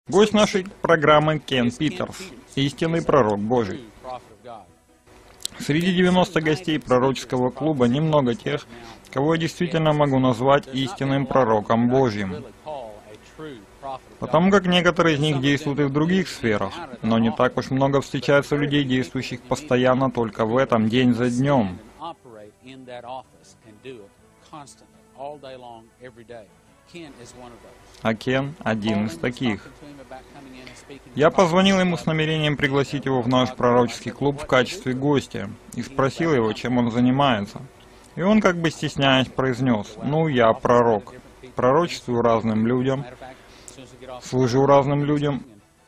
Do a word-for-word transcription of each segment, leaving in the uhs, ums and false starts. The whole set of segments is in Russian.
Гость нашей программы Кен Питерс, истинный пророк Божий. Среди девяноста гостей пророческого клуба немного тех, кого я действительно могу назвать истинным пророком Божьим. Потому как некоторые из них действуют и в других сферах, но не так уж много встречается людей, действующих постоянно только в этом, день за днем. А Кен один из таких. Я позвонил ему с намерением пригласить его в наш пророческий клуб в качестве гостя и спросил его, чем он занимается. И он, как бы стесняясь, произнес: «Ну, я пророк. Пророчествую разным людям, служу разным людям».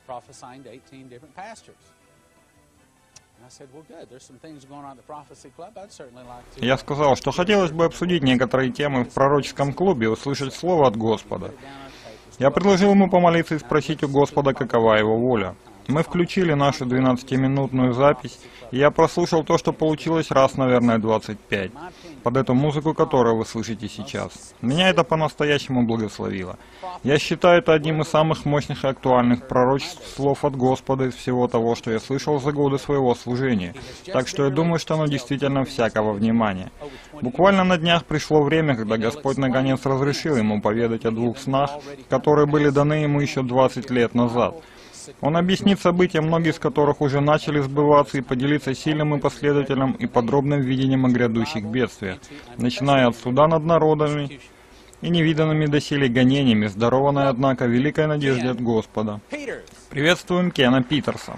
Я сказал, что хотелось бы обсудить некоторые темы в пророческом клубе и услышать слово от Господа. Я предложил ему помолиться и спросить у Господа, какова его воля. Мы включили нашу двенадцатиминутную запись, и я прослушал то, что получилось раз, наверное, двадцать пять, под эту музыку, которую вы слышите сейчас. Меня это по-настоящему благословило. Я считаю это одним из самых мощных и актуальных пророчеств слов от Господа из всего того, что я слышал за годы своего служения. Так что я думаю, что оно действительно всякого внимания. Буквально на днях пришло время, когда Господь наконец разрешил ему поведать о двух снах, которые были даны ему еще двадцать лет назад. Он объяснит события, многие из которых уже начали сбываться, и поделиться сильным и последовательным и подробным видением о грядущих бедствиях, начиная от суда над народами и невиданными доселе гонениями, здорованной, однако, великой надежде от Господа. Приветствуем Кена Питерса.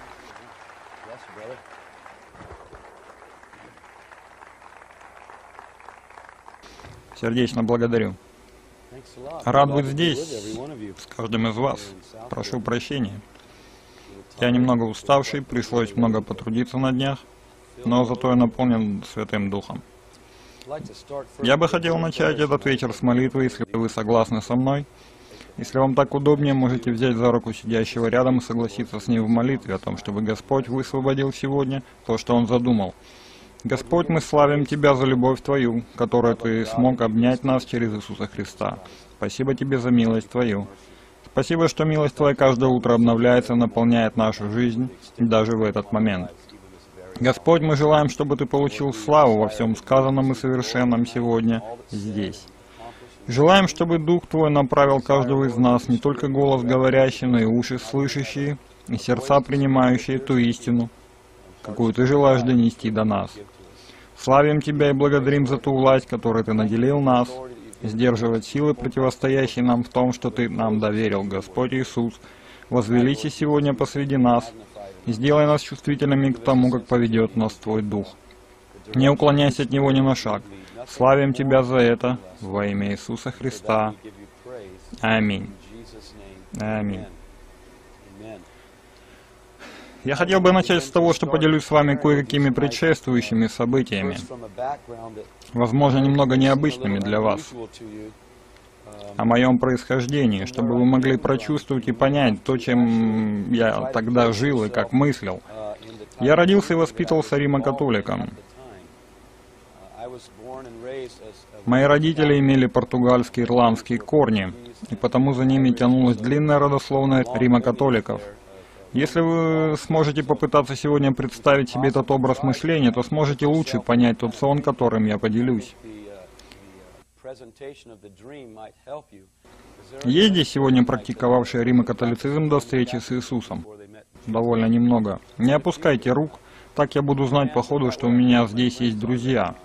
Сердечно благодарю. Рад быть здесь, с каждым из вас. Прошу прощения. Я немного уставший, пришлось много потрудиться на днях, но зато я наполнен Святым Духом. Я бы хотел начать этот вечер с молитвы, если вы согласны со мной. Если вам так удобнее, можете взять за руку сидящего рядом и согласиться с ним в молитве о том, чтобы Господь высвободил сегодня то, что Он задумал. Господь, мы славим Тебя за любовь Твою, которой Ты смог обнять нас через Иисуса Христа. Спасибо Тебе за милость Твою. Спасибо, что милость Твоя каждое утро обновляется, наполняет нашу жизнь, даже в этот момент. Господь, мы желаем, чтобы Ты получил славу во всем сказанном и совершенном сегодня здесь. Желаем, чтобы Дух Твой направил каждого из нас, не только голос говорящий, но и уши слышащие, и сердца принимающие ту истину, какую Ты желаешь донести до нас. Славим Тебя и благодарим за ту власть, которой Ты наделил нас, сдерживать силы, противостоящие нам в том, что Ты нам доверил, Господь Иисус. Возвеличи сегодня посреди нас и сделай нас чувствительными к тому, как поведет нас Твой Дух. Не уклоняйся от Него ни на шаг. Славим Тебя за это во имя Иисуса Христа. Аминь. Аминь. Я хотел бы начать с того, что поделюсь с вами кое-какими предшествующими событиями, возможно, немного необычными для вас, о моем происхождении, чтобы вы могли прочувствовать и понять то, чем я тогда жил и как мыслил. Я родился и воспитывался римо-католиком. Мои родители имели португальские и ирландские корни, и потому за ними тянулась длинная родословная римо-католиков. Если вы сможете попытаться сегодня представить себе этот образ мышления, то сможете лучше понять тот сон, которым я поделюсь. Есть здесь сегодня практиковавшие римо-католицизм до встречи с Иисусом? Довольно немного. Не опускайте рук, так я буду знать по ходу, что у меня здесь есть друзья.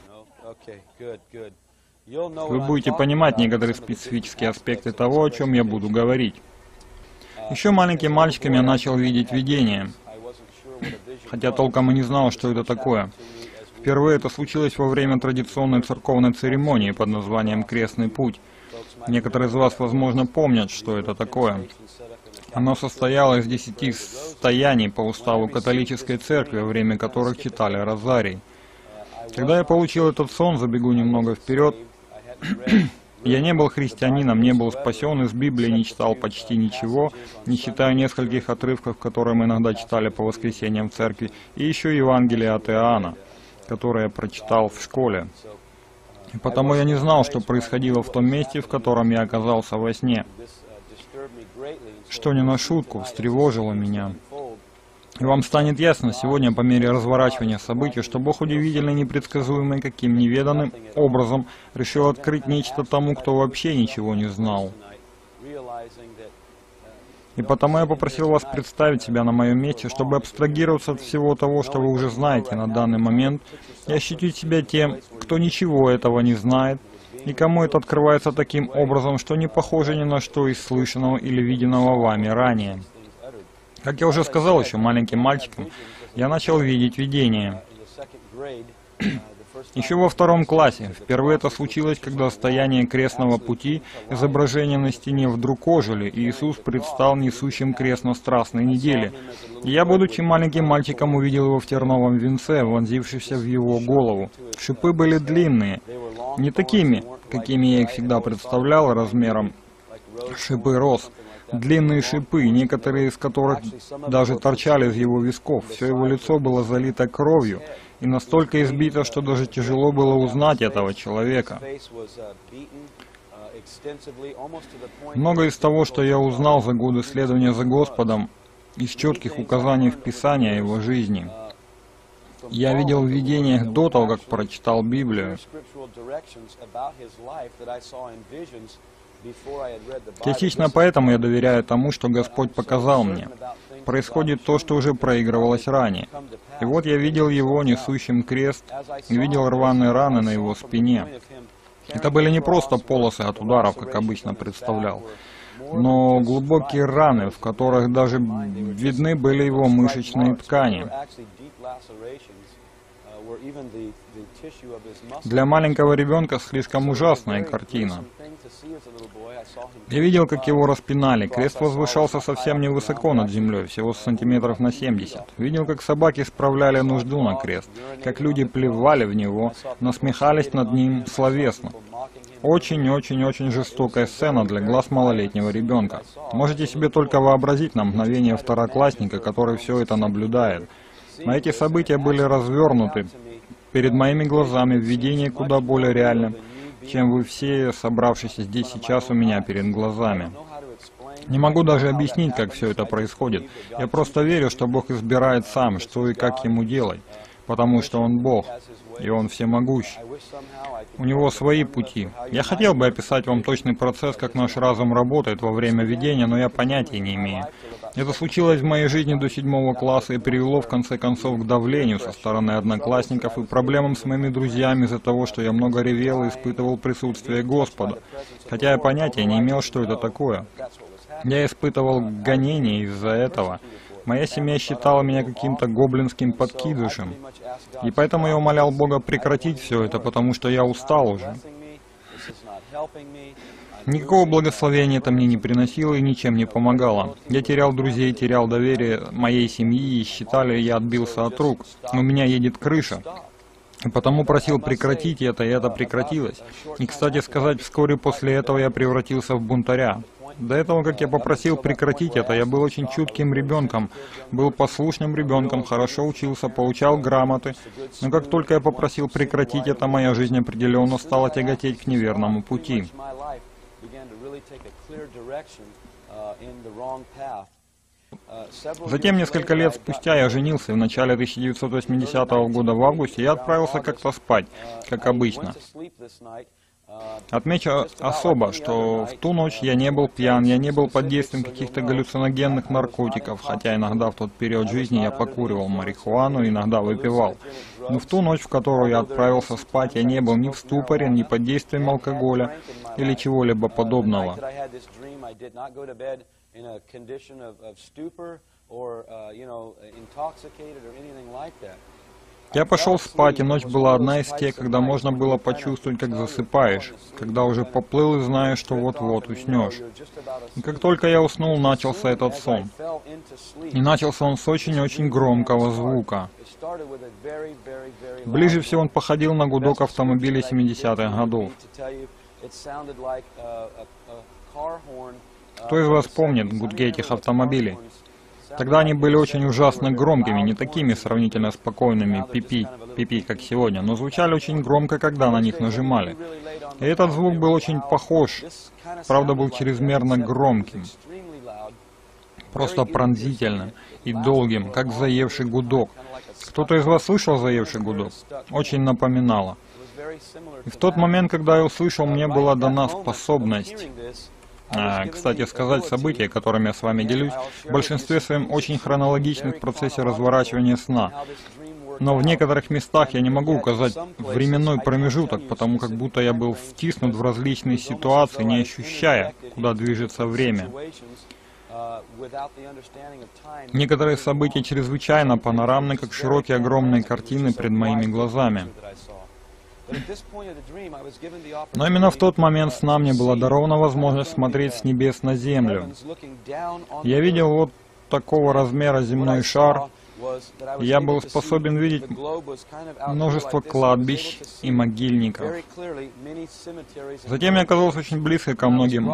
Вы будете понимать некоторые специфические аспекты того, о чем я буду говорить. Еще маленьким мальчиком я начал видеть видения, хотя толком и не знал, что это такое. Впервые это случилось во время традиционной церковной церемонии под названием «Крестный путь». Некоторые из вас, возможно, помнят, что это такое. Оно состояло из десяти стояний по уставу католической церкви, во время которых читали розарий. Когда я получил этот сон, забегу немного вперед, я не был христианином, не был спасен, из Библии не читал почти ничего, не считая нескольких отрывков, которые мы иногда читали по воскресеньям в церкви, и еще Евангелие от Иоанна, которое я прочитал в школе. И потому я не знал, что происходило в том месте, в котором я оказался во сне. что не на шутку встревожило меня. И вам станет ясно сегодня, по мере разворачивания событий, что Бог удивительно непредсказуемый, каким неведанным образом решил открыть нечто тому, кто вообще ничего не знал. И потому я попросил вас представить себя на моем месте, чтобы абстрагироваться от всего того, что вы уже знаете на данный момент, и ощутить себя тем, кто ничего этого не знает, и кому это открывается таким образом, что не похоже ни на что из слышанного или виденного вами ранее. Как я уже сказал еще маленьким мальчиком, я начал видеть видение. Еще во втором классе. Впервые это случилось, когда стояние крестного пути, изображение на стене вдруг ожили, и Иисус предстал несущим крест на страстной неделе. И я, будучи маленьким мальчиком, увидел его в терновом венце, вонзившийся в его голову. Шипы были длинные, не такими, какими я их всегда представлял, размером шипы роз. Длинные шипы, некоторые из которых даже торчали из его висков. Все его лицо было залито кровью и настолько избито, что даже тяжело было узнать этого человека. Многое из того, что я узнал за годы следования за Господом, из четких указаний в Писании о его жизни, я видел в видениях до того, как прочитал Библию. Частично поэтому я доверяю тому, что Господь показал мне. Происходит то, что уже проигрывалось ранее. И вот я видел его, несущим крест, и видел рваные раны на его спине. Это были не просто полосы от ударов, как обычно представлял, но глубокие раны, в которых даже видны были его мышечные ткани. Для маленького ребенка слишком ужасная картина. Я видел, как его распинали. Крест возвышался совсем невысоко над землей, всего сантиметров на семьдесят. Видел, как собаки справляли нужду на крест, как люди плевали в него, насмехались над ним словесно. Очень-очень-очень жестокая сцена для глаз малолетнего ребенка. Можете себе только вообразить на мгновение второклассника, который все это наблюдает. Но эти события были развернуты перед моими глазами в видении куда более реальным, чем вы все, собравшиеся здесь сейчас у меня перед глазами. Не могу даже объяснить, как все это происходит. Я просто верю, что Бог избирает сам, что и как Ему делать, потому что Он Бог, и Он всемогущ. У Него свои пути. Я хотел бы описать вам точный процесс, как наш разум работает во время видения, но я понятия не имею. Это случилось в моей жизни до седьмого класса и привело в конце концов к давлению со стороны одноклассников и проблемам с моими друзьями из-за того, что я много ревел и испытывал присутствие Господа, хотя я понятия не имел, что это такое. Я испытывал гонения из-за этого. Моя семья считала меня каким-то гоблинским подкидышем, и поэтому я умолял Бога прекратить все это, потому что я устал уже. Никакого благословения это мне не приносило и ничем не помогало. Я терял друзей, терял доверие моей семьи и считали, я отбился от рук. У меня едет крыша. И потому просил прекратить это, и это прекратилось. И, кстати сказать, вскоре после этого я превратился в бунтаря. До этого, как я попросил прекратить это, я был очень чутким ребенком, был послушным ребенком, хорошо учился, получал грамоты. Но как только я попросил прекратить это, моя жизнь определенно стала тяготеть к неверному пути. Затем, несколько лет спустя, я женился, и в начале тысяча девятьсот восьмидесятого года в августе я отправился как-то спать, как обычно. Отмечу особо, что в ту ночь я не был пьян, я не был под действием каких-то галлюциногенных наркотиков, хотя иногда в тот период жизни я покуривал марихуану, иногда выпивал. Но в ту ночь, в которую я отправился спать, я не был ни в ступоре, ни под действием алкоголя или чего-либо подобного. Я пошел спать, и ночь была одна из тех, когда можно было почувствовать, как засыпаешь, когда уже поплыл и знаешь, что вот-вот уснешь. И как только я уснул, начался этот сон. И начался он с очень-очень громкого звука. Ближе всего он походил на гудок автомобилей семидесятых годов. Кто из вас помнит гудки этих автомобилей? Тогда они были очень ужасно громкими, не такими сравнительно спокойными пипи, пипи, как сегодня, но звучали очень громко, когда на них нажимали. И этот звук был очень похож, правда, был чрезмерно громким, просто пронзительным и долгим, как заевший гудок. Кто-то из вас слышал заевший гудок? Очень напоминало. И в тот момент, когда я услышал, мне была дана способность, а, кстати сказать, события, которыми я с вами делюсь, в большинстве своем очень хронологичны в процессе разворачивания сна. Но в некоторых местах я не могу указать временной промежуток, потому как будто я был втиснут в различные ситуации, не ощущая, куда движется время. Некоторые события чрезвычайно панорамны, как широкие огромные картины пред моими глазами. Но именно в тот момент сна мне была дарована возможность смотреть с небес на землю. Я видел вот такого размера земной шар. Я был способен видеть множество кладбищ и могильников. Затем я оказался очень близко ко многим,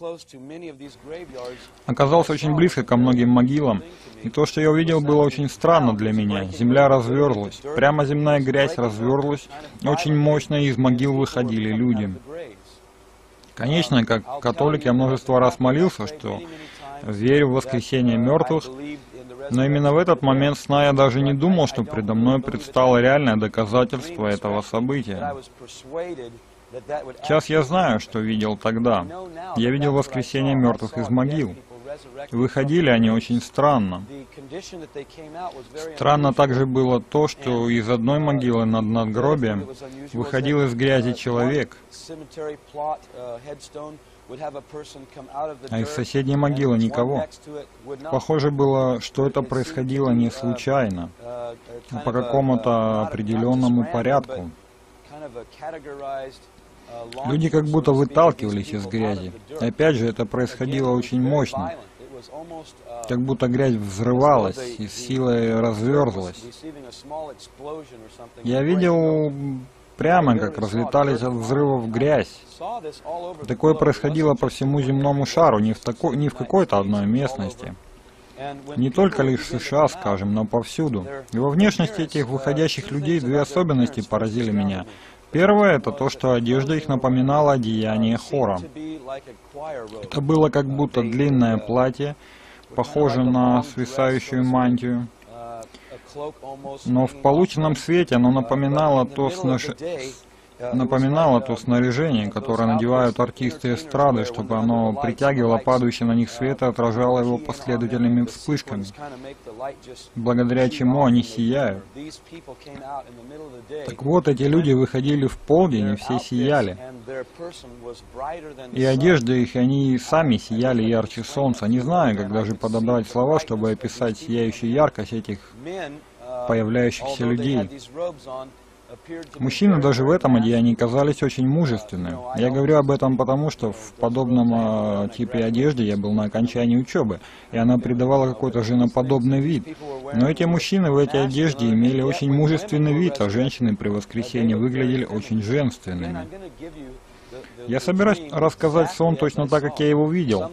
оказался очень близко ко многим могилам, и то, что я увидел, было очень странно для меня. Земля разверзлась, прямо земная грязь разверзлась, очень мощно из могил выходили люди. Конечно, как католик я множество раз молился, что верю в воскресение мертвых, но именно в этот момент сна я даже не думал, что предо мной предстало реальное доказательство этого события. Сейчас я знаю, что видел тогда. Я видел воскресение мертвых из могил. Выходили они очень странно. Странно также было то, что из одной могилы над надгробием выходил из грязи человек, а из соседней могилы никого. Похоже было, что это происходило не случайно, а по какому-то определенному порядку. Люди как будто выталкивались из грязи. И опять же, это происходило очень мощно. Как будто грязь взрывалась и с силой разверзлась. Я видел прямо, как разлетались от взрывов грязь. Такое происходило по всему земному шару, не в, тако... не в какой-то одной местности. Не только лишь в США, скажем, но повсюду. И во внешности этих выходящих людей две особенности поразили меня. Первое — это то, что одежда их напоминала одеяние хора. Это было как будто длинное платье, похоже на свисающую мантию. Но в полученном свете оно напоминало то, снош... напоминало то снаряжение, которое надевают артисты эстрады, чтобы оно притягивало падающий на них свет и отражало его последовательными вспышками, благодаря чему они сияют. Так вот, эти люди выходили в полдень, и все сияли. И одежда их, они сами сияли ярче солнца. Не знаю, как даже подобрать слова, чтобы описать сияющую яркость этих появляющихся людей. Мужчины даже в этом одеянии казались очень мужественными. Я говорю об этом потому, что в подобном э, типе одежды я был на окончании учебы, и она придавала какой-то женоподобный вид. Но эти мужчины в этой одежде имели очень мужественный вид, а женщины при воскресенье выглядели очень женственными. Я собираюсь рассказать сон точно так, как я его видел.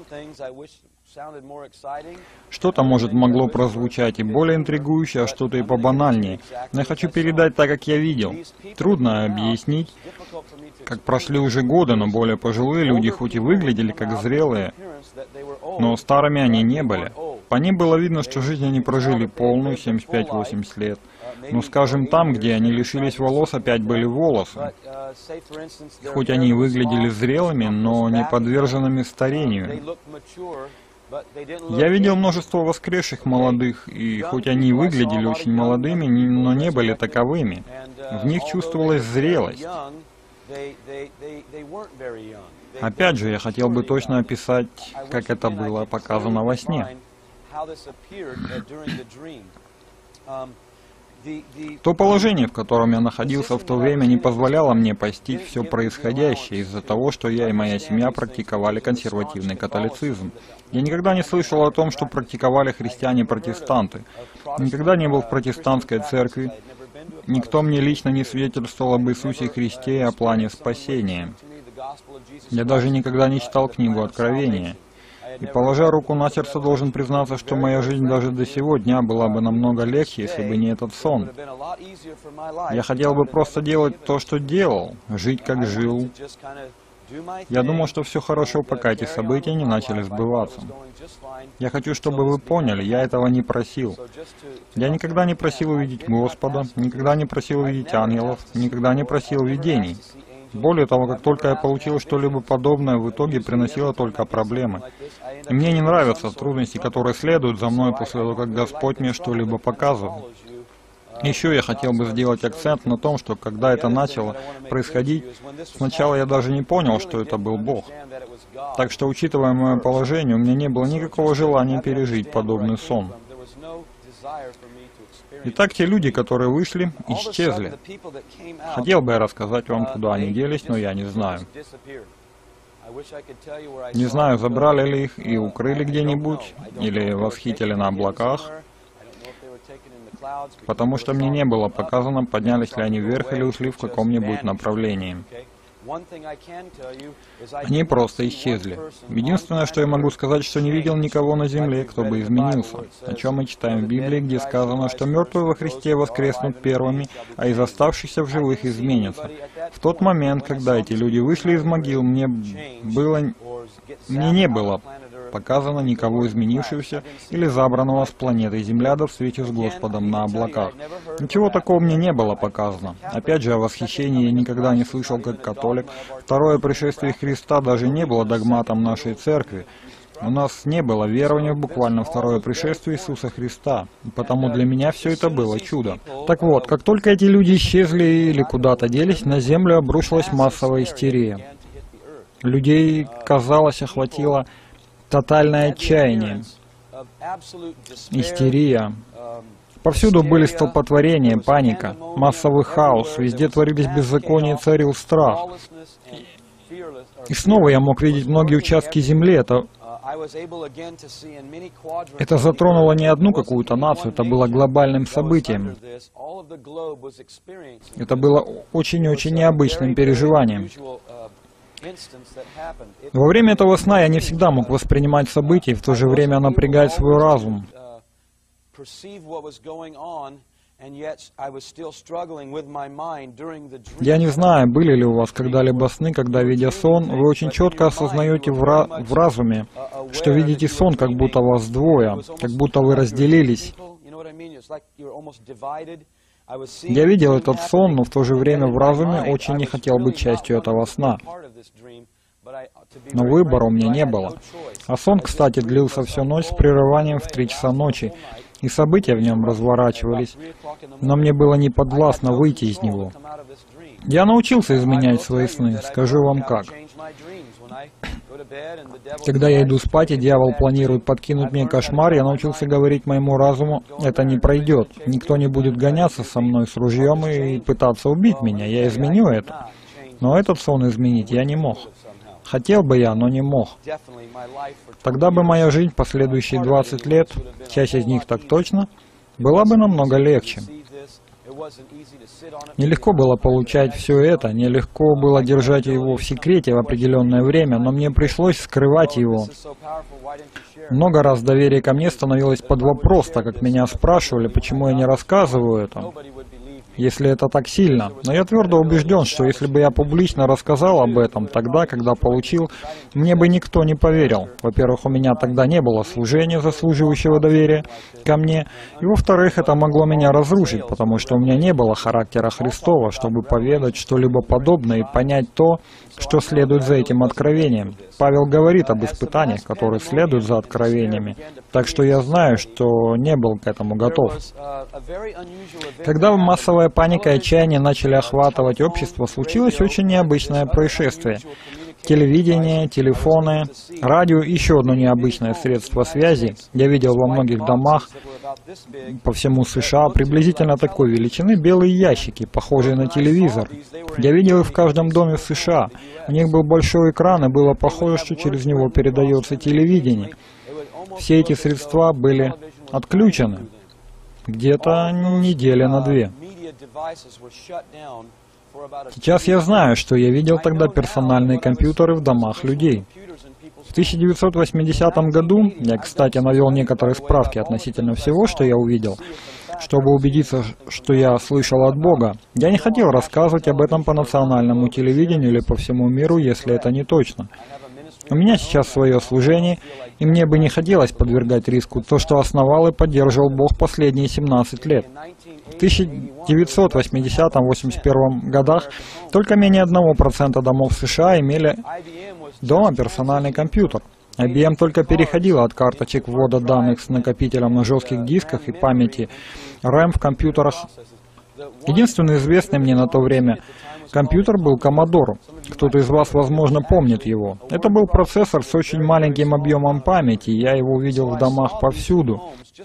Что-то, может, могло прозвучать и более интригующе, а что-то и побанальнее. Но я хочу передать так, как я видел. Трудно объяснить, как прошли уже годы, но более пожилые люди хоть и выглядели как зрелые, но старыми они не были. По ним было видно, что жизнь они прожили полную, семьдесят пять — восемьдесят лет. Но, скажем, там, где они лишились волос, опять были волосы. И хоть они и выглядели зрелыми, но не подверженными старению. Я видел множество воскресших молодых, и хоть они и выглядели очень молодыми, но не были таковыми. В них чувствовалась зрелость. Опять же, я хотел бы точно описать, как это было показано во сне. То положение, в котором я находился в то время, не позволяло мне постичь все происходящее из-за того, что я и моя семья практиковали консервативный католицизм. Я никогда не слышал о том, что практиковали христиане-протестанты. Никогда не был в протестантской церкви. Никто мне лично не свидетельствовал об Иисусе Христе и о плане спасения. Я даже никогда не читал книгу Откровения. И, положа руку на сердце, должен признаться, что моя жизнь даже до сего дня была бы намного легче, если бы не этот сон. Я хотел бы просто делать то, что делал, жить как жил. Я думал, что все хорошо, пока эти события не начали сбываться. Я хочу, чтобы вы поняли, я этого не просил. Я никогда не просил увидеть Господа, никогда не просил увидеть ангелов, никогда не просил видений. Более того, как только я получил что-либо подобное, в итоге приносило только проблемы. И мне не нравятся трудности, которые следуют за мной после того, как Господь мне что-либо показывал. Еще я хотел бы сделать акцент на том, что когда это начало происходить, сначала я даже не понял, что это был Бог. Так что, учитывая мое положение, у меня не было никакого желания пережить подобный сон. Итак, те люди, которые вышли, исчезли. Хотел бы я рассказать вам, куда они делись, но я не знаю. Не знаю, забрали ли их и укрыли где-нибудь, или восхитили на облаках. Потому что мне не было показано, поднялись ли они вверх или ушли в каком-нибудь направлении. Они просто исчезли. Единственное, что я могу сказать, что не видел никого на земле, кто бы изменился. О чем мы читаем в Библии, где сказано, что мертвые во Христе воскреснут первыми, а из оставшихся в живых изменятся. В тот момент, когда эти люди вышли из могил, мне было... мне не было показано никого изменившегося или забранного с планеты Земля до встречи с Господом на облаках. Ничего такого мне не было показано. Опять же, о восхищении я никогда не слышал как католик. Второе пришествие Христа даже не было догматом нашей церкви. У нас не было верования в буквально второе пришествие Иисуса Христа, потому для меня все это было чудо. Так вот, как только эти люди исчезли или куда-то делись, на землю обрушилась массовая истерия. Людей, казалось, охватило тотальное отчаяние, истерия. Повсюду были столпотворения, паника, массовый хаос, везде творились беззакония, царил страх. И снова я мог видеть многие участки земли. Это, это затронуло не одну какую-то нацию, это было глобальным событием. Это было очень-очень необычным переживанием. Во время этого сна я не всегда мог воспринимать события и в то же время напрягать свой разум. Я не знаю, были ли у вас когда-либо сны, когда, видя сон, вы очень четко осознаете в, ра в разуме, что видите сон, как будто вас двое, как будто вы разделились. Я видел этот сон, но в то же время в разуме очень не хотел быть частью этого сна. Но выбора у меня не было. А сон, кстати, длился всю ночь с прерыванием в три часа ночи, и события в нем разворачивались, но мне было неподвластно выйти из него. Я научился изменять свои сны, скажу вам как. Когда я иду спать, и дьявол планирует подкинуть мне кошмар, я научился говорить моему разуму: это не пройдет, никто не будет гоняться со мной с ружьем и пытаться убить меня, я изменю это. Но этот сон изменить я не мог. Хотел бы я, но не мог. Тогда бы моя жизнь последующие двадцать лет, часть из них так точно, была бы намного легче. Нелегко было получать все это, нелегко было держать его в секрете в определенное время, но мне пришлось скрывать его. Много раз доверие ко мне становилось под вопрос, так как меня спрашивали, почему я не рассказываю это, если это так сильно. Но я твердо убежден, что если бы я публично рассказал об этом тогда, когда получил, мне бы никто не поверил. Во-первых, у меня тогда не было служения, заслуживающего доверия ко мне, и во-вторых, это могло меня разрушить, потому что у меня не было характера Христова, чтобы поведать что-либо подобное и понять то, что следует за этим откровением. Павел говорит об испытаниях, которые следуют за откровениями, так что я знаю, что не был к этому готов. Когда массовая паника и отчаяние начали охватывать общество, случилось очень необычное происшествие. Телевидение, телефоны, радио и еще одно необычное средство связи я видел во многих домах по всему США приблизительно такой величины белые ящики, похожие на телевизор. Я видел их в каждом доме в США. У них был большой экран, и было похоже, что через него передается телевидение. Все эти средства были отключены где-то недели на две. Сейчас я знаю, что я видел тогда персональные компьютеры в домах людей. В тысяча девятьсот восьмидесятом году я, кстати, навел некоторые справки относительно всего, что я увидел, чтобы убедиться, что я слышал от Бога. Я не хотел рассказывать об этом по национальному телевидению или по всему миру, если это не точно. У меня сейчас свое служение, и мне бы не хотелось подвергать риску то, что основал и поддерживал Бог последние семнадцать лет. В тысяча девятьсот восьмидесятом — восемьдесят первом годах только менее одного процента домов США имели дома персональный компьютер. ай би эм только переходила от карточек ввода данных с накопителем на жестких дисках и памяти рэм в компьютерах. Единственный известный мне на то время компьютер был Commodore. Кто-то из вас, возможно, помнит его. Это был процессор с очень маленьким объемом памяти, я его видел в домах повсюду.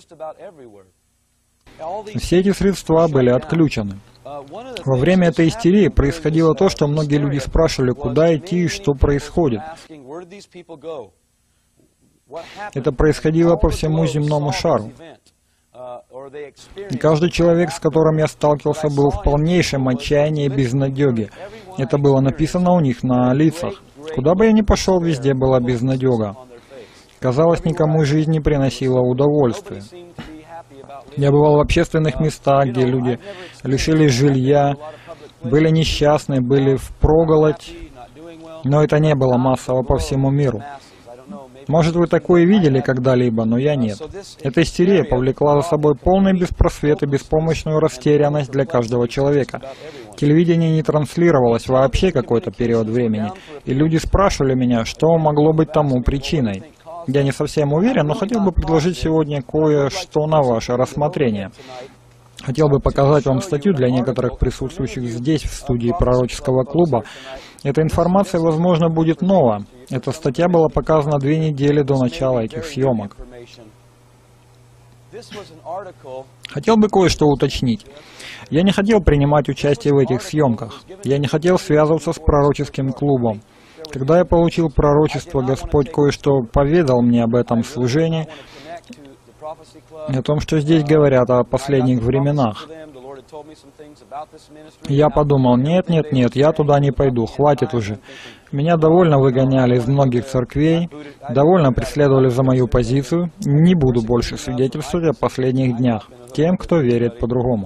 Все эти средства были отключены. Во время этой истерии происходило то, что многие люди спрашивали, куда идти и что происходит. Это происходило по всему земному шару. И каждый человек, с которым я сталкивался, был в полнейшем отчаянии и безнадеге. Это было написано у них на лицах. Куда бы я ни пошел, везде была безнадега. Казалось, никому жизнь не приносила удовольствия. Я бывал в общественных местах, где люди лишились жилья, были несчастны, были впроголодь, но это не было массово по всему миру. Может, вы такое видели когда-либо, но я нет. Эта истерия повлекла за собой полный беспросвет и беспомощную растерянность для каждого человека. Телевидение не транслировалось вообще какой-то период времени, и люди спрашивали меня, что могло быть тому причиной. Я не совсем уверен, но хотел бы предложить сегодня кое-что на ваше рассмотрение. Хотел бы показать вам статью для некоторых присутствующих здесь, в студии пророческого клуба. Эта информация, возможно, будет нова. Эта статья была показана две недели до начала этих съемок. Хотел бы кое-что уточнить. Я не хотел принимать участие в этих съемках. Я не хотел связываться с пророческим клубом. Когда я получил пророчество, Господь кое-что поведал мне об этом служении, о том, что здесь говорят о последних временах. Я подумал, нет, нет, нет, я туда не пойду, хватит уже. Меня довольно выгоняли из многих церквей, довольно преследовали за мою позицию, не буду больше свидетельствовать о последних днях, тем, кто верит по-другому.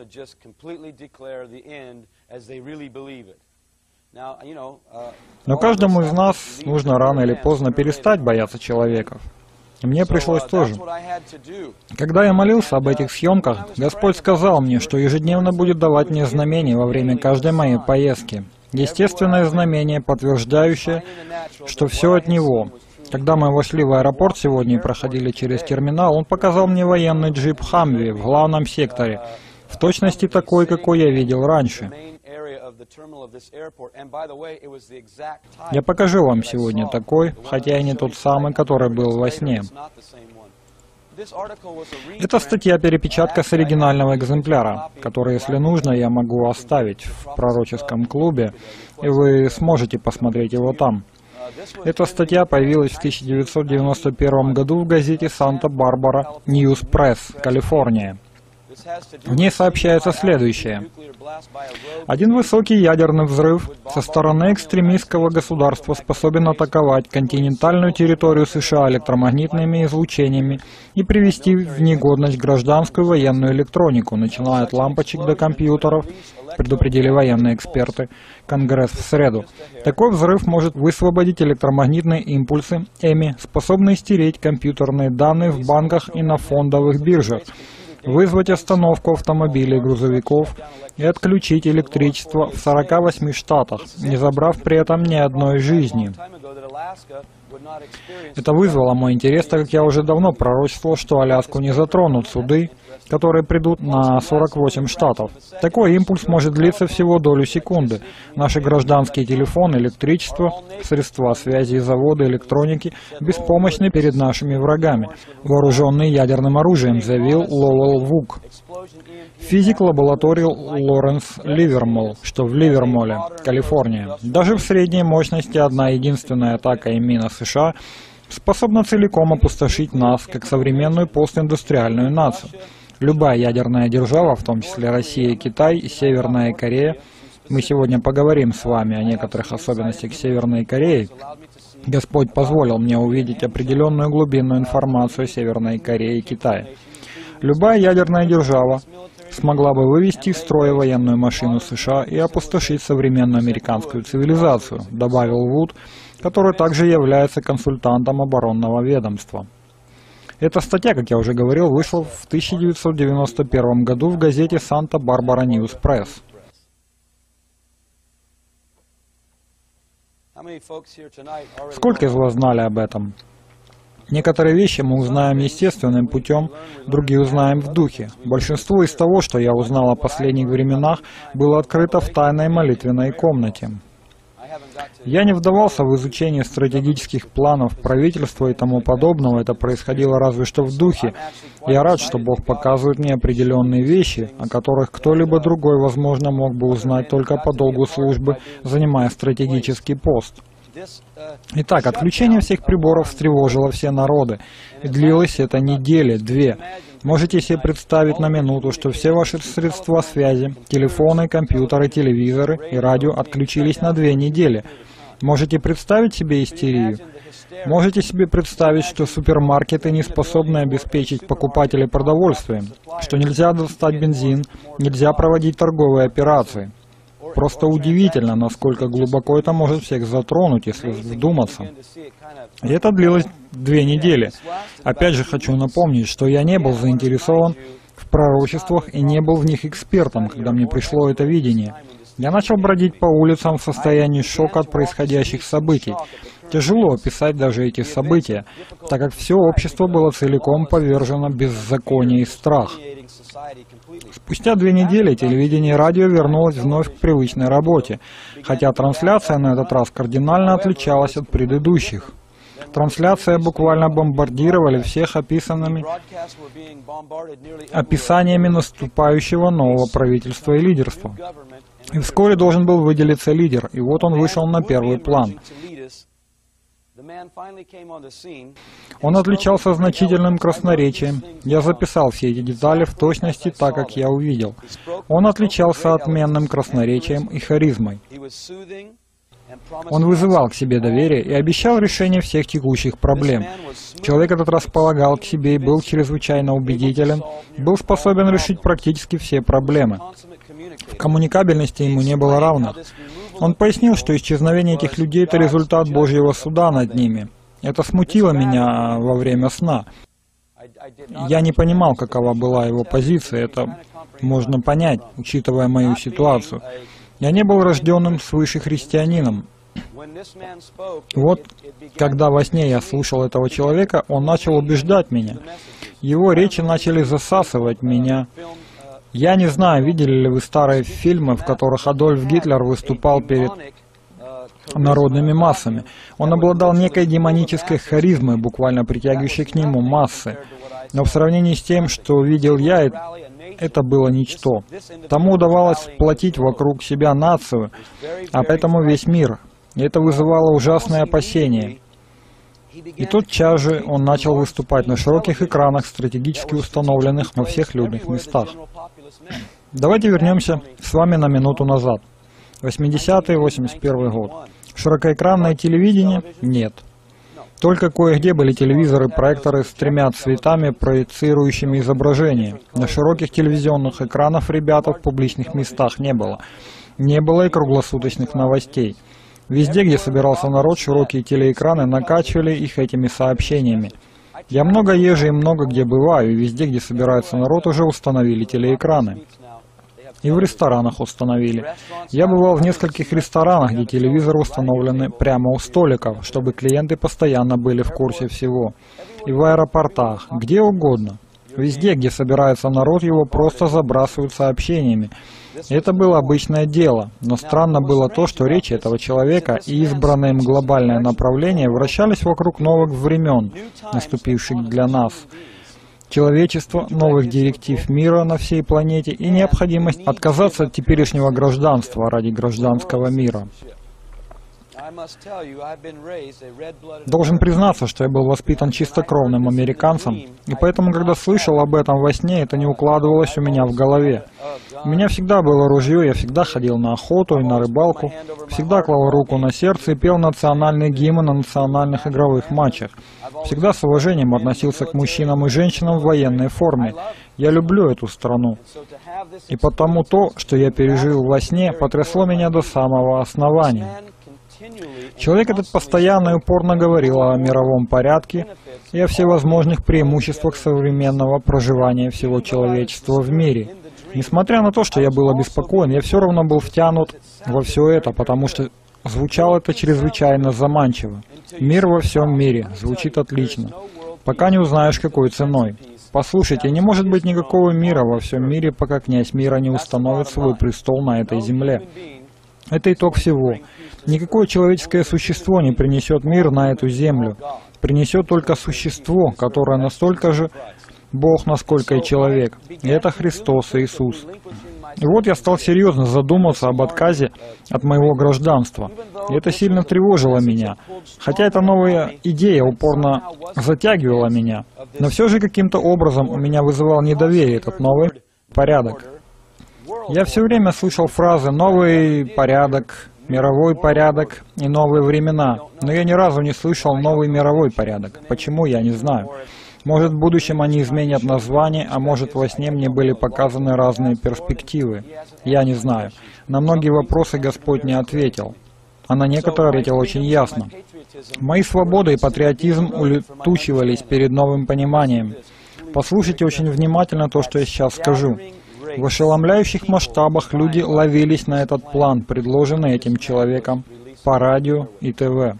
Но каждому из нас нужно рано или поздно перестать бояться человеков. Мне пришлось тоже. Когда я молился об этих съемках, Господь сказал мне, что ежедневно будет давать мне знамения во время каждой моей поездки. Естественное знамение, подтверждающее, что все от Него. Когда мы вошли в аэропорт сегодня и проходили через терминал, Он показал мне военный джип Хамви в главном секторе, в точности такой, какой я видел раньше. Я покажу вам сегодня такой, хотя и не тот самый, который был во сне. Это статья-перепечатка с оригинального экземпляра, который, если нужно, я могу оставить в пророческом клубе, и вы сможете посмотреть его там. Эта статья появилась в тысяча девятьсот девяносто первом году в газете «Санта-Барбара Ньюс Пресс», Калифорния. В ней сообщается следующее. Один высокий ядерный взрыв со стороны экстремистского государства способен атаковать континентальную территорию США электромагнитными излучениями и привести в негодность гражданскую военную электронику, начиная от лампочек до компьютеров, предупредили военные эксперты Конгресс в среду. Такой взрыв может высвободить электромагнитные импульсы, эми, способные стереть компьютерные данные в банках и на фондовых биржах, вызвать остановку автомобилей и грузовиков и отключить электричество в сорока восьми штатах, не забрав при этом ни одной жизни. Это вызвало мой интерес, так как я уже давно пророчествовал, что Аляску не затронут суды, которые придут на сорок восемь штатов. Такой импульс может длиться всего долю секунды. Наши гражданские телефоны, электричество, средства связи и заводы электроники беспомощны перед нашими врагами, вооруженные ядерным оружием, заявил Лоуэлл Вук, физик лаборатории Лоренс Ливермол, что в Ливермоле, Калифорния. Даже в средней мощности одна единственная атака и мина США способна целиком опустошить нас, как современную постиндустриальную нацию. Любая ядерная держава, в том числе Россия, Китай, Северная Корея, мы сегодня поговорим с вами о некоторых особенностях Северной Кореи, Господь позволил мне увидеть определенную глубинную информацию о Северной Корее и Китае. Любая ядерная держава смогла бы вывести из строя военную машину США и опустошить современную американскую цивилизацию, добавил Вуд, который также является консультантом оборонного ведомства. Эта статья, как я уже говорил, вышла в тысяча девятьсот девяносто первом году в газете «Санта-Барбара Ньюс Пресс». Сколько из вас знали об этом? Некоторые вещи мы узнаем естественным путем, другие узнаем в духе. Большинство из того, что я узнал о последних временах, было открыто в тайной молитвенной комнате. Я не вдавался в изучение стратегических планов правительства и тому подобного, это происходило разве что в духе. Я рад, что Бог показывает мне определенные вещи, о которых кто-либо другой, возможно, мог бы узнать только по долгу службы, занимая стратегический пост. Итак, отключение всех приборов встревожило все народы, и длилось это недели, две. Можете себе представить на минуту, что все ваши средства связи, телефоны, компьютеры, телевизоры и радио отключились на две недели. Можете представить себе истерию? Можете себе представить, что супермаркеты не способны обеспечить покупателей продовольствием, что нельзя достать бензин, нельзя проводить торговые операции? Просто удивительно, насколько глубоко это может всех затронуть, если вдуматься. И это длилось две недели. Опять же хочу напомнить, что я не был заинтересован в пророчествах и не был в них экспертом, когда мне пришло это видение. Я начал бродить по улицам в состоянии шока от происходящих событий. Тяжело описать даже эти события, так как все общество было целиком повержено беззаконию и страх. Спустя две недели телевидение и радио вернулось вновь к привычной работе, хотя трансляция на этот раз кардинально отличалась от предыдущих. Трансляции буквально бомбардировали всех описанными описаниями наступающего нового правительства и лидерства. И вскоре должен был выделиться лидер, и вот он вышел на первый план. Он отличался значительным красноречием. Я записал все эти детали в точности так, как я увидел. Он отличался отменным красноречием и харизмой. Он вызывал к себе доверие и обещал решение всех текущих проблем. Человек этот располагал к себе и был чрезвычайно убедителен, был способен решить практически все проблемы. В коммуникабельности ему не было равных. Он пояснил, что исчезновение этих людей – это результат Божьего суда над ними. Это смутило меня во время сна. Я не понимал, какова была его позиция. Это можно понять, учитывая мою ситуацию. Я не был рожденным свыше христианином. Вот, когда во сне я слушал этого человека, он начал убеждать меня. Его речи начали засасывать меня. Я не знаю, видели ли вы старые фильмы, в которых Адольф Гитлер выступал перед народными массами. Он обладал некой демонической харизмой, буквально притягивающей к нему массы. Но в сравнении с тем, что видел я, это было ничто. Тому удавалось сплотить вокруг себя нацию, а поэтому весь мир. И это вызывало ужасные опасения. И тотчас же он начал выступать на широких экранах, стратегически установленных во всех людных местах. Давайте вернемся с вами на минуту назад. восьмидесятые, восемьдесят первый год. Широкоэкранное телевидение? Нет. Только кое-где были телевизоры, проекторы с тремя цветами, проецирующими изображение. На широких телевизионных экранах ребята в публичных местах не было. Не было и круглосуточных новостей. Везде, где собирался народ, широкие телеэкраны накачивали их этими сообщениями. Я много езжу и много где бываю, и везде, где собирается народ, уже установили телеэкраны. И в ресторанах установили. Я бывал в нескольких ресторанах, где телевизоры установлены прямо у столиков, чтобы клиенты постоянно были в курсе всего. И в аэропортах, где угодно. Везде, где собирается народ, его просто забрасывают сообщениями. И это было обычное дело, но странно было то, что речи этого человека и избранное им глобальное направление вращались вокруг новых времен, наступивших для нас. Человечество, новых директив мира на всей планете и необходимость отказаться от теперешнего гражданства ради гражданского мира. Должен признаться, что я был воспитан чистокровным американцем, и поэтому, когда слышал об этом во сне, это не укладывалось у меня в голове. У меня всегда было ружье, я всегда ходил на охоту и на рыбалку, всегда клал руку на сердце и пел национальные гимны на национальных игровых матчах. Всегда с уважением относился к мужчинам и женщинам в военной форме. Я люблю эту страну. И потому то, что я пережил во сне, потрясло меня до самого основания. Человек этот постоянно и упорно говорил о мировом порядке и о всевозможных преимуществах современного проживания всего человечества в мире. Несмотря на то, что я был обеспокоен, я все равно был втянут во все это, потому что звучало это чрезвычайно заманчиво. Мир во всем мире звучит отлично, пока не узнаешь, какой ценой. Послушайте, не может быть никакого мира во всем мире, пока князь мира не установит свой престол на этой земле. Это итог всего. Никакое человеческое существо не принесет мир на эту землю. Принесет только существо, которое настолько же Бог, насколько и человек. И это Христос Иисус. И вот я стал серьезно задуматься об отказе от моего гражданства. И это сильно тревожило меня. Хотя эта новая идея упорно затягивала меня. Но все же каким-то образом у меня вызывал недоверие этот новый порядок. Я все время слышал фразы «новый порядок», «мировой порядок» и «новые времена». Но я ни разу не слышал «новый мировой порядок». Почему, я не знаю. Может, в будущем они изменят название, а может, во сне мне были показаны разные перспективы. Я не знаю. На многие вопросы Господь не ответил, а на некоторые ответил очень ясно. Мои свободы и патриотизм улетучивались перед новым пониманием. Послушайте очень внимательно то, что я сейчас скажу. В ошеломляющих масштабах люди ловились на этот план, предложенный этим человеком по радио и ТВ.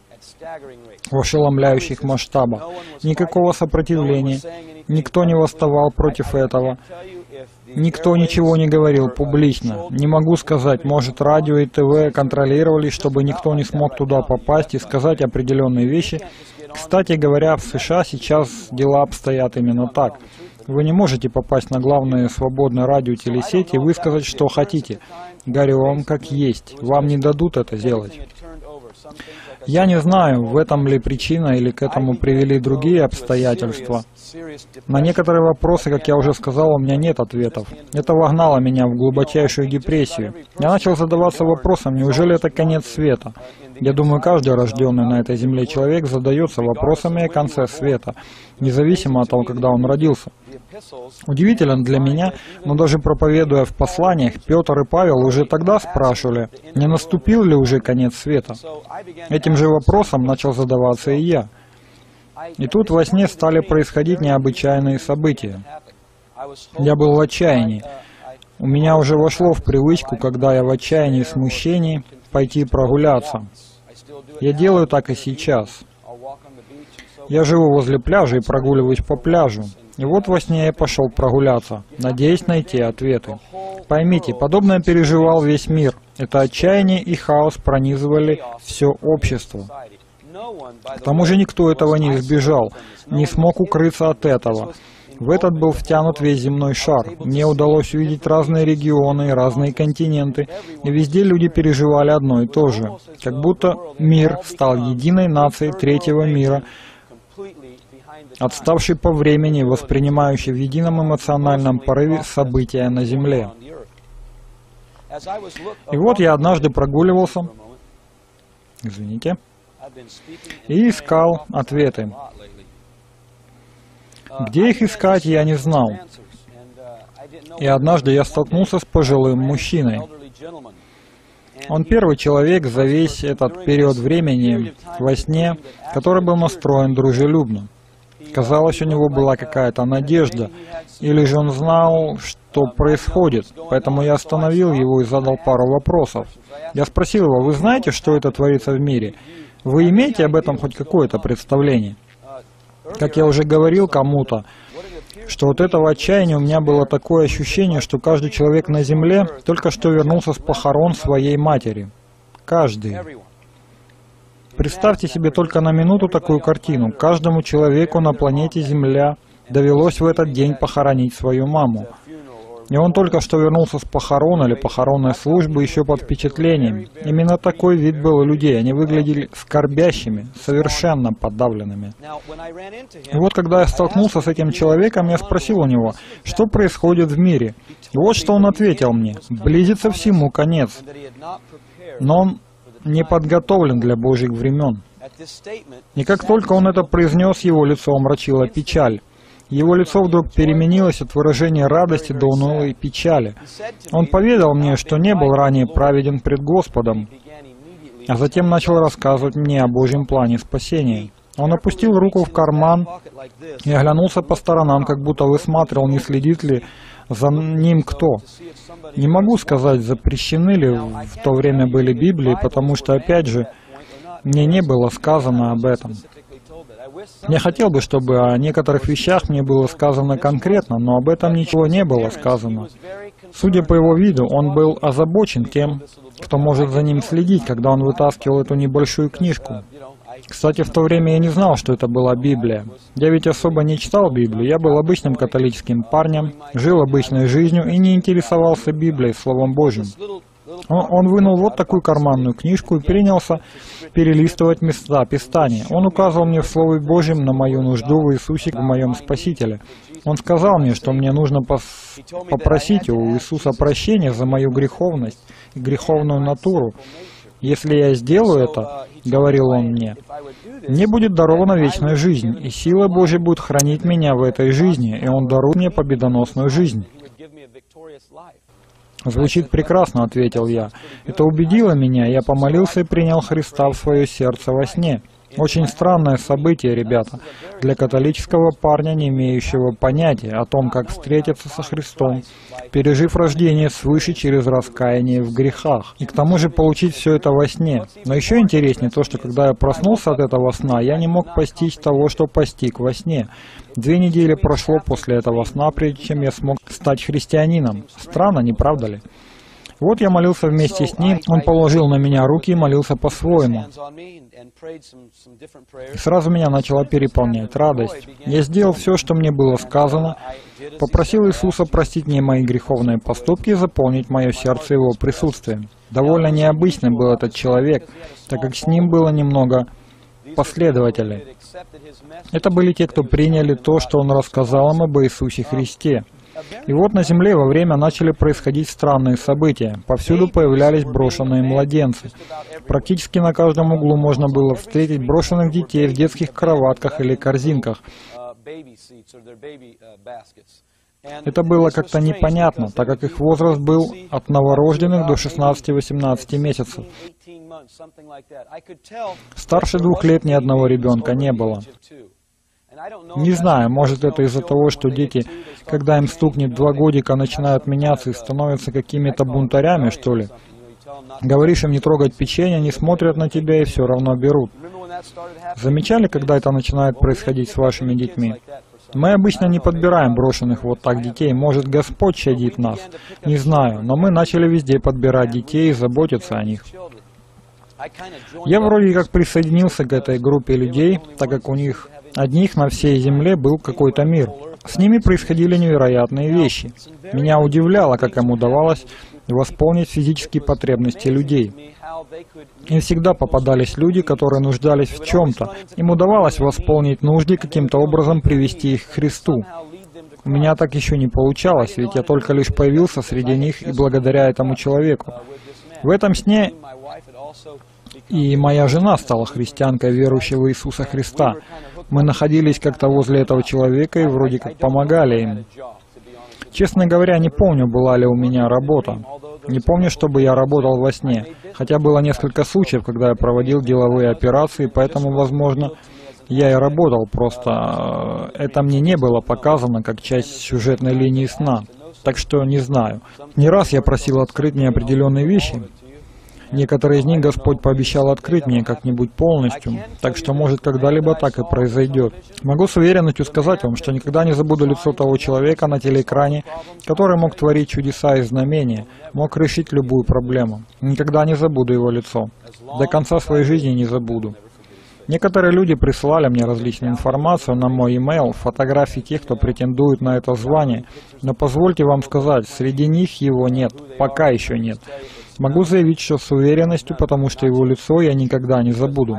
В ошеломляющих масштабах. Никакого сопротивления, никто не восставал против этого, никто ничего не говорил публично. Не могу сказать, может, радио и ТВ контролировали, чтобы никто не смог туда попасть и сказать определенные вещи. Кстати говоря, в США сейчас дела обстоят именно так. Вы не можете попасть на главные свободные радио и телесети и высказать, что хотите. Говорю вам как есть. Вам не дадут это сделать. Я не знаю, в этом ли причина или к этому привели другие обстоятельства. На некоторые вопросы, как я уже сказал, у меня нет ответов. Это вогнало меня в глубочайшую депрессию. Я начал задаваться вопросом, неужели это конец света? Я думаю, каждый рожденный на этой земле человек задается вопросами о конце света, независимо от того, когда он родился. Удивительно для меня, но даже проповедуя в посланиях, Петр и Павел уже тогда спрашивали, не наступил ли уже конец света. Этим же вопросом начал задаваться и я. И тут во сне стали происходить необычайные события. Я был в отчаянии. У меня уже вошло в привычку, когда я в отчаянии и смущении, пойти прогуляться. Я делаю так и сейчас. Я живу возле пляжа и прогуливаюсь по пляжу. И вот во сне я пошел прогуляться, надеясь найти ответы. Поймите, подобное переживал весь мир. Это отчаяние и хаос пронизывали все общество. К тому же никто этого не избежал, не смог укрыться от этого. В этот был втянут весь земной шар. Мне удалось увидеть разные регионы и разные континенты, и везде люди переживали одно и то же. Как будто мир стал единой нацией третьего мира, отставший по времени, воспринимающий в едином эмоциональном порыве события на Земле. И вот я однажды прогуливался, извините, и искал ответы. Где их искать, я не знал. И однажды я столкнулся с пожилым мужчиной. Он первый человек за весь этот период времени во сне, который был настроен дружелюбно. Казалось, у него была какая-то надежда, или же он знал, что происходит, поэтому я остановил его и задал пару вопросов. Я спросил его, вы знаете, что это творится в мире? Вы имеете об этом хоть какое-то представление? Как я уже говорил кому-то, что от этого отчаяния у меня было такое ощущение, что каждый человек на земле только что вернулся с похорон своей матери. Каждый. Представьте себе только на минуту такую картину. Каждому человеку на планете Земля довелось в этот день похоронить свою маму. И он только что вернулся с похорон или похоронной службы еще под впечатлением. Именно такой вид был у людей. Они выглядели скорбящими, совершенно подавленными. И вот когда я столкнулся с этим человеком, я спросил у него, что происходит в мире. И вот что он ответил мне. Близится всему конец. Но он не подготовлен для Божьих времен. И как только он это произнес, его лицо омрачила печаль. Его лицо вдруг переменилось от выражения радости до унылой печали. Он поведал мне, что не был ранее праведен пред Господом, а затем начал рассказывать мне о Божьем плане спасения. Он опустил руку в карман и оглянулся по сторонам, как будто высматривал, не следит ли за ним кто. Не могу сказать, запрещены ли в то время были Библии, потому что, опять же, мне не было сказано об этом. Я хотел бы, чтобы о некоторых вещах мне было сказано конкретно, но об этом ничего не было сказано. Судя по его виду, он был озабочен тем, кто может за ним следить, когда он вытаскивал эту небольшую книжку. Кстати, в то время я не знал, что это была Библия. Я ведь особо не читал Библию, я был обычным католическим парнем, жил обычной жизнью и не интересовался Библией, Словом Божьим. Он, он вынул вот такую карманную книжку и принялся перелистывать места Писания. Он указывал мне в Слове Божьем на мою нужду в Иисусе, в моем Спасителе. Он сказал мне, что мне нужно пос попросить у Иисуса прощения за мою греховность и греховную натуру. Если я сделаю это, говорил он мне, мне будет дарована вечная жизнь, и сила Божья будет хранить меня в этой жизни, и Он дарует мне победоносную жизнь. «Звучит прекрасно», — ответил я. Это убедило меня, и я помолился и принял Христа в свое сердце во сне. Очень странное событие, ребята, для католического парня, не имеющего понятия о том, как встретиться со Христом, пережив рождение свыше через раскаяние в грехах, и к тому же получить все это во сне. Но еще интереснее то, что когда я проснулся от этого сна, я не мог постичь того, что постиг во сне. Две недели прошло после этого сна, прежде чем я смог стать христианином. Странно, не правда ли? Вот я молился вместе с ним, он положил на меня руки и молился по-своему. И сразу меня начала переполнять радость. Я сделал все, что мне было сказано, попросил Иисуса простить мне мои греховные поступки и заполнить мое сердце Его присутствием. Довольно необычным был этот человек, так как с ним было немного последователей. Это были те, кто приняли то, что он рассказал им об Иисусе Христе. И вот на земле во время начали происходить странные события. Повсюду появлялись брошенные младенцы. Практически на каждом углу можно было встретить брошенных детей в детских кроватках или корзинках. Это было как-то непонятно, так как их возраст был от новорожденных до шестнадцати-восемнадцати месяцев. Старше двух лет ни одного ребенка не было. Не знаю, может это из-за того, что дети, когда им стукнет два годика, начинают меняться и становятся какими-то бунтарями, что ли. Говоришь им не трогать печенье, они смотрят на тебя и все равно берут. Замечали, когда это начинает происходить с вашими детьми? Мы обычно не подбираем брошенных вот так детей, может Господь щадит нас, не знаю, но мы начали везде подбирать детей и заботиться о них. Я вроде как присоединился к этой группе людей, так как у них одних на всей земле был какой-то мир. С ними происходили невероятные вещи. Меня удивляло, как им удавалось восполнить физические потребности людей. Им всегда попадались люди, которые нуждались в чем-то. Им удавалось восполнить нужды, каким-то образом привести их к Христу. У меня так еще не получалось, ведь я только лишь появился среди них и благодаря этому человеку. В этом сне и моя жена стала христианкой, верующей в Иисуса Христа. Мы находились как-то возле этого человека и вроде как помогали им. Честно говоря, не помню, была ли у меня работа. Не помню, чтобы я работал во сне. Хотя было несколько случаев, когда я проводил деловые операции, поэтому, возможно, я и работал, просто это мне не было показано как часть сюжетной линии сна. Так что не знаю. Не раз я просил открыть мне определенные вещи. Некоторые из них Господь пообещал открыть мне как-нибудь полностью, так что, может, когда-либо так и произойдет. Могу с уверенностью сказать вам, что никогда не забуду лицо того человека на телеэкране, который мог творить чудеса и знамения, мог решить любую проблему. Никогда не забуду его лицо. До конца своей жизни не забуду. Некоторые люди присылали мне различную информацию на мой e-mail, фотографии тех, кто претендует на это звание. Но позвольте вам сказать, среди них его нет, пока еще нет. Могу заявить, что с уверенностью, потому что его лицо я никогда не забуду.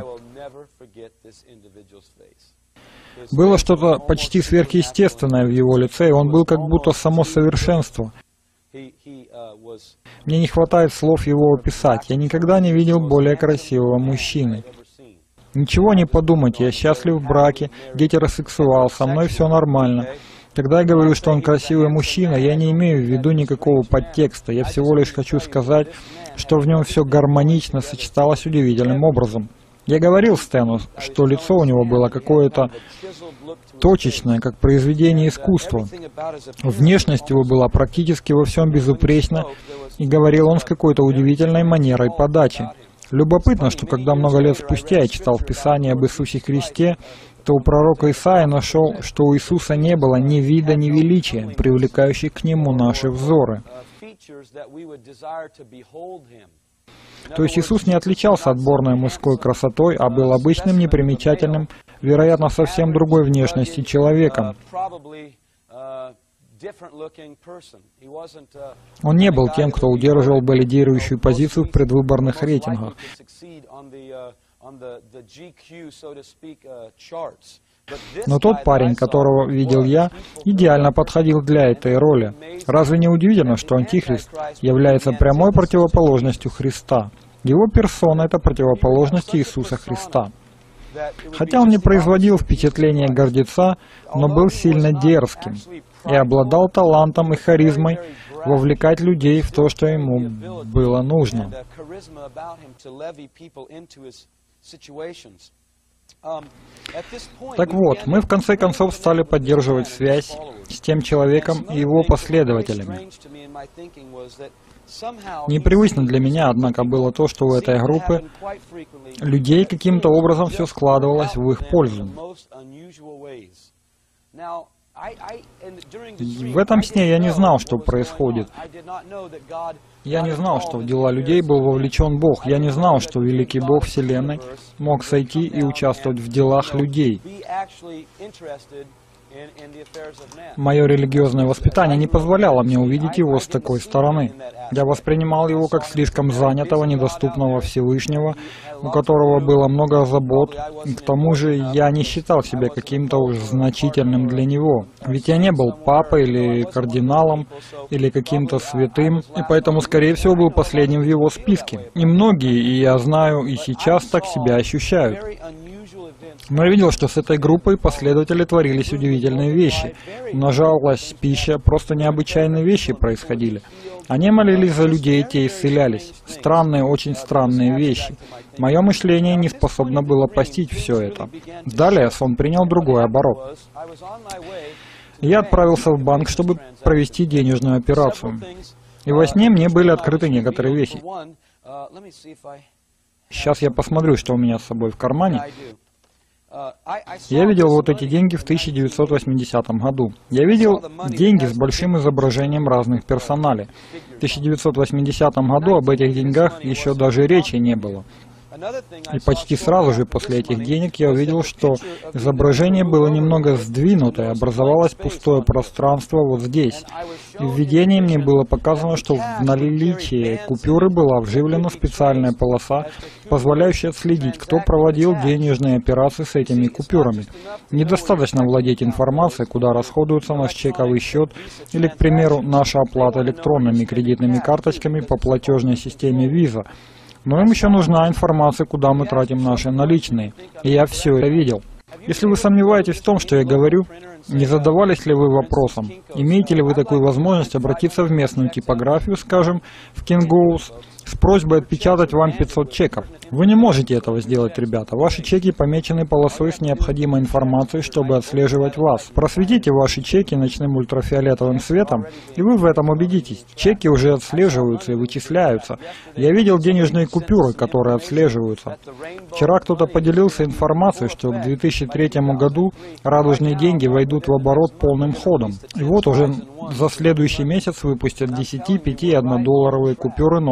Было что-то почти сверхъестественное в его лице, и он был как будто само совершенство. Мне не хватает слов его описать. Я никогда не видел более красивого мужчины. Ничего не подумайте, я счастлив в браке, гетеросексуал, со мной все нормально. Когда я говорю, что он красивый мужчина, я не имею в виду никакого подтекста. Я всего лишь хочу сказать, что в нем все гармонично сочеталось удивительным образом. Я говорил Стэну, что лицо у него было какое-то точечное, как произведение искусства. Внешность его была практически во всем безупречна, и говорил он с какой-то удивительной манерой подачи. Любопытно, что когда много лет спустя я читал в Писании об Иисусе Христе, то у пророка Исаия нашел, что у Иисуса не было ни вида, ни величия, привлекающих к Нему наши взоры. То есть Иисус не отличался отборной мужской красотой, а был обычным, непримечательным, вероятно, совсем другой внешности человеком. Он не был тем, кто удерживал бы лидирующую позицию в предвыборных рейтингах. Но тот парень, которого видел я, идеально подходил для этой роли. Разве не удивительно, что Антихрист является прямой противоположностью Христа? Его персона — это противоположность Иисуса Христа. Хотя он не производил впечатления гордеца, но был сильно дерзким и обладал талантом и харизмой вовлекать людей в то, что ему было нужно. Так вот, мы в конце концов стали поддерживать связь с тем человеком и его последователями. Непривычно для меня, однако, было то, что у этой группы людей каким-то образом все складывалось в их пользу. В этом сне я не знал, что происходит. Я не знал, что в дела людей был вовлечен Бог. Я не знал, что великий Бог Вселенной мог сойти и участвовать в делах людей. Мое религиозное воспитание не позволяло мне увидеть его с такой стороны. Я воспринимал его как слишком занятого, недоступного Всевышнего, у которого было много забот, и к тому же я не считал себя каким-то уж значительным для него. Ведь я не был папой или кардиналом, или каким-то святым, и поэтому, скорее всего, был последним в его списке. И многие, и я знаю, и сейчас так себя ощущают. Но я видел, что с этой группой последователи творились удивительные вещи. Умножалась пища, просто необычайные вещи происходили. Они молились за людей, те исцелялись. Странные, очень странные вещи. Мое мышление не способно было постичь все это. Далее сон принял другой оборот. Я отправился в банк, чтобы провести денежную операцию. И во сне мне были открыты некоторые вещи. Сейчас я посмотрю, что у меня с собой в кармане. Я видел вот эти деньги в тысяча девятьсот восьмидесятом году. Я видел деньги с большим изображением разных персоналей. В тысяча девятьсот восьмидесятом году об этих деньгах еще даже речи не было. И почти сразу же после этих денег я увидел, что изображение было немного сдвинуто, и образовалось пустое пространство вот здесь. И в видении мне было показано, что в наличии купюры была вживлена специальная полоса, позволяющая отследить, кто проводил денежные операции с этими купюрами. Недостаточно владеть информацией, куда расходуется наш чековый счет, или, к примеру, наша оплата электронными кредитными карточками по платежной системе Visa. Но им еще нужна информация, куда мы тратим наши наличные. И я все это видел. Если вы сомневаетесь в том, что я говорю, не задавались ли вы вопросом, имеете ли вы такую возможность обратиться в местную типографию, скажем, в Кингоус, с просьбой отпечатать вам пятьсот чеков. Вы не можете этого сделать, ребята. Ваши чеки помечены полосой с необходимой информацией, чтобы отслеживать вас. Просветите ваши чеки ночным ультрафиолетовым светом, и вы в этом убедитесь. Чеки уже отслеживаются и вычисляются. Я видел денежные купюры, которые отслеживаются. Вчера кто-то поделился информацией, что к две тысячи третьему году радужные деньги войдут в оборот полным ходом. И вот уже за следующий месяц выпустят десять, пять и однодолларовые купюры новых денег.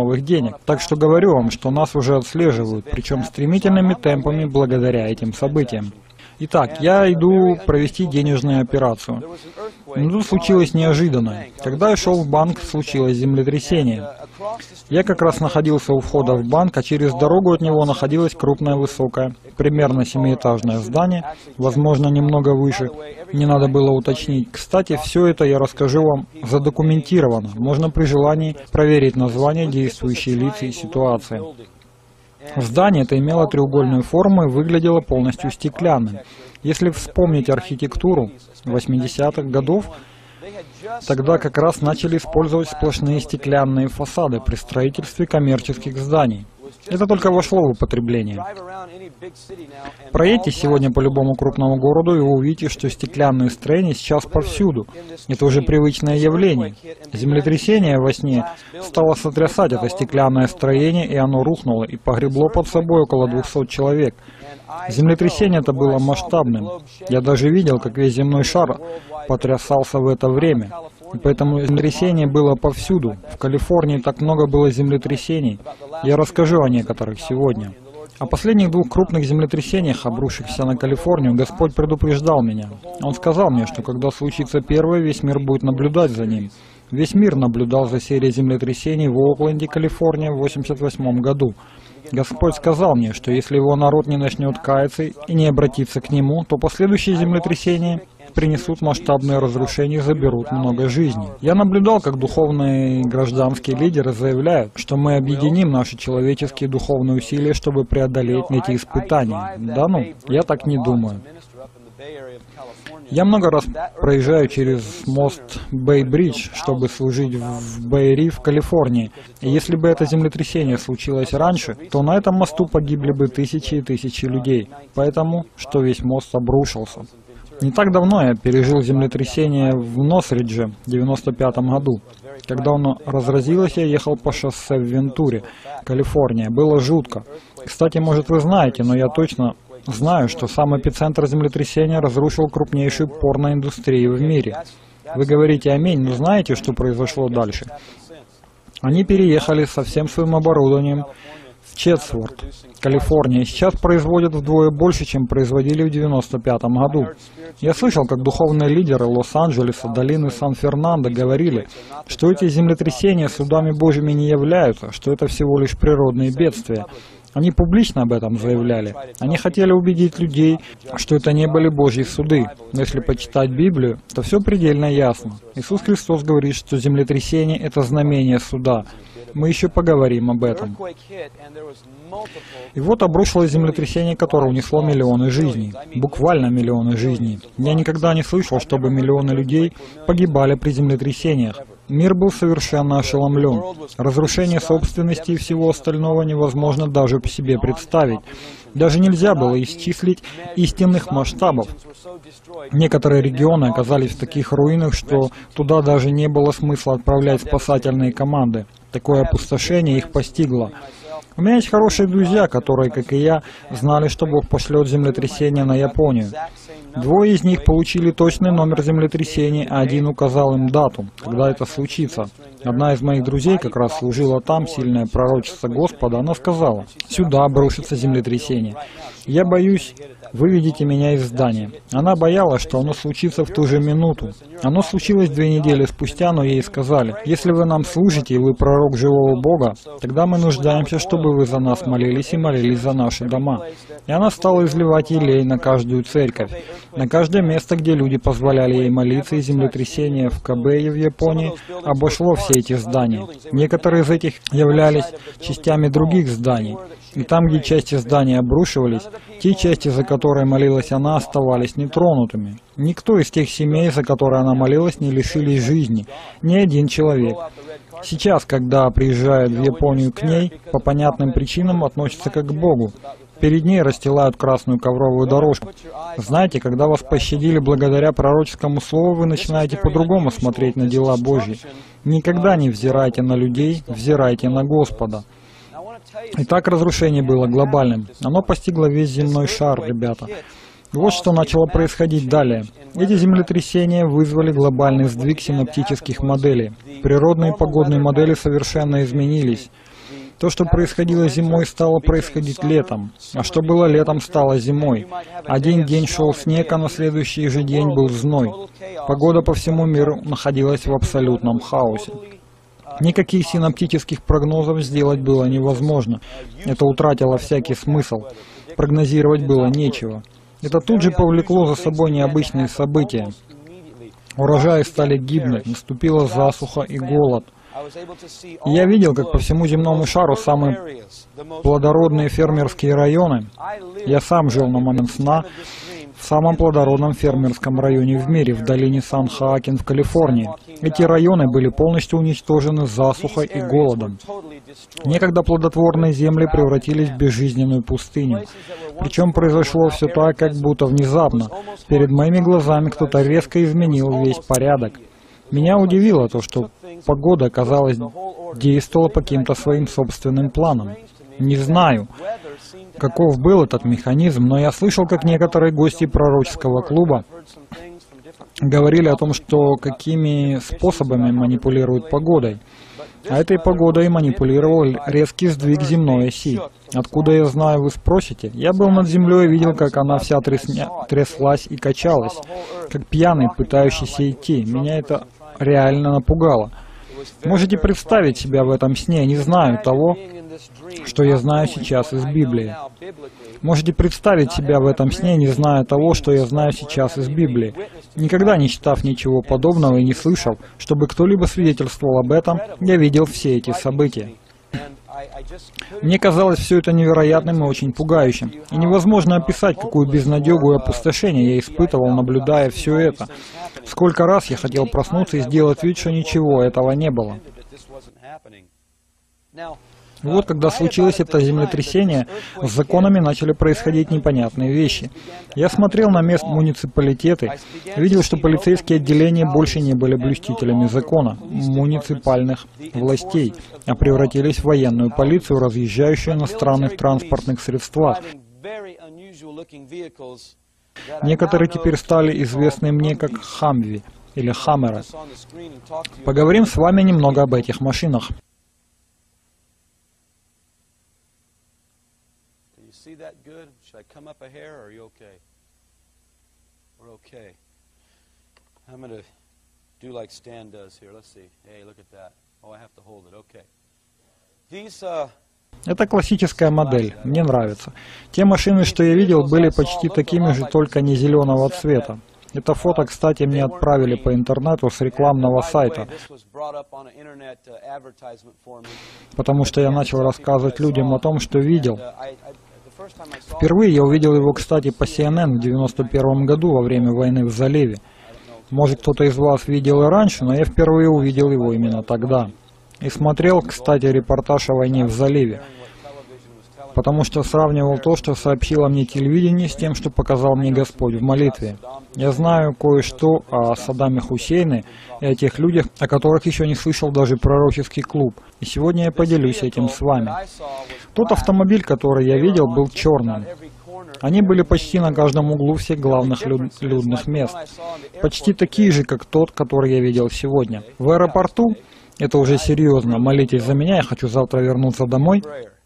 денег. Так что говорю вам, что нас уже отслеживают, причем стремительными темпами благодаря этим событиям. Итак, я иду провести денежную операцию. Но тут случилось неожиданное. Когда я шел в банк, случилось землетрясение. Я как раз находился у входа в банк, а через дорогу от него находилось крупное высокое, примерно семиэтажное здание, возможно, немного выше. Не надо было уточнить. Кстати, все это я расскажу вам задокументировано. Можно при желании проверить название, действующие лица и ситуации. Здание это имело треугольную форму и выглядело полностью стеклянным. Если вспомнить архитектуру восьмидесятых годов, тогда как раз начали использовать сплошные стеклянные фасады при строительстве коммерческих зданий. Это только вошло в употребление. Проедьте сегодня по любому крупному городу, и вы увидите, что стеклянные строения сейчас повсюду. Это уже привычное явление. Землетрясение во сне стало сотрясать это стеклянное строение, и оно рухнуло и погребло под собой около двухсот человек. Землетрясение это было масштабным. Я даже видел, как весь земной шар потрясался в это время. И поэтому землетрясение было повсюду. В Калифорнии так много было землетрясений. Я расскажу о некоторых сегодня. О последних двух крупных землетрясениях, обрушившихся на Калифорнию, Господь предупреждал меня. Он сказал мне, что когда случится первое, весь мир будет наблюдать за ним. Весь мир наблюдал за серией землетрясений в Окленде, Калифорния, в восемьдесят восьмом году. Господь сказал мне, что если его народ не начнет каяться и не обратиться к нему, то последующие землетрясения принесут масштабные разрушения и заберут много жизней. Я наблюдал, как духовные и гражданские лидеры заявляют, что мы объединим наши человеческие духовные усилия, чтобы преодолеть эти испытания. Да ну, я так не думаю. Я много раз проезжаю через мост Бэй-Бридж, чтобы служить в Бэй-Ри в Калифорнии. И если бы это землетрясение случилось раньше, то на этом мосту погибли бы тысячи и тысячи людей. Поэтому, что весь мост обрушился. Не так давно я пережил землетрясение в Носридже в девяносто пятом году. Когда оно разразилось, я ехал по шоссе в Вентуре, Калифорния. Было жутко. Кстати, может, вы знаете, но я точно знаю, что сам эпицентр землетрясения разрушил крупнейшую порноиндустрию в мире. Вы говорите «Аминь», но знаете, что произошло дальше? Они переехали со всем своим оборудованием в Четсворт, Калифорния, и сейчас производят вдвое больше, чем производили в девяносто пятом году. Я слышал, как духовные лидеры Лос-Анджелеса, долины Сан-Фернандо говорили, что эти землетрясения судами Божьими не являются, что это всего лишь природные бедствия. Они публично об этом заявляли. Они хотели убедить людей, что это не были Божьи суды. Но если почитать Библию, то все предельно ясно. Иисус Христос говорит, что землетрясение — это знамение суда. Мы еще поговорим об этом. И вот обрушилось землетрясение, которое унесло миллионы жизней. Буквально миллионы жизней. Я никогда не слышал, чтобы миллионы людей погибали при землетрясениях. Мир был совершенно ошеломлен. Разрушение собственности и всего остального невозможно даже по себе представить. Даже нельзя было исчислить истинных масштабов. Некоторые регионы оказались в таких руинах, что туда даже не было смысла отправлять спасательные команды. Такое опустошение их постигло. У меня есть хорошие друзья, которые, как и я, знали, что Бог пошлет землетрясение на Японию. Двое из них получили точный номер землетрясения, а один указал им дату, когда это случится. Одна из моих друзей как раз служила там, сильная пророчица Господа, она сказала: «Сюда обрушится землетрясение. Я боюсь, вы видите меня из здания». Она боялась, что оно случится в ту же минуту. Оно случилось две недели спустя, но ей сказали: «Если вы нам служите, и вы пророк живого Бога, тогда мы нуждаемся, чтобы вы за нас молились и молились за наши дома». И она стала изливать елей на каждую церковь, на каждое место, где люди позволяли ей молиться, и землетрясение в Кобэе в Японии обошло все эти здания. Некоторые из этих являлись частями других зданий. И там, где части здания обрушивались, те части, за которые молилась она, оставались нетронутыми. Никто из тех семей, за которые она молилась, не лишились жизни. Ни один человек. Сейчас, когда приезжают в Японию к ней, по понятным причинам относятся как к Богу. Перед ней расстилают красную ковровую дорожку. Знаете, когда вас пощадили благодаря пророческому слову, вы начинаете по-другому смотреть на дела Божьи. Никогда не взирайте на людей, взирайте на Господа. Итак, разрушение было глобальным. Оно постигло весь земной шар, ребята. Вот что начало происходить далее. Эти землетрясения вызвали глобальный сдвиг синаптических моделей. Природные погодные модели совершенно изменились. То, что происходило зимой, стало происходить летом. А что было летом, стало зимой. Один день шел снег, а на следующий же день был зной. Погода по всему миру находилась в абсолютном хаосе. Никаких синоптических прогнозов сделать было невозможно. Это утратило всякий смысл. Прогнозировать было нечего. Это тут же повлекло за собой необычные события. Урожаи стали гибнуть, наступила засуха и голод. И я видел, как по всему земному шару самые плодородные фермерские районы. Я сам жил на момент сна в самом плодородном фермерском районе в мире, в долине Сан-Хоакин в Калифорнии. Эти районы были полностью уничтожены засухой и голодом. Некогда плодотворные земли превратились в безжизненную пустыню. Причем произошло все так, как будто внезапно. Перед моими глазами кто-то резко изменил весь порядок. Меня удивило то, что погода, казалось, действовала по каким-то своим собственным планам. Не знаю, каков был этот механизм, но я слышал, как некоторые гости пророческого клуба говорили о том, что какими способами манипулируют погодой. А этой погодой манипулировал резкий сдвиг земной оси. Откуда я знаю, вы спросите? Я был над землей и видел, как она вся трясня... тряслась и качалась, как пьяный, пытающийся идти. Меня это реально напугало. Можете представить себя в этом сне, не знаю того, что я знаю сейчас из Библии. Можете представить себя в этом сне, не зная того, что я знаю сейчас из Библии. Никогда не читав ничего подобного и не слышал, чтобы кто-либо свидетельствовал об этом, я видел все эти события. Мне казалось все это невероятным и очень пугающим. И невозможно описать, какую безнадегу и опустошение я испытывал, наблюдая все это. Сколько раз я хотел проснуться и сделать вид, что ничего этого не было. И вот, когда случилось это землетрясение, с законами начали происходить непонятные вещи. Я смотрел на мест муниципалитеты, видел, что полицейские отделения больше не были блюстителями закона, муниципальных властей, а превратились в военную полицию, разъезжающую на странных транспортных средствах. Некоторые теперь стали известны мне как Хамви или Хаммеры. Поговорим с вами немного об этих машинах. See that good? Should I come up a hair or are you okay? We're okay. I'm going to do like Stan does here. Let's see. Hey, look at that. Oh, I have to hold it. Okay. These uh Это классическая модель, мне нравится. Те машины, что я видел, были почти такими же, только не зеленого цвета. Это фото, кстати, мне отправили по интернету с рекламного сайта, потому что я начал рассказывать людям о том, что видел. Впервые я увидел его, кстати, по си эн эн в девяносто первом году во время войны в заливе. Может, кто-то из вас видел и раньше, но я впервые увидел его именно тогда. И смотрел, кстати, репортаж о войне в заливе, потому что сравнивал то, что сообщило мне телевидение, с тем, что показал мне Господь в молитве. Я знаю кое-что о Саддаме Хусейне и о тех людях, о которых еще не слышал даже пророческий клуб. И сегодня я поделюсь этим с вами. Тот автомобиль, который я видел, был черным. Они были почти на каждом углу всех главных люд людных мест. Почти такие же, как тот, который я видел сегодня. В аэропорту, это уже серьезно, молитесь за меня, я хочу завтра вернуться домой.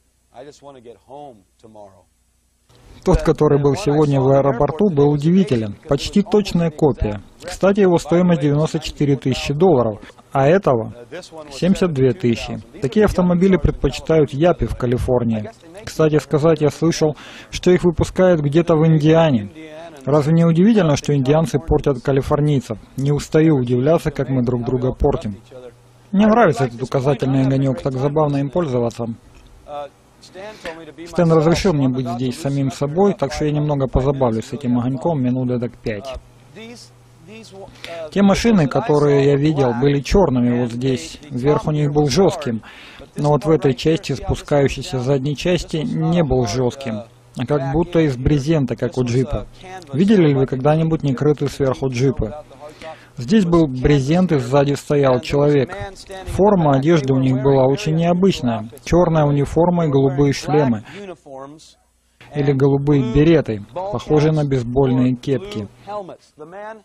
Тот, который был сегодня в аэропорту, был удивителен. Почти точная копия. Кстати, его стоимость девяносто четыре тысячи долларов, а этого семьдесят две тысячи. Такие автомобили предпочитают япи в Калифорнии. Кстати сказать, я слышал, что их выпускают где-то в Индиане. Разве не удивительно, что индианцы портят калифорнийцев? Не устаю удивляться, как мы друг друга портим. Мне нравится этот указательный огонек, так забавно им пользоваться. Стэн разрешил мне быть здесь самим собой, так что я немного позабавлюсь с этим огоньком минут эдак пять. Те машины, которые я видел, были черными вот здесь. Верх у них был жестким, но вот в этой части, спускающейся задней части, не был жестким, а как будто из брезента, как у джипа. Видели ли вы когда-нибудь некрытые сверху джипы? Здесь был брезент и сзади стоял человек. Форма одежды у них была очень необычная. Черная униформа и голубые шлемы. Или голубые береты, похожие на бейсбольные кепки.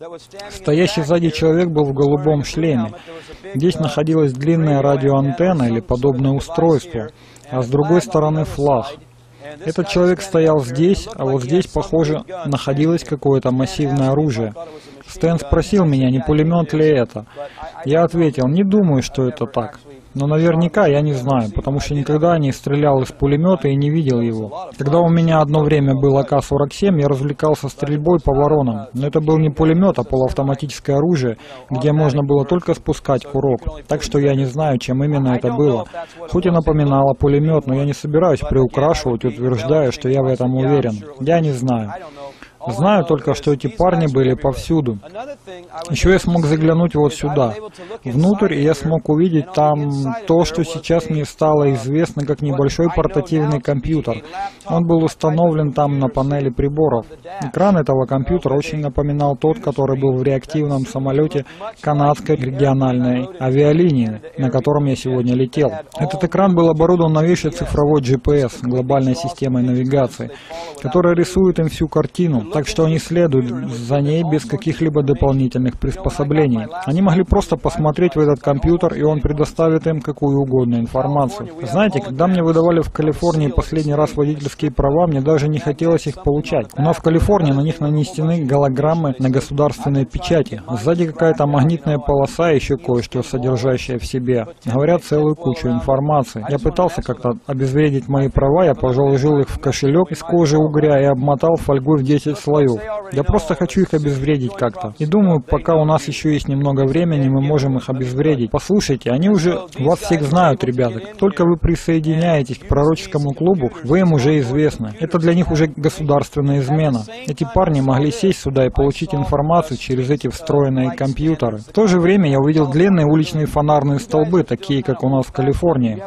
Стоящий сзади человек был в голубом шлеме. Здесь находилась длинная радиоантенна или подобное устройство, а с другой стороны флаг. Этот человек стоял здесь, а вот здесь, похоже, находилось какое-то массивное оружие. Стэн спросил меня, не пулемет ли это. Я ответил, не думаю, что это так. Но наверняка я не знаю, потому что никогда не стрелял из пулемета и не видел его. Когда у меня одно время был А К сорок семь, я развлекался стрельбой по воронам. Но это был не пулемет, а полуавтоматическое оружие, где можно было только спускать курок. Так что я не знаю, чем именно это было. Хоть и напоминало пулемет, но я не собираюсь приукрашивать, утверждая, что я в этом уверен. Я не знаю. Знаю только, что эти парни были повсюду. Еще я смог заглянуть вот сюда, внутрь, и я смог увидеть там то, что сейчас мне стало известно как небольшой портативный компьютер. Он был установлен там на панели приборов. Экран этого компьютера очень напоминал тот, который был в реактивном самолете канадской региональной авиалинии, на котором я сегодня летел. Этот экран был оборудован новейшей цифровой Джи Пи Эс, глобальной системой навигации, которая рисует им всю картину. Так что они следуют за ней без каких-либо дополнительных приспособлений. Они могли просто посмотреть в этот компьютер, и он предоставит им какую угодно информацию. Знаете, когда мне выдавали в Калифорнии последний раз водительские права, мне даже не хотелось их получать. У нас в Калифорнии на них нанесены голограммы на государственной печати. Сзади какая-то магнитная полоса и еще кое-что, содержащее в себе. Говорят, целую кучу информации. Я пытался как-то обезвредить мои права, я положил их в кошелек из кожи угря и обмотал фольгой в десять слоев. Я просто хочу их обезвредить как-то. И думаю, пока у нас еще есть немного времени, мы можем их обезвредить. Послушайте, они уже вас всех знают, ребята. Как только вы присоединяетесь к пророческому клубу, вы им уже известны. Это для них уже государственная измена. Эти парни могли сесть сюда и получить информацию через эти встроенные компьютеры. В то же время я увидел длинные уличные фонарные столбы, такие как у нас в Калифорнии.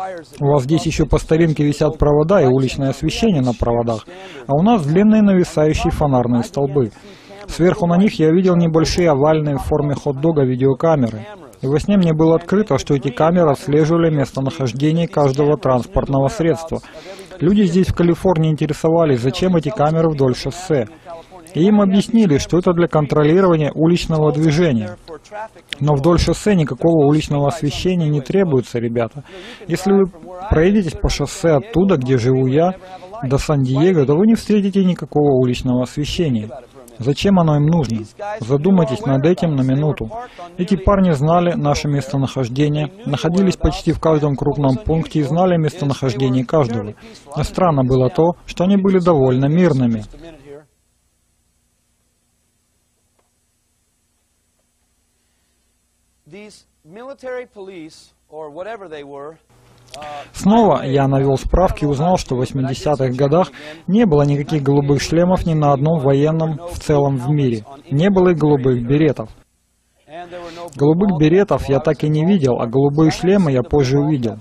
У вас здесь еще по старинке висят провода и уличное освещение на проводах, а у нас длинные нависающие фонарные столбы. Сверху на них я видел небольшие овальные в форме хот-дога видеокамеры. И во сне мне было открыто, что эти камеры отслеживали местонахождение каждого транспортного средства. Люди здесь в Калифорнии интересовались, зачем эти камеры вдоль шоссе. И им объяснили, что это для контролирования уличного движения. Но вдоль шоссе никакого уличного освещения не требуется, ребята. Если вы проедетесь по шоссе оттуда, где живу я, до Сан-Диего, то вы не встретите никакого уличного освещения. Зачем оно им нужно? Задумайтесь над этим на минуту. Эти парни знали наше местонахождение, находились почти в каждом крупном пункте и знали местонахождение каждого. Но странно было то, что они были довольно мирными. Снова я навел справки и узнал, что в восьмидесятых годах не было никаких голубых шлемов ни на одном военном в целом в мире. Не было и голубых беретов. Голубых беретов я так и не видел, а голубые шлемы я позже увидел.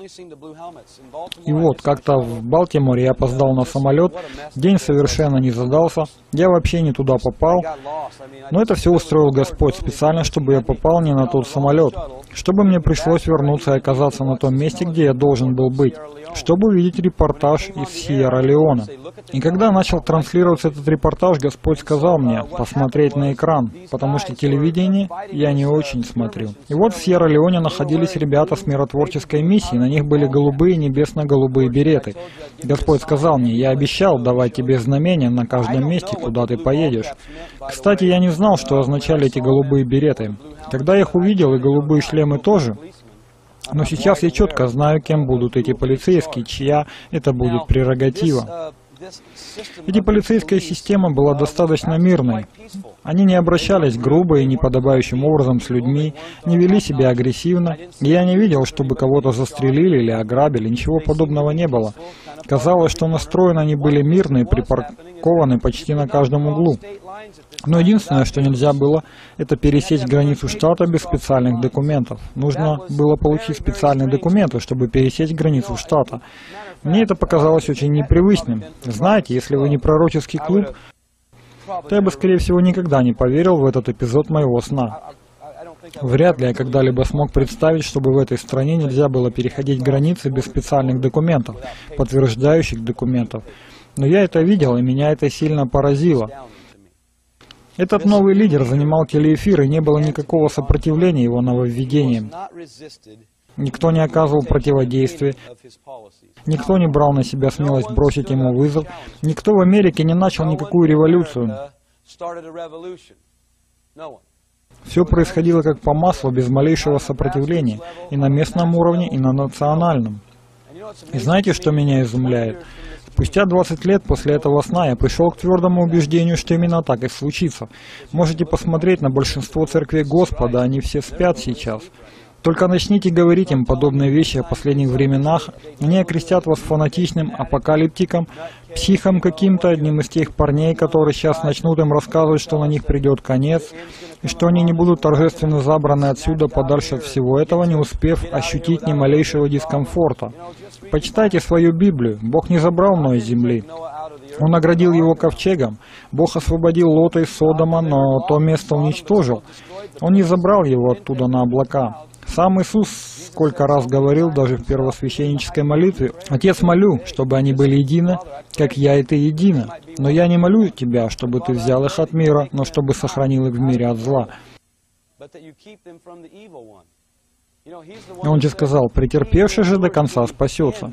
И вот, как-то в Балтиморе я опоздал на самолет, день совершенно не задался, я вообще не туда попал. Но это все устроил Господь специально, чтобы я попал не на тот самолет, чтобы мне пришлось вернуться и оказаться на том месте, где я должен был быть, чтобы увидеть репортаж из Сьерра-Леоне. И когда начал транслироваться этот репортаж, Господь сказал мне посмотреть на экран, потому что телевидение я не очень смотрю. И вот в Сьерра-Леоне находились ребята с миротворческой миссией, на них были голубые, небесно-голубые береты. Господь сказал мне, я обещал давать тебе знамения на каждом месте, куда ты поедешь. Кстати, я не знал, что означали эти голубые береты. Когда я их увидел, и голубые шлемы тоже, но сейчас я четко знаю, кем будут эти полицейские, чья это будет прерогатива. Эти полицейская система была достаточно мирной. Они не обращались грубо и неподобающим образом с людьми, не вели себя агрессивно, и я не видел, чтобы кого-то застрелили или ограбили, ничего подобного не было. Казалось, что настроены они были мирно и припаркованы почти на каждом углу. Но единственное, что нельзя было, это пересечь границу штата без специальных документов. Нужно было получить специальные документы, чтобы пересечь границу штата. Мне это показалось очень непривычным. Знаете, если вы не пророческий клуб, то я бы, скорее всего, никогда не поверил в этот эпизод моего сна. Вряд ли я когда-либо смог представить, чтобы в этой стране нельзя было переходить границы без специальных документов, подтверждающих документов. Но я это видел, и меня это сильно поразило. Этот новый лидер занимал телеэфир, и не было никакого сопротивления его нововведениям. Никто не оказывал противодействия, никто не брал на себя смелость бросить ему вызов, никто в Америке не начал никакую революцию. Все происходило как по маслу, без малейшего сопротивления, и на местном уровне, и на национальном. И знаете, что меня изумляет? Спустя двадцать лет после этого сна я пришел к твердому убеждению, что именно так и случится. Можете посмотреть на большинство церквей Господа, они все спят сейчас. Только начните говорить им подобные вещи о последних временах, они окрестят вас фанатичным апокалиптиком, психом каким-то, одним из тех парней, которые сейчас начнут им рассказывать, что на них придет конец, и что они не будут торжественно забраны отсюда подальше от всего этого, не успев ощутить ни малейшего дискомфорта. Почитайте свою Библию. Бог не забрал Ноя с земли. Он наградил его ковчегом. Бог освободил Лота из Содома, но то место уничтожил. Он не забрал его оттуда на облака. Сам Иисус сколько раз говорил, даже в первосвященнической молитве: «Отец, молю, чтобы они были едины, как я и ты едины. Но я не молю тебя, чтобы ты взял их от мира, но чтобы сохранил их в мире от зла». Он же сказал: «Претерпевший же до конца спасется».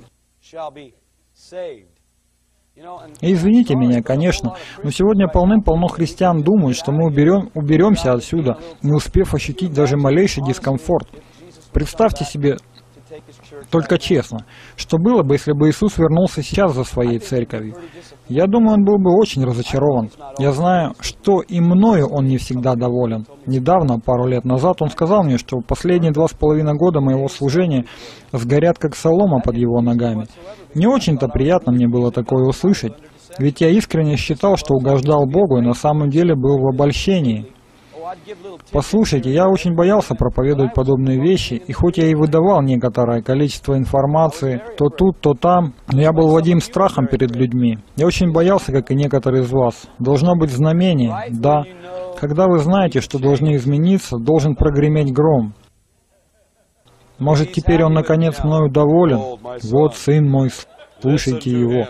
И извините меня, конечно, но сегодня полным-полно христиан думают, что мы уберем, уберемся отсюда, не успев ощутить даже малейший дискомфорт. Представьте себе, только честно, что было бы, если бы Иисус вернулся сейчас за своей церковью. Я думаю, он был бы очень разочарован. Я знаю, что и мною он не всегда доволен. Недавно, пару лет назад, он сказал мне, что последние два с половиной года моего служения сгорят как солома под его ногами. Не очень-то приятно мне было такое услышать, ведь я искренне считал, что угождал Богу, и на самом деле был в обольщении. Послушайте, я очень боялся проповедовать подобные вещи, и хоть я и выдавал некоторое количество информации, то тут, то там, но я был владим страхом перед людьми. Я очень боялся, как и некоторые из вас. Должно быть знамение, да. Когда вы знаете, что должны измениться, должен прогреметь гром. Может, теперь он наконец мною доволен? Вот, сын мой, слушайте его.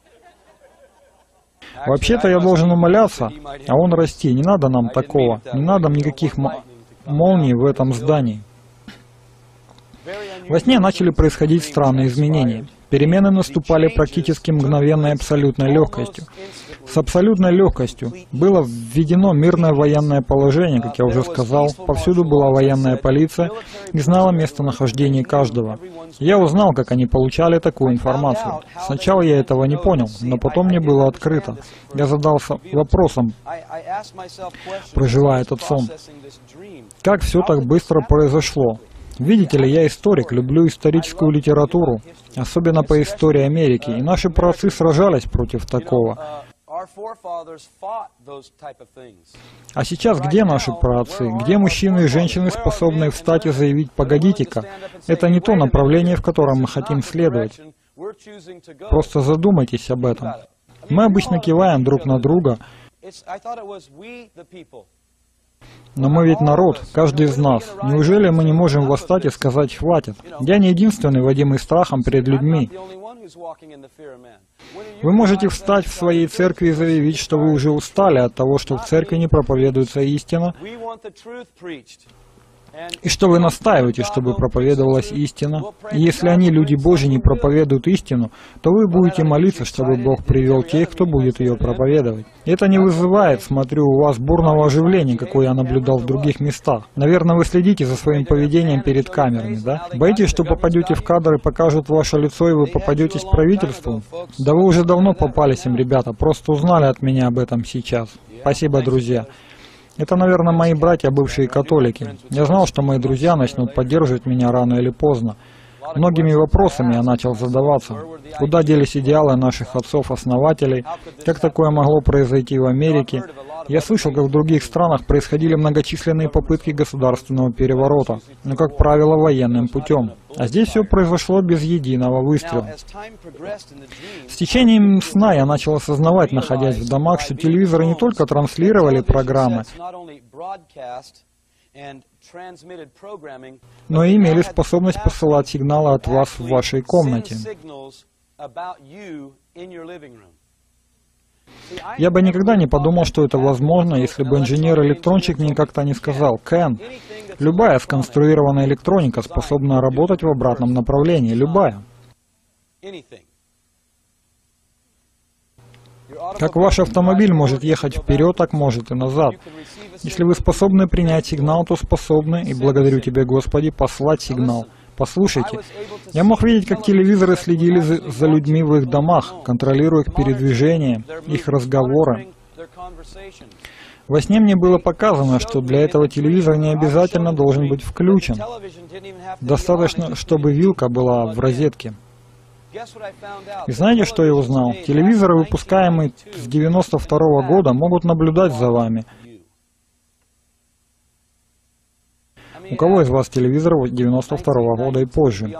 Вообще-то я должен умоляться, а он расти. Не надо нам такого. Не надо никаких молний в этом здании. Во сне начали происходить странные изменения. Перемены наступали практически мгновенной абсолютной легкостью. С абсолютной легкостью было введено мирное военное положение, как я уже сказал. Повсюду была военная полиция и знала местонахождение каждого. Я узнал, как они получали такую информацию. Сначала я этого не понял, но потом мне было открыто. Я задался вопросом, проживая этот сон, как все так быстро произошло. Видите ли, я историк, люблю историческую литературу, особенно по истории Америки, и наши праотцы сражались против такого. А сейчас где наши праотцы? Где мужчины и женщины, способные встать и заявить: «Погодите-ка, это не то направление, в котором мы хотим следовать». Просто задумайтесь об этом. Мы обычно киваем друг на друга, но мы ведь народ, каждый из нас. Неужели мы не можем восстать и сказать: «Хватит»? Я не единственный, водимый страхом перед людьми. Вы можете встать в своей церкви и заявить, что вы уже устали от того, что в церкви не проповедуется истина, и что вы настаиваете, чтобы проповедовалась истина. И если они, люди Божьи, не проповедуют истину, то вы будете молиться, чтобы Бог привел тех, кто будет ее проповедовать. Это не вызывает, смотрю, у вас бурного оживления, какое я наблюдал в других местах. Наверное, вы следите за своим поведением перед камерами, да? Боитесь, что попадете в кадр и покажут ваше лицо, и вы попадетесь правительству? Да вы уже давно попались им, ребята, просто узнали от меня об этом сейчас. Спасибо, друзья. Это, наверное, мои братья, бывшие католики. Я знал, что мои друзья начнут поддерживать меня рано или поздно. Многими вопросами я начал задаваться. Куда делись идеалы наших отцов-основателей? Как такое могло произойти в Америке? Я слышал, как в других странах происходили многочисленные попытки государственного переворота, но, как правило, военным путем. А здесь все произошло без единого выстрела. С течением сна я начал осознавать, находясь в домах, что телевизоры не только транслировали программы, но и имели способность посылать сигналы от вас в вашей комнате. Я бы никогда не подумал, что это возможно, если бы инженер-электронщик мне как-то не сказал: «Кен, любая сконструированная электроника способна работать в обратном направлении, любая». Как ваш автомобиль может ехать вперед, так может и назад. Если вы способны принять сигнал, то способны, и благодарю Тебя, Господи, послать сигнал. Послушайте, я мог видеть, как телевизоры следили за, за людьми в их домах, контролируя их передвижение, их разговоры. Во сне мне было показано, что для этого телевизор не обязательно должен быть включен. Достаточно, чтобы вилка была в розетке. И знаете, что я узнал? Телевизоры, выпускаемые с девяносто второго года, могут наблюдать за вами. У кого из вас телевизор девяносто второго года и позже?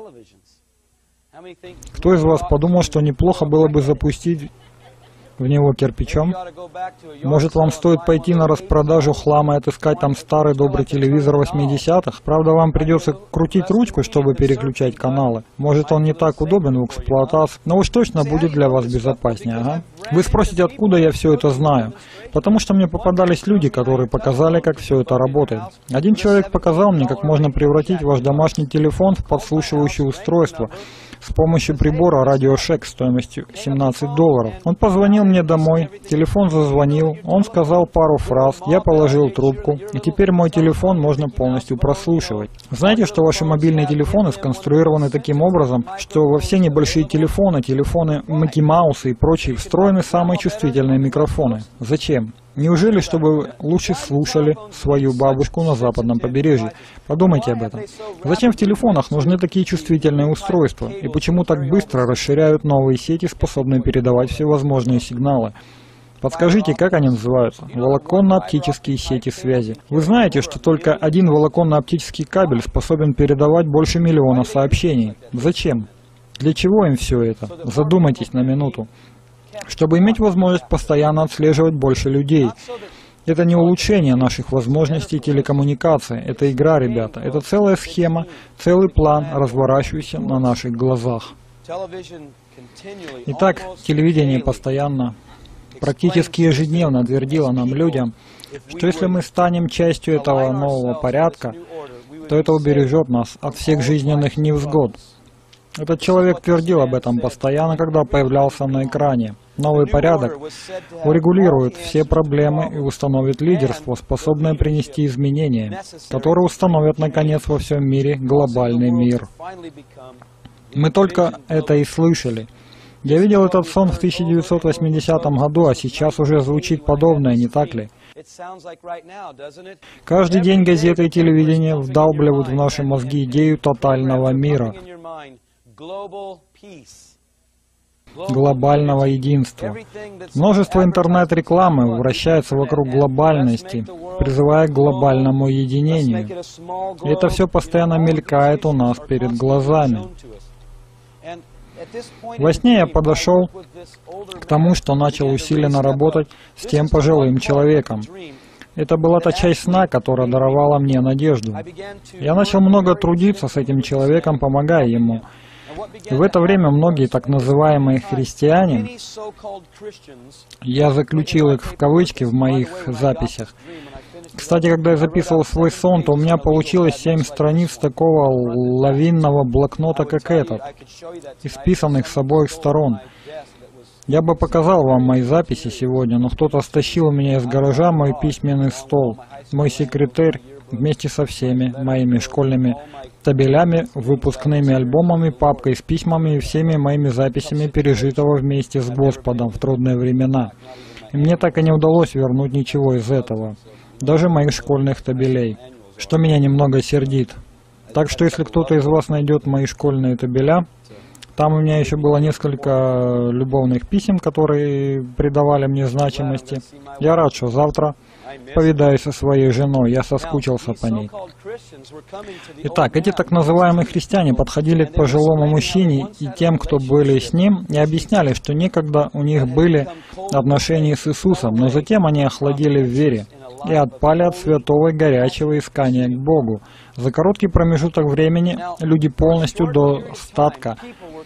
Кто из вас подумал, что неплохо было бы запустить в него кирпичом? Может, вам стоит пойти на распродажу хлама и отыскать там старый добрый телевизор восьмидесятых? Правда, вам придется крутить ручку, чтобы переключать каналы. Может, он не так удобен в эксплуатации, но уж точно будет для вас безопаснее, ага. Вы спросите, откуда я все это знаю? Потому что мне попадались люди, которые показали, как все это работает. Один человек показал мне, как можно превратить ваш домашний телефон в подслушивающее устройство с помощью прибора RadioShack стоимостью семнадцать долларов. Он позвонил мне домой, телефон зазвонил, он сказал пару фраз, я положил трубку, и теперь мой телефон можно полностью прослушивать. Знаете, что ваши мобильные телефоны сконструированы таким образом, что во все небольшие телефоны, телефоны Микки Мауса и прочие встроены самые чувствительные микрофоны? Зачем? Неужели, чтобы вы лучше слушали свою бабушку на западном побережье? Подумайте об этом. Зачем в телефонах нужны такие чувствительные устройства? И почему так быстро расширяют новые сети, способные передавать всевозможные сигналы? Подскажите, как они называются? Волоконно-оптические сети связи. Вы знаете, что только один волоконно-оптический кабель способен передавать больше миллиона сообщений. Зачем? Для чего им все это? Задумайтесь на минуту. Чтобы иметь возможность постоянно отслеживать больше людей. Это не улучшение наших возможностей телекоммуникации. Это игра, ребята. Это целая схема, целый план, разворачивающийся на наших глазах. Итак, телевидение постоянно, практически ежедневно твердило нам, людям, что если мы станем частью этого нового порядка, то это убережет нас от всех жизненных невзгод. Этот человек твердил об этом постоянно, когда появлялся на экране. Новый порядок урегулирует все проблемы и установит лидерство, способное принести изменения, которые установят, наконец, во всем мире глобальный мир. Мы только это и слышали. Я видел этот сон в тысяча девятьсот восьмидесятом году, а сейчас уже звучит подобное, не так ли? Каждый день газеты и телевидение вдалбливают в наши мозги идею тотального мира, глобального единства. Множество интернет-рекламы вращается вокруг глобальности, призывая к глобальному единению. И это все постоянно мелькает у нас перед глазами. Во сне я подошел к тому, что начал усиленно работать с тем пожилым человеком. Это была та часть сна, которая даровала мне надежду. Я начал много трудиться с этим человеком, помогая ему. И в это время многие так называемые христиане, я заключил их в кавычки в моих записях. Кстати, когда я записывал свой сон, то у меня получилось семь страниц такого лавинного блокнота, как этот, исписанных с обоих сторон. Я бы показал вам мои записи сегодня, но кто-то стащил у меня из гаража мой письменный стол, мой секретарь, вместе со всеми моими школьными табелями, выпускными альбомами, папкой с письмами и всеми моими записями пережитого вместе с Господом в трудные времена. И мне так и не удалось вернуть ничего из этого, даже моих школьных табелей, что меня немного сердит. Так что если кто-то из вас найдет мои школьные табеля, там у меня еще было несколько любовных писем, которые придавали мне значимости. Я рад, что завтра повидаюсь со своей женой, я соскучился по ней. Итак, эти так называемые христиане подходили к пожилому мужчине и тем, кто были с ним, и объясняли, что некогда у них были отношения с Иисусом, но затем они охладили в вере и отпали от святого и горячего искания к Богу. За короткий промежуток времени люди полностью до остатка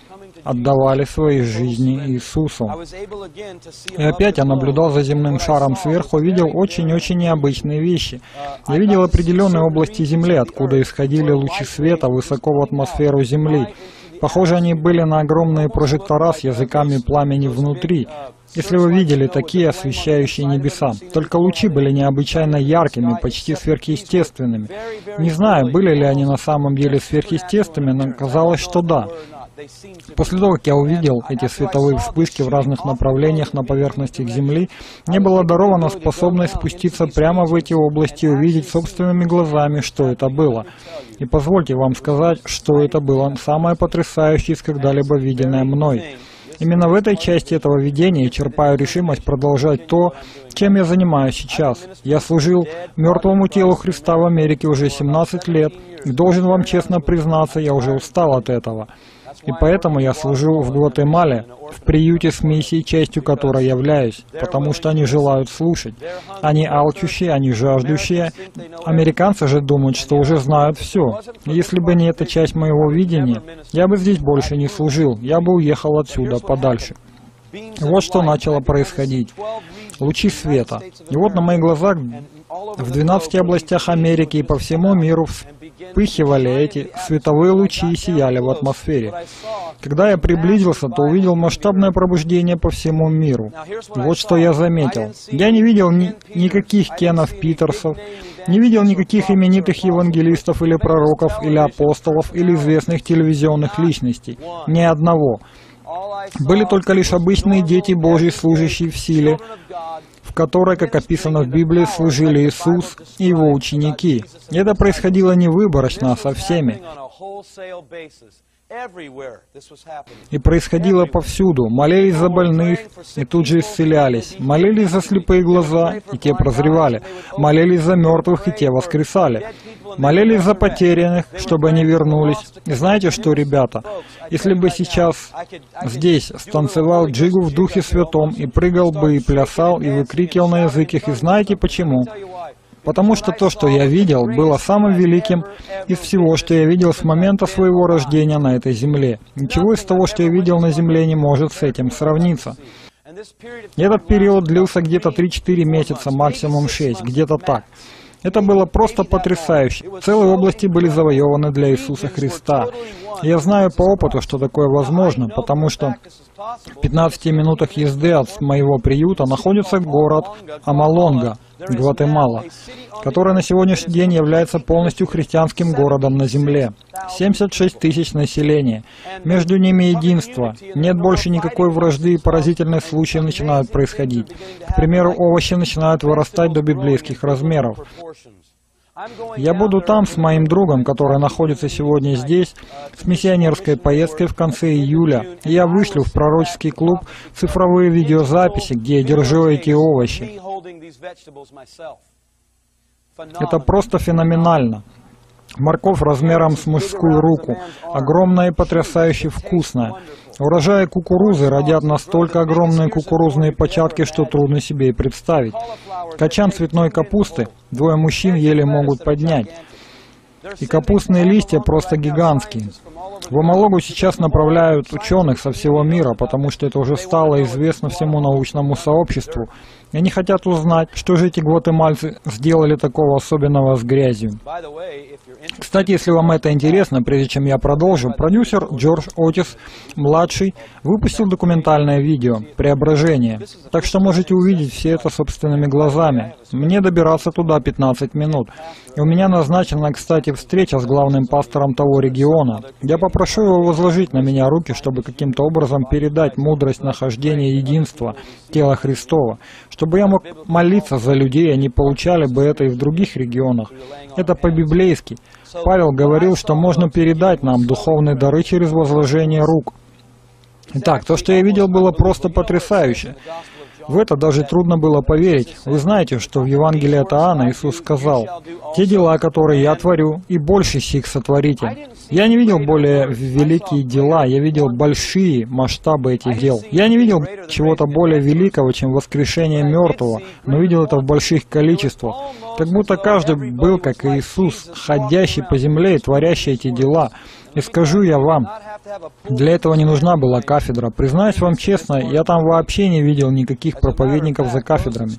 отдавали свои жизни Иисусу. И опять я наблюдал за земным шаром сверху, видел очень-очень необычные вещи. Я видел определенные области Земли, откуда исходили лучи света высоко в атмосферу Земли. Похоже, они были на огромные прожектора с языками пламени внутри. Если вы видели такие освещающие небеса, только лучи были необычайно яркими, почти сверхъестественными. Не знаю, были ли они на самом деле сверхъестественными, но казалось, что да. После того, как я увидел эти световые вспышки в разных направлениях на поверхности Земли, мне была дарована способность спуститься прямо в эти области и увидеть собственными глазами, что это было. И позвольте вам сказать, что это было самое потрясающее из когда-либо виденное мной. Именно в этой части этого видения я черпаю решимость продолжать то, чем я занимаюсь сейчас. Я служил мертвому телу Христа в Америке уже семнадцать лет, и должен вам честно признаться, я уже устал от этого. И поэтому я служу в Гватемале, в приюте с миссией, частью которой являюсь, потому что они желают слушать. Они алчущие, они жаждущие. Американцы же думают, что уже знают все. И если бы не эта часть моего видения, я бы здесь больше не служил, я бы уехал отсюда подальше. Вот что начало происходить. Лучи света. И вот на моих глазах в двенадцати областях Америки и по всему миру вспыхивали эти световые лучи и сияли в атмосфере. Когда я приблизился, то увидел масштабное пробуждение по всему миру. И вот что я заметил. Я не видел ни никаких Кенов Питерсов, не видел никаких именитых евангелистов или пророков, или апостолов, или известных телевизионных личностей. Ни одного. Были только лишь обычные дети Божьи, служащие в силе, в которой, как описано в Библии, служили Иисус и Его ученики. И это происходило не выборочно, а со всеми. И происходило повсюду. Молились за больных, и тут же исцелялись. Молились за слепые глаза, и те прозревали. Молились за мертвых, и те воскресали. Молились за потерянных, чтобы они вернулись. И знаете что, ребята? Если бы сейчас здесь станцевал джигу в Духе Святом, и прыгал бы, и плясал, и выкрикивал на языках, и знаете почему? Потому что то, что я видел, было самым великим из всего, что я видел с момента своего рождения на этой земле. Ничего из того, что я видел на земле, не может с этим сравниться. И этот период длился где-то три-четыре месяца, максимум шесть, где-то так. Это было просто потрясающе. Целые области были завоеваны для Иисуса Христа. И я знаю по опыту, что такое возможно, потому что в пятнадцати минутах езды от моего приюта находится город Амалонга, Гватемала, который на сегодняшний день является полностью христианским городом на земле. семьдесят шесть тысяч населения. Между ними единство. Нет больше никакой вражды, и поразительные случаи начинают происходить. К примеру, овощи начинают вырастать до библейских размеров. Я буду там с моим другом, который находится сегодня здесь, с миссионерской поездкой в конце июля. И я вышлю в пророческий клуб цифровые видеозаписи, где я держу эти овощи. Это просто феноменально. Морковь размером с мужскую руку, огромная и потрясающе вкусная. Урожаи кукурузы родят настолько огромные кукурузные початки, что трудно себе и представить. Качан цветной капусты двое мужчин еле могут поднять. И капустные листья просто гигантские. В Амалогу сейчас направляют ученых со всего мира, потому что это уже стало известно всему научному сообществу. И они хотят узнать, что же эти гватемальцы сделали такого особенного с грязью. Кстати, если вам это интересно, прежде чем я продолжу, продюсер Джордж Отис, младший, выпустил документальное видео «Преображение». Так что можете увидеть все это собственными глазами. Мне добираться туда пятнадцать минут. И у меня назначена, кстати, встреча с главным пастором того региона. Я попрошу его возложить на меня руки, чтобы каким-то образом передать мудрость нахождения единства тела Христова, чтобы я мог молиться за людей, они получали бы это и в других регионах. Это по-библейски. Павел говорил, что можно передать нам духовные дары через возложение рук. Итак, то, что я видел, было просто потрясающе. В это даже трудно было поверить. Вы знаете, что в Евангелии от Иоанна Иисус сказал: «Те дела, которые я творю, и больше сих сотворите». Я не видел более великие дела, я видел большие масштабы этих дел. Я не видел чего-то более великого, чем воскрешение мертвого, но видел это в больших количествах. Как будто каждый был, как Иисус, ходящий по земле и творящий эти дела. И скажу я вам, для этого не нужна была кафедра. Признаюсь вам честно, я там вообще не видел никаких проповедников за кафедрами.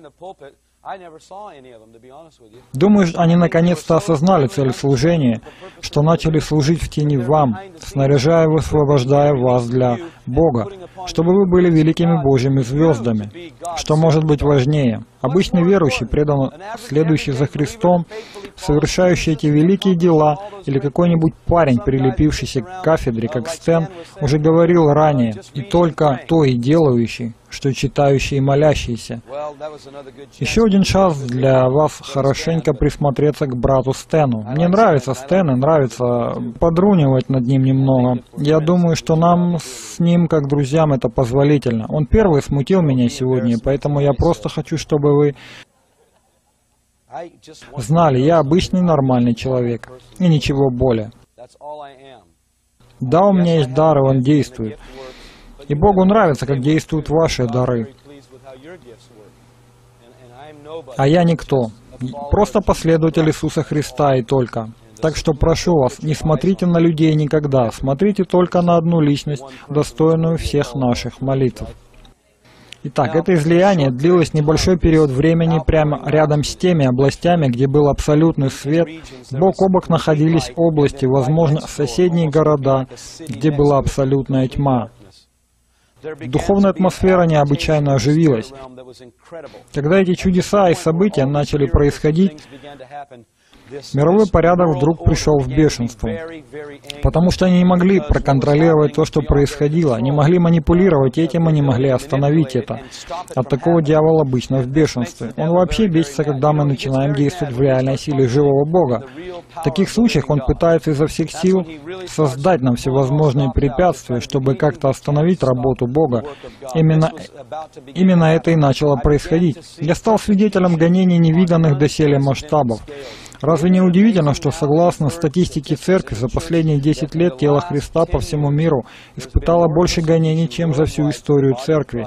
Думаю, они наконец-то осознали цель служения, что начали служить в тени вам, снаряжая и высвобождая вас для Бога, чтобы вы были великими Божьими звездами. Что может быть важнее? Обычный верующий, преданно следующий за Христом, совершающий эти великие дела, или какой-нибудь парень, прилепившийся к кафедре, как Стэн, уже говорил ранее, и только то и делающий, что читающий и молящийся. Еще один шанс для вас хорошенько присмотреться к брату Стэну. Мне нравится Стэн, и нравится подрунивать над ним немного. Я думаю, что нам с ним, как друзьям, это позволительно. Он первый смутил меня сегодня, поэтому я просто хочу, чтобы вы знали, я обычный нормальный человек, и ничего более. Да, у меня есть дар, и он действует. И Богу нравится, как действуют ваши дары. А я никто. Просто последователь Иисуса Христа и только. Так что прошу вас, не смотрите на людей никогда, смотрите только на одну личность, достойную всех наших молитв. Итак, это излияние длилось небольшой период времени прямо рядом с теми областями, где был абсолютный свет. Бок о бок находились области, возможно, соседние города, где была абсолютная тьма. Духовная атмосфера необычайно оживилась. Когда эти чудеса и события начали происходить, мировой порядок вдруг пришел в бешенство, потому что они не могли проконтролировать то, что происходило, они могли манипулировать этим, и не могли остановить это. От такого дьявол обычно в бешенстве. Он вообще бесится, когда мы начинаем действовать в реальной силе живого Бога. В таких случаях он пытается изо всех сил создать нам всевозможные препятствия, чтобы как-то остановить работу Бога. Именно, именно это и начало происходить. Я стал свидетелем гонений невиданных доселе масштабов. Разве не удивительно, что согласно статистике Церкви за последние десять лет тело Христа по всему миру испытало больше гонений, чем за всю историю Церкви?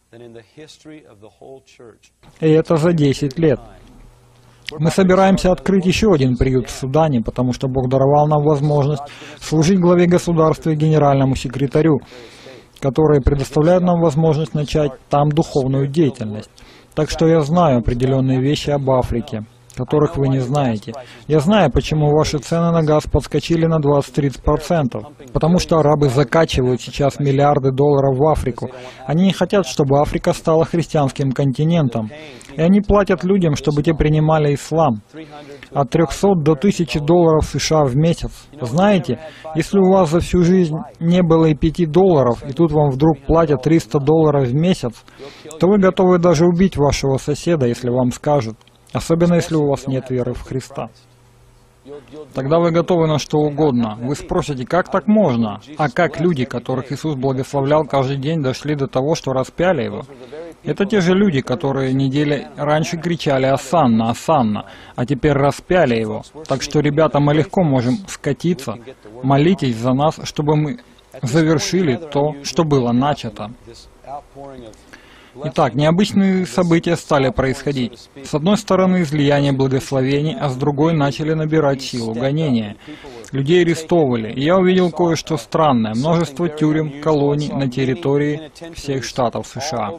И это за десять лет. Мы собираемся открыть еще один приют в Судане, потому что Бог даровал нам возможность служить главе государства и генеральному секретарю, которые предоставляют нам возможность начать там духовную деятельность. Так что я знаю определенные вещи об Африке, которых вы не знаете. Я знаю, почему ваши цены на газ подскочили на двадцать-тридцать процентов. Потому что арабы закачивают сейчас миллиарды долларов в Африку. Они не хотят, чтобы Африка стала христианским континентом. И они платят людям, чтобы те принимали ислам. От трёхсот до тысячи долларов США в месяц. Знаете, если у вас за всю жизнь не было и пяти долларов, и тут вам вдруг платят триста долларов в месяц, то вы готовы даже убить вашего соседа, если вам скажут. Особенно, если у вас нет веры в Христа. Тогда вы готовы на что угодно. Вы спросите, как так можно? А как люди, которых Иисус благословлял каждый день, дошли до того, что распяли Его? Это те же люди, которые недели раньше кричали «Осанна, Осанна», а теперь распяли Его. Так что, ребята, мы легко можем скатиться. Молитесь за нас, чтобы мы завершили то, что было начато. Итак, необычные события стали происходить. С одной стороны, излияние благословений, а с другой начали набирать силу гонения. Людей арестовывали, и я увидел кое-что странное. Множество тюрем, колоний на территории всех штатов США.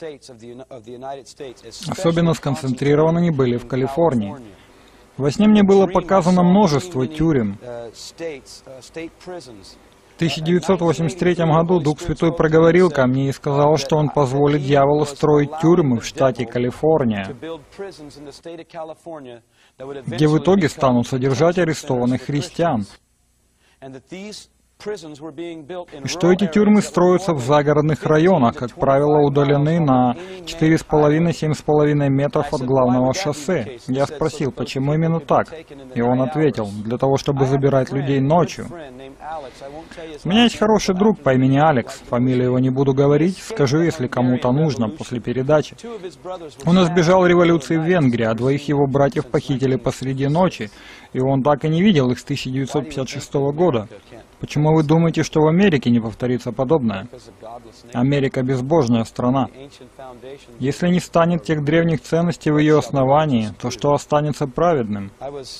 Особенно сконцентрированы они были в Калифорнии. Во сне мне было показано множество тюрем. В тысяча девятьсот восемьдесят третьем году Дух Святой проговорил ко мне и сказал, что Он позволит дьяволу строить тюрьмы в штате Калифорния, где в итоге станут содержать арестованных христиан. И что эти тюрьмы строятся в загородных районах, как правило, удалены на четыре с половиной — семь с половиной метров от главного шоссе. Я спросил, почему именно так? И он ответил, для того, чтобы забирать людей ночью. У меня есть хороший друг по имени Алекс, фамилию его не буду говорить, скажу, если кому-то нужно, после передачи. Он избежал революции в Венгрии, а двоих его братьев похитили посреди ночи, и он так и не видел их с тысяча девятьсот пятьдесят шестого года. Почему вы думаете, что в Америке не повторится подобное? Америка безбожная страна. Если не станет тех древних ценностей в ее основании, то что останется праведным?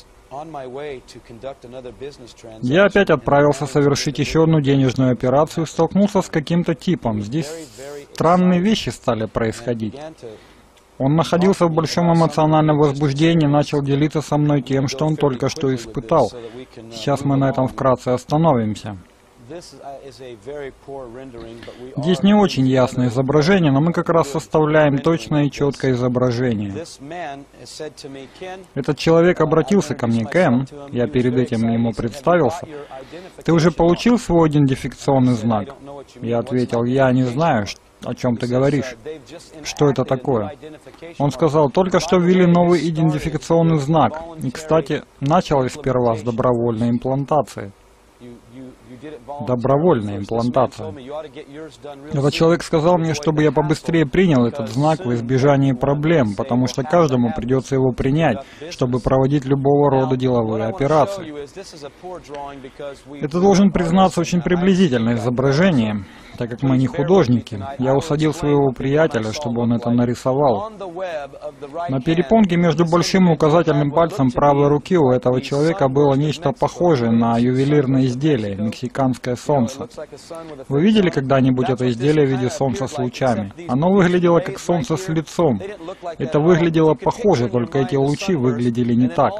Я опять отправился совершить еще одну денежную операцию, столкнулся с каким-то типом. Здесь странные вещи стали происходить. Он находился в большом эмоциональном возбуждении и начал делиться со мной тем, что он только что испытал. Сейчас мы на этом вкратце остановимся. Здесь не очень ясное изображение, но мы как раз составляем точное и четкое изображение. Этот человек обратился ко мне: «Кен», я перед этим ему представился, «ты уже получил свой идентификационный знак?» Я ответил: «Я не знаю, о чем ты говоришь. Что это такое?» Он сказал: «Только что ввели новый идентификационный знак. И, кстати, началось сперва с добровольной имплантации». Добровольная имплантация. Этот человек сказал мне, чтобы я побыстрее принял этот знак во избежание проблем, потому что каждому придется его принять, чтобы проводить любого рода деловые операции. Это, должен признаться, очень приблизительное изображение, так как мы не художники. Я усадил своего приятеля, чтобы он это нарисовал. На перепонке между большим и указательным пальцем правой руки у этого человека было нечто похожее на ювелирное изделие, мексиканское солнце. Вы видели когда-нибудь это изделие в виде солнца с лучами? Оно выглядело как солнце с лицом. Это выглядело похоже, только эти лучи выглядели не так.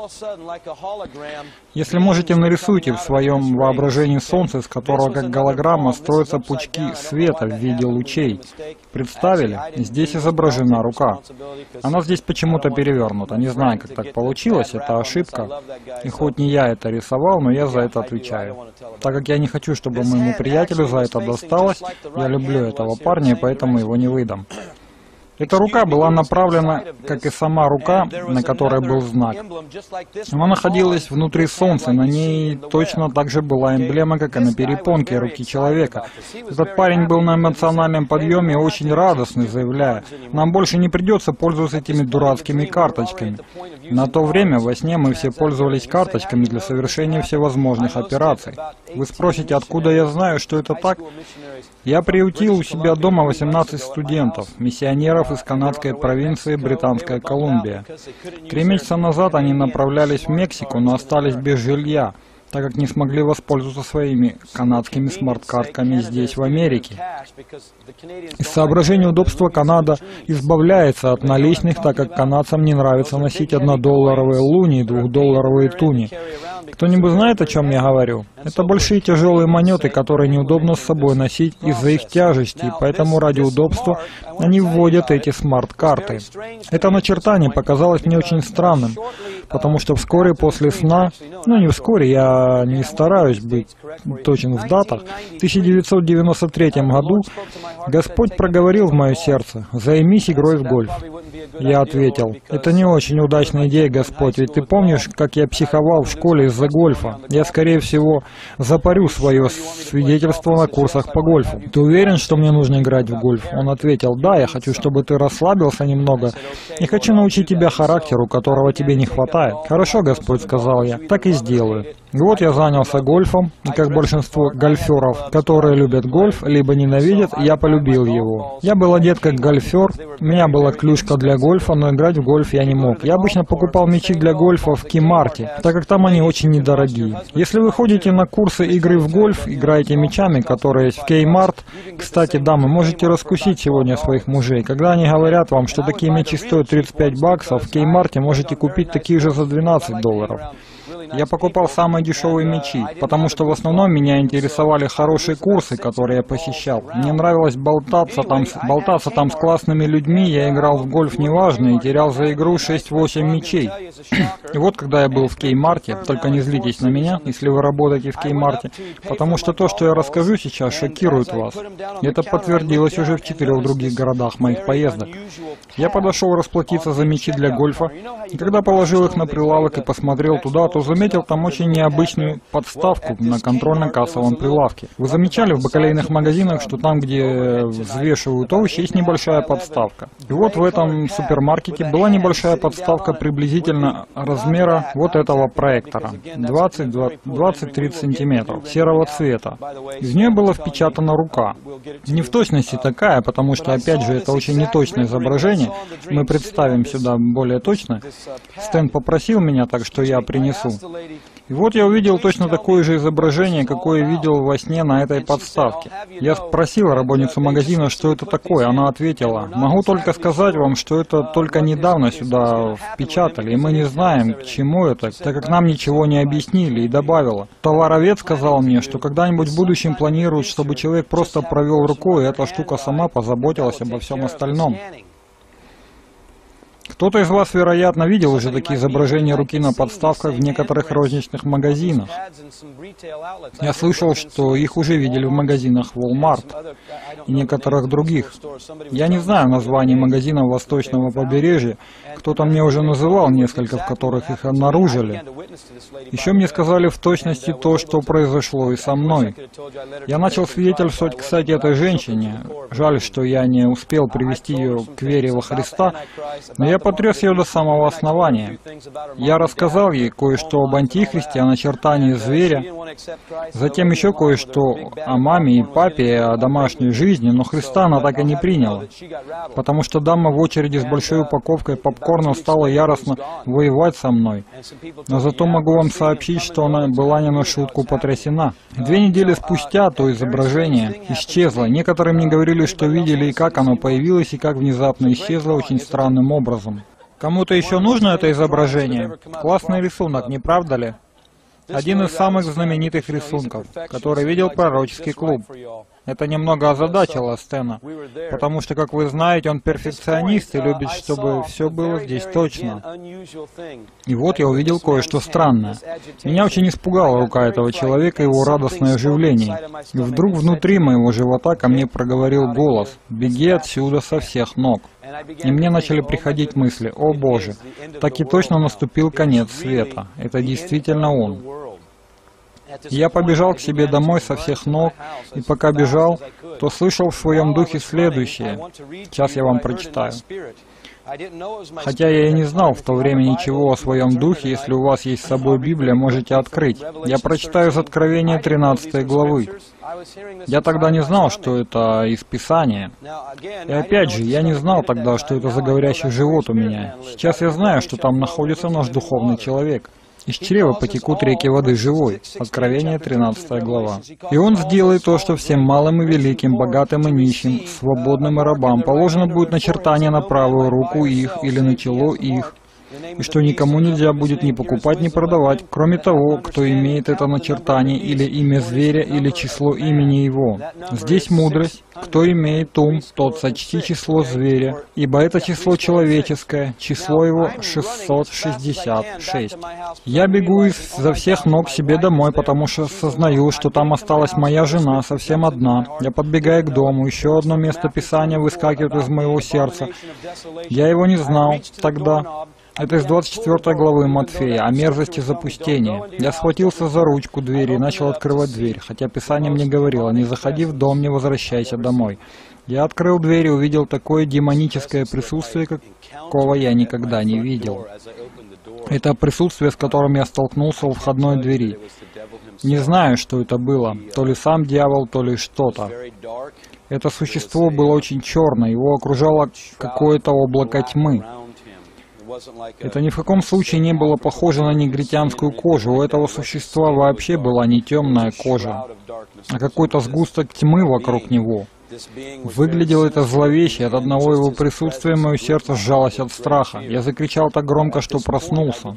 Если можете, нарисуйте в своем воображении солнце, из которого как голограмма строятся пучки света в виде лучей. Представили? Здесь изображена рука. Она здесь почему-то перевернута. Не знаю, как так получилось, это ошибка. И хоть не я это рисовал, но я за это отвечаю. Так как я не хочу, чтобы моему приятелю за это досталось, я люблю этого парня, и поэтому его не выдам. Эта рука была направлена, как и сама рука, на которой был знак. Она находилась внутри Солнца, на ней точно так же была эмблема, как и на перепонке руки человека. Этот парень был на эмоциональном подъеме и очень радостный, заявляя: «Нам больше не придется пользоваться этими дурацкими карточками». На то время во сне мы все пользовались карточками для совершения всевозможных операций. Вы спросите, откуда я знаю, что это так? Я приютил у себя дома восемнадцать студентов, миссионеров из канадской провинции Британская Колумбия. Три месяца назад они направлялись в Мексику, но остались без жилья, так как не смогли воспользоваться своими канадскими смарт-картками здесь, в Америке. Из соображения удобства Канада избавляется от наличных, так как канадцам не нравится носить однодолларовые луни и двухдолларовые туни. Кто-нибудь знает, о чем я говорю? Это большие тяжелые монеты, которые неудобно с собой носить из-за их тяжести, и поэтому ради удобства они вводят эти смарт-карты. Это начертание показалось мне очень странным, потому что вскоре после сна, ну не вскоре, я не стараюсь быть точен в датах, в тысяча девятьсот девяносто третьем году Господь проговорил в мое сердце: «Займись игрой в гольф». Я ответил: «Это не очень удачная идея, Господь, ведь ты помнишь, как я психовал в школе из-за гольфа? Я, скорее всего, запарю свое свидетельство на курсах по гольфу. Ты уверен, что мне нужно играть в гольф?» Он ответил: «Да, я хочу, чтобы ты расслабился немного. Я хочу научить тебя характеру, которого тебе не хватает». «Хорошо, Господь», — сказал я, — «так и сделаю». И вот я занялся гольфом, и как большинство гольферов, которые любят гольф, либо ненавидят, я полюбил его. Я был одет как гольфер, у меня была клюшка для гольфа, но играть в гольф я не мог. Я обычно покупал мячи для гольфа в Кей-марте, так как там они очень недорогие. Если вы ходите на курсы игры в гольф, играете мячами, которые есть в Кей-март, кстати, дамы, можете раскусить сегодня своих мужей. Когда они говорят вам, что такие мячи стоят тридцать пять баксов, в Кей-марте можете купить такие же за двенадцать долларов. Я покупал самые дешевые мячи, потому что в основном меня интересовали хорошие курсы, которые я посещал. Мне нравилось болтаться там, болтаться там с классными людьми, я играл в гольф неважно и терял за игру шесть-восемь мячей. И вот когда я был в Кей-марте, только не злитесь на меня, если вы работаете в Кей-марте, потому что то, что я расскажу сейчас, шокирует вас. И это подтвердилось уже в четырех других городах моих поездок. Я подошел расплатиться за мячи для гольфа, и когда положил их на прилавок и посмотрел туда, то то заметил там очень необычную подставку на контрольно-кассовом прилавке. Вы замечали в бакалейных магазинах, что там, где взвешивают овощи, есть небольшая подставка? И вот в этом супермаркете была небольшая подставка приблизительно размера вот этого проектора, двадцать-тридцать сантиметров, серого цвета. Из нее была впечатана рука. Не в точности такая, потому что, опять же, это очень неточное изображение. Мы представим сюда более точно. Стэн попросил меня, так что я принесу. И вот я увидел точно такое же изображение, какое видел во сне на этой подставке. Я спросил работницу магазина, что это такое. Она ответила: могу только сказать вам, что это только недавно сюда впечатали, и мы не знаем, к чему это, так как нам ничего не объяснили, и добавила: товаровед сказал мне, что когда-нибудь в будущем планируют, чтобы человек просто провел рукой, и эта штука сама позаботилась обо всем остальном. Кто-то из вас, вероятно, видел уже такие изображения руки на подставках в некоторых розничных магазинах. Я слышал, что их уже видели в магазинах Walmart и некоторых других. Я не знаю названий магазинов восточного побережья. Кто-то мне уже называл несколько, в которых их обнаружили. Еще мне сказали в точности то, что произошло и со мной. Я начал свидетельствовать, кстати, этой женщине. Жаль, что я не успел привести ее к вере во Христа, но я потряс ее до самого основания. Я рассказал ей кое-что об Антихристе, о начертании зверя, затем еще кое-что о маме и папе, о домашней жизни, но Христа она так и не приняла, потому что дама в очереди с большой упаковкой попкорна стала яростно воевать со мной. Но зато могу вам сообщить, что она была не на шутку потрясена. Две недели спустя то изображение исчезло. Некоторые мне говорили, что видели и как оно появилось, и как внезапно исчезло очень странным образом. Кому-то еще нужно это изображение? Классный рисунок, не правда ли? Один из самых знаменитых рисунков, который видел пророческий клуб. Это немного озадачило Стэна, потому что, как вы знаете, он перфекционист и любит, чтобы все было здесь точно. И вот я увидел кое-что странное. Меня очень испугала рука этого человека и его радостное оживление. И вдруг внутри моего живота ко мне проговорил голос: «Беги отсюда со всех ног». И мне начали приходить мысли: «О Боже, так и точно наступил конец света. Это действительно он». Я побежал к себе домой со всех ног, и пока бежал, то слышал в своем духе следующее. Сейчас я вам прочитаю. Хотя я и не знал в то время ничего о своем духе, если у вас есть с собой Библия, можете открыть. Я прочитаю из Откровения тринадцатой главы. Я тогда не знал, что это из Писания. И опять же, я не знал тогда, что это за говорящий живот у меня. Сейчас я знаю, что там находится наш духовный человек. Из чрева потекут реки воды живой. Откровение тринадцатая глава. И он сделает то, что всем малым и великим, богатым и нищим, свободным и рабам положено будет начертание на правую руку их или на чело их, и что никому нельзя будет ни покупать, ни продавать, кроме того, кто имеет это начертание, или имя зверя, или число имени его. Здесь мудрость. Кто имеет ум, тот сочти число зверя, ибо это число человеческое, число его шестьсот шестьдесят шесть. Я бегу изо всех ног себе домой, потому что сознаю, что там осталась моя жена, совсем одна. Я подбегаю к дому, еще одно место Писания выскакивает из моего сердца. Я его не знал тогда. Это из двадцать четвёртой главы Матфея, о мерзости запустения. Я схватился за ручку двери и начал открывать дверь, хотя Писание мне говорило: не заходи в дом, не возвращайся домой. Я открыл дверь и увидел такое демоническое присутствие, какого я никогда не видел. Это присутствие, с которым я столкнулся у входной двери. Не знаю, что это было, то ли сам дьявол, то ли что-то. Это существо было очень черное, его окружало какое-то облако тьмы. Это ни в каком случае не было похоже на негритянскую кожу. У этого существа вообще была не темная кожа, а какой-то сгусток тьмы вокруг него. Выглядело это зловеще, от одного его присутствия мое сердце сжалось от страха. Я закричал так громко, что проснулся.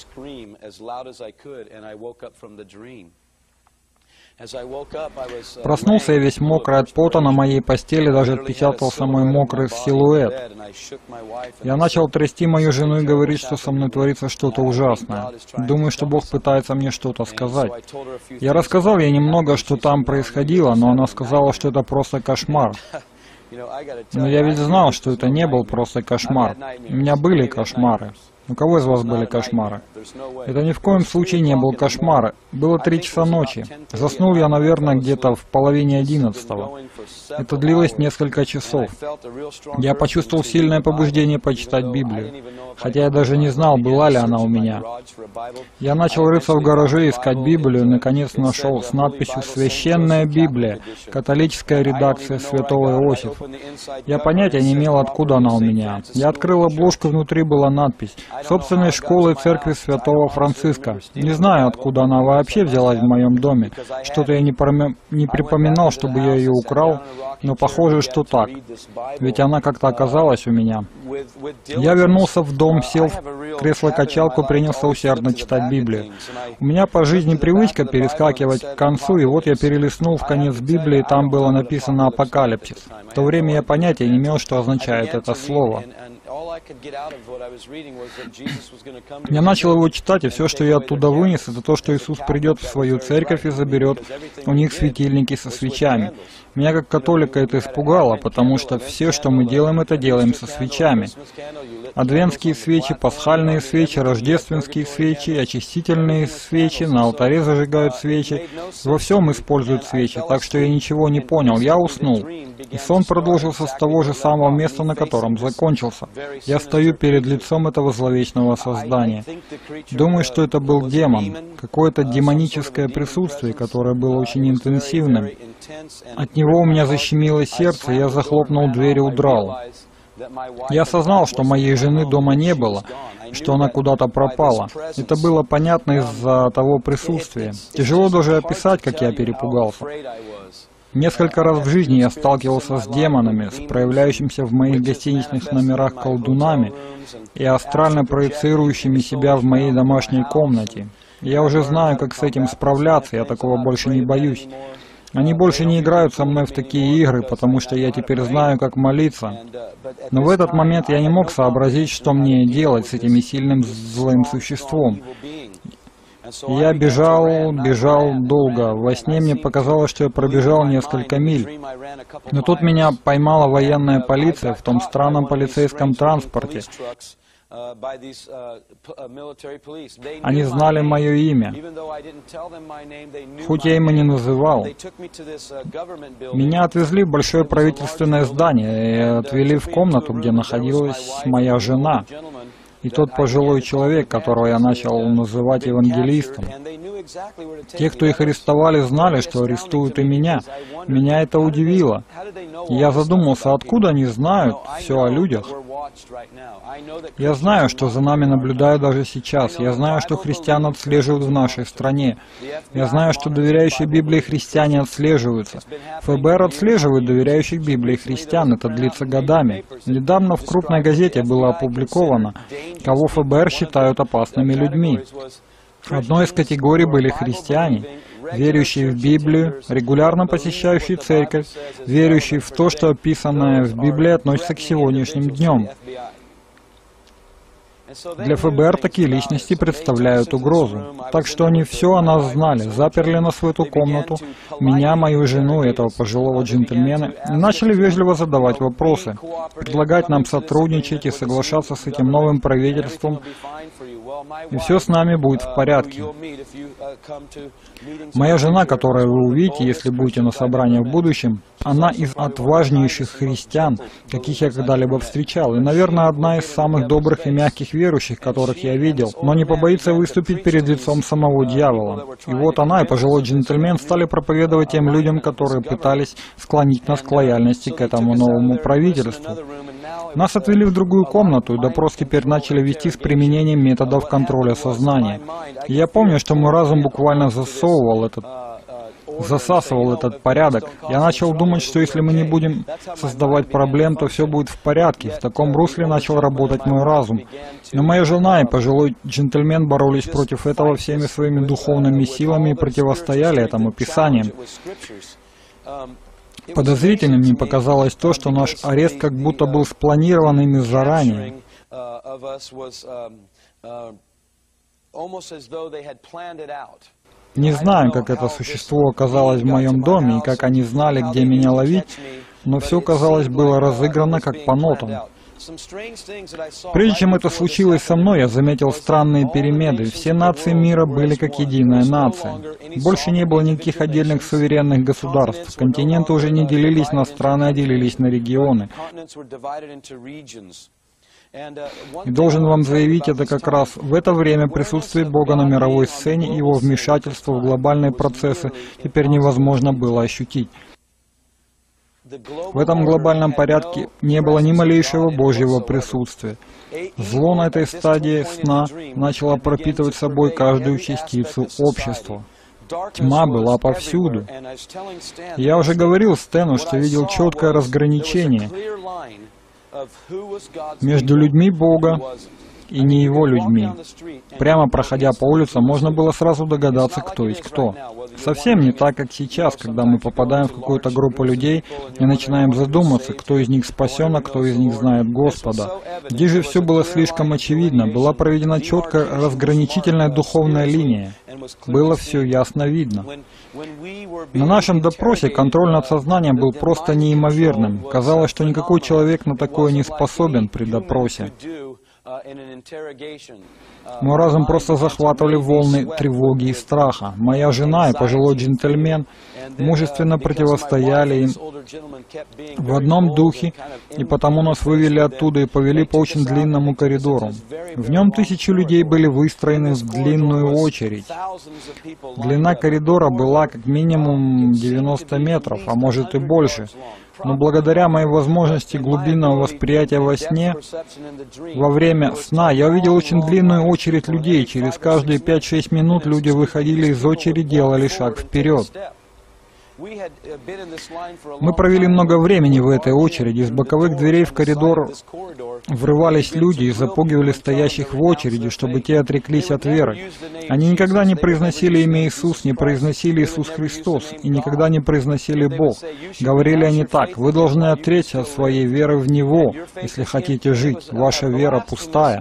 Проснулся я весь мокрый от пота, на моей постели даже отпечатался мой мокрый силуэт. Я начал трясти мою жену и говорить, что со мной творится что-то ужасное. Думаю, что Бог пытается мне что-то сказать. Я рассказал ей немного, что там происходило, но она сказала, что это просто кошмар. Но я ведь знал, что это не был просто кошмар. У меня были кошмары. У кого из вас были кошмары? Это ни в коем случае не был кошмар. Было три часа ночи. Заснул я, наверное, где-то в половине одиннадцатого. Это длилось несколько часов. Я почувствовал сильное побуждение почитать Библию, хотя я даже не знал, была ли она у меня. Я начал рыться в гараже, искать Библию, и наконец нашел с надписью «Священная Библия», католическая редакция святого Иосифа. Я понятия не имел, откуда она у меня. Я открыл обложку, внутри была надпись «Собственной школы церкви святого Франциска». Не знаю, откуда она вообще взялась в моем доме. Что-то я не, проме... не припоминал, чтобы я ее украл, но похоже, что так. Ведь она как-то оказалась у меня. Я вернулся в дом, сел в кресло-качалку, принялся усердно читать Библию. У меня по жизни привычка перескакивать к концу, и вот я перелистнул в конец Библии, там было написано «Апокалипсис». В то время я понятия не имел, что означает это слово. Я начал его читать, и все, что я оттуда вынес, это то, что Иисус придет в свою церковь и заберет у них светильники со свечами. Меня как католика это испугало, потому что все, что мы делаем, это делаем со свечами. Адвентские свечи, пасхальные свечи, рождественские свечи, очистительные свечи, на алтаре зажигают свечи. Во всем используют свечи, так что я ничего не понял. Я уснул. И сон продолжился с того же самого места, на котором закончился. Я стою перед лицом этого зловечного создания. Думаю, что это был демон, какое-то демоническое присутствие, которое было очень интенсивным. От него у меня защемило сердце, и я захлопнул дверь и удрал. Я осознал, что моей жены дома не было, что она куда-то пропала. Это было понятно из-за того присутствия. Тяжело даже описать, как я перепугался. Несколько раз в жизни я сталкивался с демонами, с проявляющимися в моих гостиничных номерах колдунами и астрально проецирующими себя в моей домашней комнате. Я уже знаю, как с этим справляться, я такого больше не боюсь. Они больше не играют со мной в такие игры, потому что я теперь знаю, как молиться. Но в этот момент я не мог сообразить, что мне делать с этим сильным злым существом. Я бежал, бежал долго. Во сне мне показалось, что я пробежал несколько миль. Но тут меня поймала военная полиция в том странном полицейском транспорте. Они знали мое имя, хоть я им и не называл. Меня отвезли в большое правительственное здание и отвели в комнату, где находилась моя жена и тот пожилой человек, которого я начал называть евангелистом. Те, кто их арестовали, знали, что арестуют и меня. Меня это удивило. Я задумался, откуда они знают все о людях. Я знаю, что за нами наблюдают даже сейчас. Я знаю, что христиан отслеживают в нашей стране. Я знаю, что доверяющие Библии христиане отслеживаются. ФБР отслеживает доверяющих Библии христиан. Это длится годами. Недавно в крупной газете было опубликовано, кого ФБР считают опасными людьми. Одной из категорий были христиане, верующие в Библию, регулярно посещающие церковь, верующие в то, что описанное в Библии относится к сегодняшним дням. Для ФБР такие личности представляют угрозу. Так что они все о нас знали, заперли нас в эту комнату, меня, мою жену и этого пожилого джентльмена, и начали вежливо задавать вопросы, предлагать нам сотрудничать и соглашаться с этим новым правительством, и все с нами будет в порядке. Моя жена, которую вы увидите, если будете на собрании в будущем, она из отважнейших христиан, каких я когда-либо встречал, и, наверное, одна из самых добрых и мягких верующих, которых я видел, но не побоится выступить перед лицом самого дьявола. И вот она и пожилой джентльмен стали проповедовать тем людям, которые пытались склонить нас к лояльности к этому новому правительству. Нас отвели в другую комнату, и допрос теперь начали вести с применением методов контроля сознания. И я помню, что мой разум буквально засовывал этот, засасывал этот порядок. Я начал думать, что если мы не будем создавать проблем, то все будет в порядке. В таком русле начал работать мой разум. Но моя жена и пожилой джентльмен боролись против этого всеми своими духовными силами и противостояли этому Писаниям. Подозрительным мне показалось то, что наш арест как будто был спланирован ими заранее. Не знаю, как это существо оказалось в моем доме и как они знали, где меня ловить, но все, казалось, было разыграно как по нотам. Прежде чем это случилось со мной, я заметил странные перемены. Все нации мира были как единая нация. Больше не было никаких отдельных суверенных государств. Континенты уже не делились на страны, а делились на регионы. И должен вам заявить, это как раз в это время присутствие Бога на мировой сцене и Его вмешательство в глобальные процессы теперь невозможно было ощутить. В этом глобальном порядке не было ни малейшего Божьего присутствия. Зло на этой стадии сна начало пропитывать собой каждую частицу общества. Тьма была повсюду. Я уже говорил Стэну, что видел четкое разграничение между людьми Бога и не Его людьми. Прямо проходя по улицам, можно было сразу догадаться, кто есть кто. Совсем не так, как сейчас, когда мы попадаем в какую-то группу людей и начинаем задуматься, кто из них спасен, а кто из них знает Господа. Здесь же все было слишком очевидно, была проведена четкая разграничительная духовная линия. Было все ясно видно. На нашем допросе контроль над сознанием был просто неимоверным. Казалось, что никакой человек на такое не способен при допросе. Мой разум просто захватывали волны тревоги и страха. Моя жена и пожилой джентльмен мужественно противостояли им в одном духе, и потому нас вывели оттуда и повели по очень длинному коридору. В нем тысячи людей были выстроены в длинную очередь. Длина коридора была как минимум девяносто метров, а может и больше. Но благодаря моей возможности глубинного восприятия во сне, во время сна, я увидел очень длинную очередь людей. Через каждые пять-шесть минут люди выходили из очереди и делали шаг вперед. Мы провели много времени в этой очереди. Из боковых дверей в коридор врывались люди и запугивали стоящих в очереди, чтобы те отреклись от веры. Они никогда не произносили имя Иисус, не произносили Иисус Христос и никогда не произносили Бог. Говорили они так: вы должны отречься от своей веры в Него, если хотите жить. Ваша вера пустая.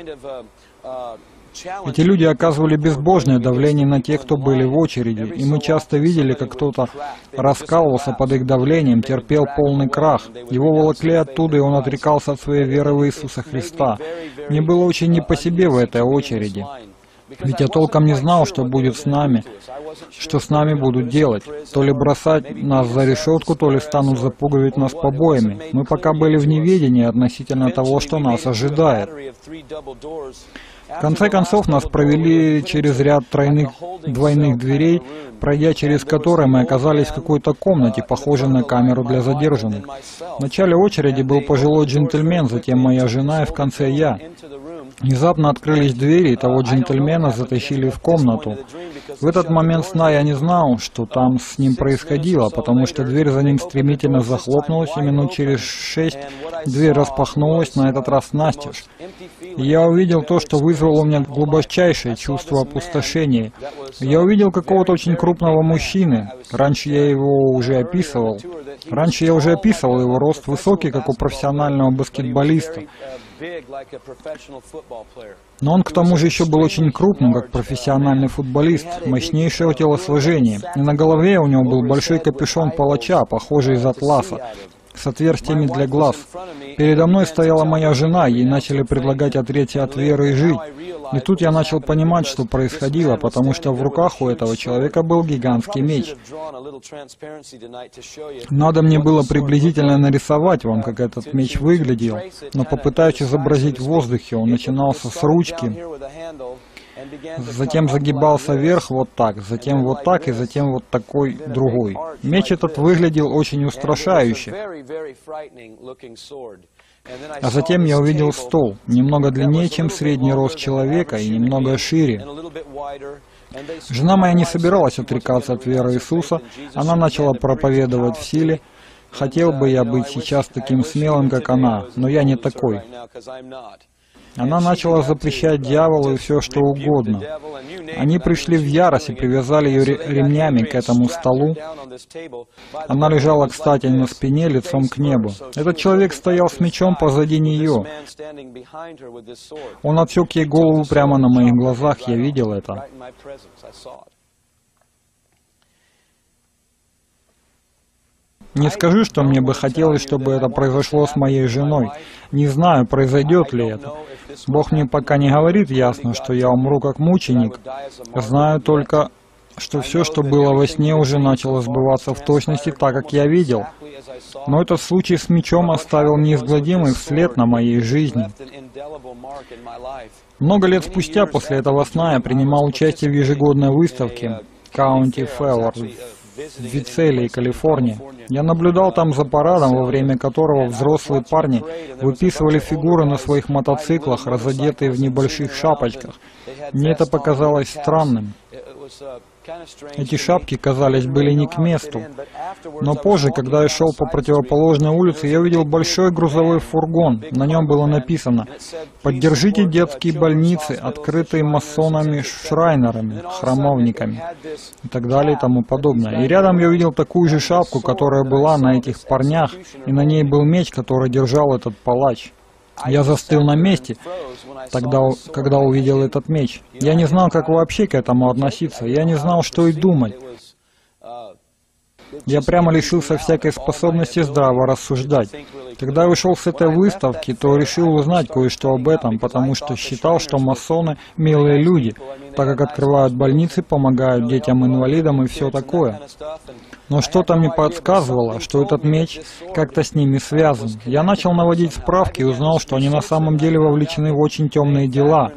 Эти люди оказывали безбожное давление на тех, кто были в очереди, и мы часто видели, как кто-то раскалывался под их давлением, терпел полный крах. Его волокли оттуда, и он отрекался от своей веры в Иисуса Христа. Мне было очень не по себе в этой очереди. Ведь я толком не знал, что будет с нами, что с нами будут делать. То ли бросать нас за решетку, то ли станут запугивать нас побоями. Мы пока были в неведении относительно того, что нас ожидает. В конце концов, нас провели через ряд тройных, двойных дверей, пройдя через которые мы оказались в какой-то комнате, похожей на камеру для задержанных. В начале очереди был пожилой джентльмен, затем моя жена и в конце я. Внезапно открылись двери, и того джентльмена затащили в комнату. В этот момент сна я не знал, что там с ним происходило, потому что дверь за ним стремительно захлопнулась, и минут через шесть дверь распахнулась, на этот раз настежь. И я увидел то, что вызвало у меня глубочайшее чувство опустошения. Я увидел какого-то очень крупного мужчины. Раньше я его уже описывал. Раньше я уже описывал его рост высокий, как у профессионального баскетболиста. Но он к тому же еще был очень крупным, как профессиональный футболист, мощнейшего телосложения. И на голове у него был большой капюшон палача, похожий из атласа, с отверстиями для глаз. Передо мной стояла моя жена, ей начали предлагать отречься от веры и жить. И тут я начал понимать, что происходило, потому что в руках у этого человека был гигантский меч. Надо мне было приблизительно нарисовать вам, как этот меч выглядел, но попытаюсь изобразить в воздухе, он начинался с ручки, затем загибался вверх вот так, затем вот так и затем вот такой другой. Меч этот выглядел очень устрашающе. А затем я увидел стол, немного длиннее, чем средний рост человека, и немного шире. Жена моя не собиралась отрекаться от веры Иисуса, она начала проповедовать в силе. Хотел бы я быть сейчас таким смелым, как она, но я не такой. Она начала запрещать дьяволу и все, что угодно. Они пришли в ярость и привязали ее ремнями к этому столу. Она лежала, кстати, на спине, лицом к небу. Этот человек стоял с мечом позади нее. Он отсек ей голову прямо на моих глазах, я видел это. Не скажу, что мне бы хотелось, чтобы это произошло с моей женой. Не знаю, произойдет ли это. Бог мне пока не говорит ясно, что я умру как мученик. Знаю только, что все, что было во сне, уже начало сбываться в точности так, как я видел. Но этот случай с мечом оставил неизгладимый след на моей жизни. Много лет спустя после этого сна я принимал участие в ежегодной выставке County Fair в Вицелии, Калифорния. Я наблюдал там за парадом, во время которого взрослые парни выписывали фигуры на своих мотоциклах, разодетые в небольших шапочках. Мне это показалось странным. Эти шапки, казались, были не к месту. Но позже, когда я шел по противоположной улице, я увидел большой грузовой фургон. На нем было написано: «Поддержите детские больницы, открытые масонами-шрайнерами, храмовниками» и так далее и тому подобное. И рядом я увидел такую же шапку, которая была на этих парнях, и на ней был меч, который держал этот палач. Я застыл на месте, тогда, когда увидел этот меч. Я не знал, как вообще к этому относиться. Я не знал, что и думать. Я прямо лишился всякой способности здраво рассуждать. Когда я ушел с этой выставки, то решил узнать кое-что об этом, потому что считал, что масоны – милые люди, так как открывают больницы, помогают детям-инвалидам и все такое. Но что-то мне подсказывало, что этот меч как-то с ними связан. Я начал наводить справки и узнал, что они на самом деле вовлечены в очень темные дела.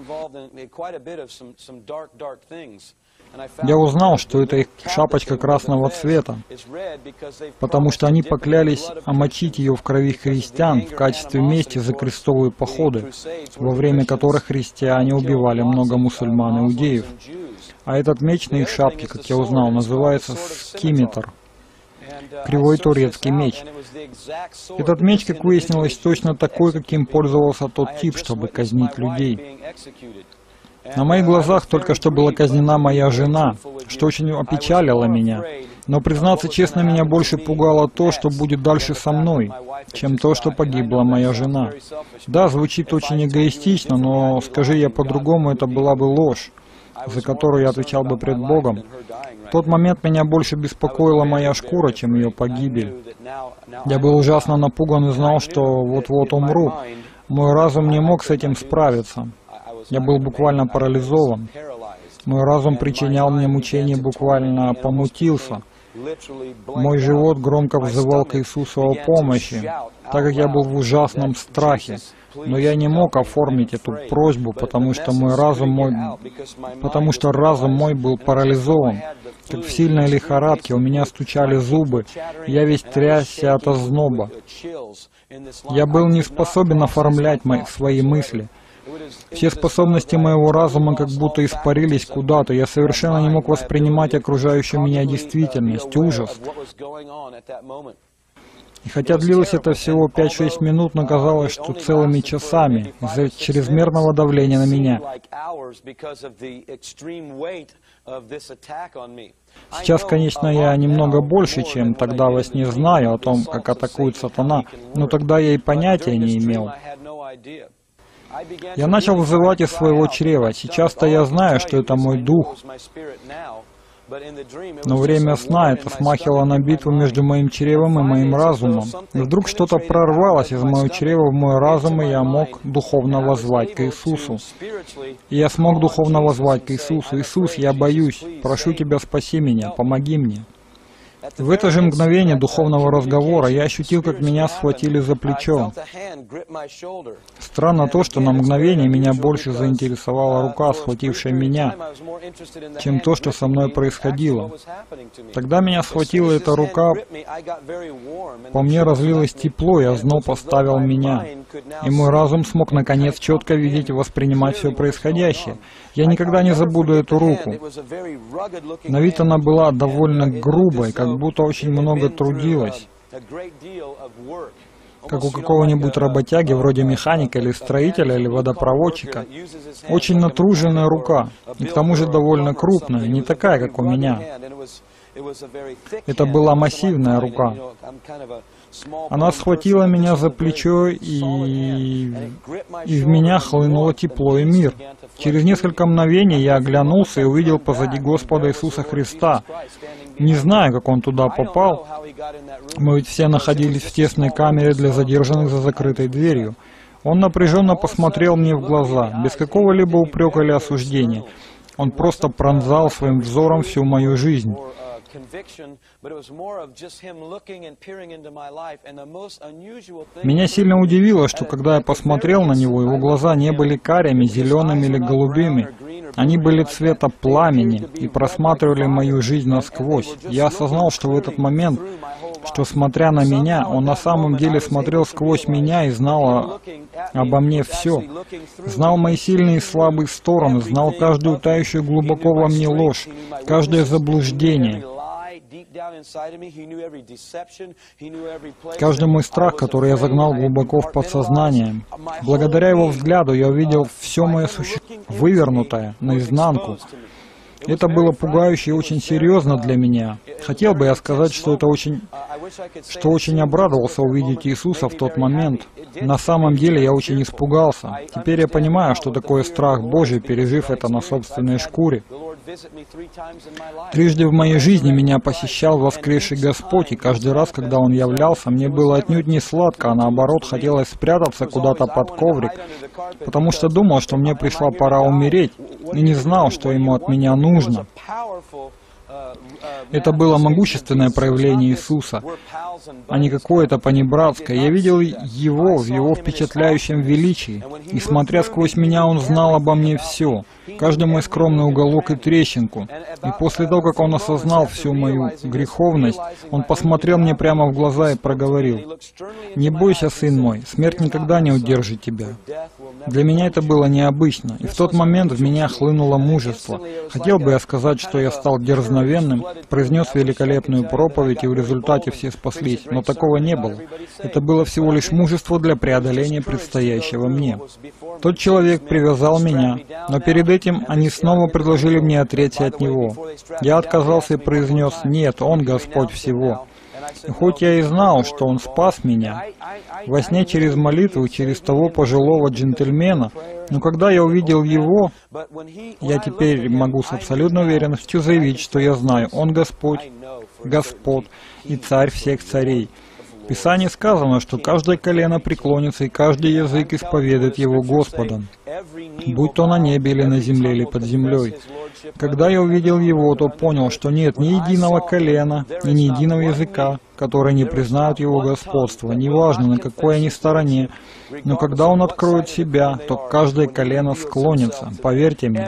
Я узнал, что это их шапочка красного цвета, потому что они поклялись омочить ее в крови христиан в качестве мести за крестовые походы, во время которых христиане убивали много мусульман и иудеев. А этот меч на их шапке, как я узнал, называется скимитр. Кривой турецкий меч. Этот меч, как выяснилось, точно такой, каким пользовался тот тип, чтобы казнить людей. На моих глазах только что была казнена моя жена, что очень опечалило меня. Но, признаться честно, меня больше пугало то, что будет дальше со мной, чем то, что погибла моя жена. Да, звучит очень эгоистично, но, скажи я по-другому, это была бы ложь, за которую я отвечал бы пред Богом. В тот момент меня больше беспокоила моя шкура, чем ее погибель. Я был ужасно напуган и знал, что вот-вот умру. Мой разум не мог с этим справиться. Я был буквально парализован. Мой разум причинял мне мучения, буквально помутился. Мой живот громко взывал к Иисусу о помощи, так как я был в ужасном страхе. Но я не мог оформить эту просьбу, потому что мой разум мой, потому что разум мой был парализован. Как в сильной лихорадке, у меня стучали зубы, я весь трясся от озноба. Я был не способен оформлять мои, свои мысли. Все способности моего разума как будто испарились куда-то. Я совершенно не мог воспринимать окружающую меня действительность, ужас. И хотя длилось это всего пять-шесть минут, но казалось, что целыми часами из-за чрезмерного давления на меня. Сейчас, конечно, я немного больше, чем тогда во сне знаю о том, как атакует сатана, но тогда я и понятия не имел. Я начал вызывать из своего чрева. Сейчас-то я знаю, что это мой дух. Но время сна это смахивало на битву между моим чревом и моим разумом. И вдруг что-то прорвалось из моего чрева в мой разум, и я мог духовно воззвать к Иисусу. И я смог духовно воззвать к Иисусу. «Иисус, я боюсь. Прошу Тебя, спаси меня, помоги мне». В это же мгновение духовного разговора я ощутил, как меня схватили за плечо. Странно то, что на мгновение меня больше заинтересовала рука, схватившая меня, чем то, что со мной происходило. Тогда меня схватила эта рука, по мне разлилось тепло, и озноб поставил меня. И мой разум смог наконец четко видеть и воспринимать все происходящее. Я никогда не забуду эту руку. На вид она была довольно грубой, как будто очень много трудилась. Как у какого-нибудь работяги, вроде механика или строителя, или водопроводчика. Очень натруженная рука, и к тому же довольно крупная, не такая, как у меня. Это была массивная рука. Она схватила меня за плечо, и... и в меня хлынуло тепло и мир. Через несколько мгновений я оглянулся и увидел позади Господа Иисуса Христа. Не знаю, как он туда попал. Мы ведь все находились в тесной камере для задержанных за закрытой дверью. Он напряженно посмотрел мне в глаза, без какого-либо упрека или осуждения. Он просто пронзал своим взором всю мою жизнь. Меня сильно удивило, что когда я посмотрел на него, его глаза не были карими, зелеными или голубыми. Они были цвета пламени и просматривали мою жизнь насквозь. Я осознал, что в этот момент, что, смотря на меня, он на самом деле смотрел сквозь меня и знал обо мне все. Знал мои сильные и слабые стороны, знал каждую тающую глубоко во мне ложь, каждое заблуждение, каждый мой страх, который я загнал глубоко в подсознание. Благодаря его взгляду я увидел все мое существо вывернутое наизнанку. Это было пугающе и очень серьезно для меня. Хотел бы я сказать, что это очень, что очень обрадовался увидеть Иисуса в тот момент. На самом деле я очень испугался. Теперь я понимаю, что такое страх Божий, пережив это на собственной шкуре. Трижды в моей жизни меня посещал воскресший Господь, и каждый раз, когда Он являлся, мне было отнюдь не сладко, а наоборот, хотелось спрятаться куда-то под коврик, потому что думал, что мне пришла пора умереть, и не знал, что Ему от меня нужно. Это было могущественное проявление Иисуса, а не какое-то понебратское. Я видел Его в Его впечатляющем величии, и, смотря сквозь меня, Он знал обо мне все, каждый мой скромный уголок и трещинку. И после того, как Он осознал всю мою греховность, Он посмотрел мне прямо в глаза и проговорил: «Не бойся, сын мой, смерть никогда не удержит тебя». Для меня это было необычно, и в тот момент в меня хлынуло мужество. Хотел бы я сказать, что я стал дерзновенным, произнес великолепную проповедь, и в результате все спаслись, но такого не было. Это было всего лишь мужество для преодоления предстоящего мне. Тот человек привязал меня, но перед этим они снова предложили мне отречься от него. Я отказался и произнес: «Нет, Он Господь всего». И хоть я и знал, что Он спас меня, во сне через молитву, через того пожилого джентльмена, но когда я увидел Его, я теперь могу с абсолютной уверенностью заявить, что я знаю, Он Господь, Господь и Царь всех царей. В Писании сказано, что каждое колено преклонится и каждый язык исповедует Его Господом, будь то на небе или на земле или под землей. Когда я увидел Его, то понял, что нет ни единого колена и ни единого языка, которые не признают Его господство, неважно, на какой они стороне. Но когда Он откроет себя, то каждое колено склонится, поверьте мне.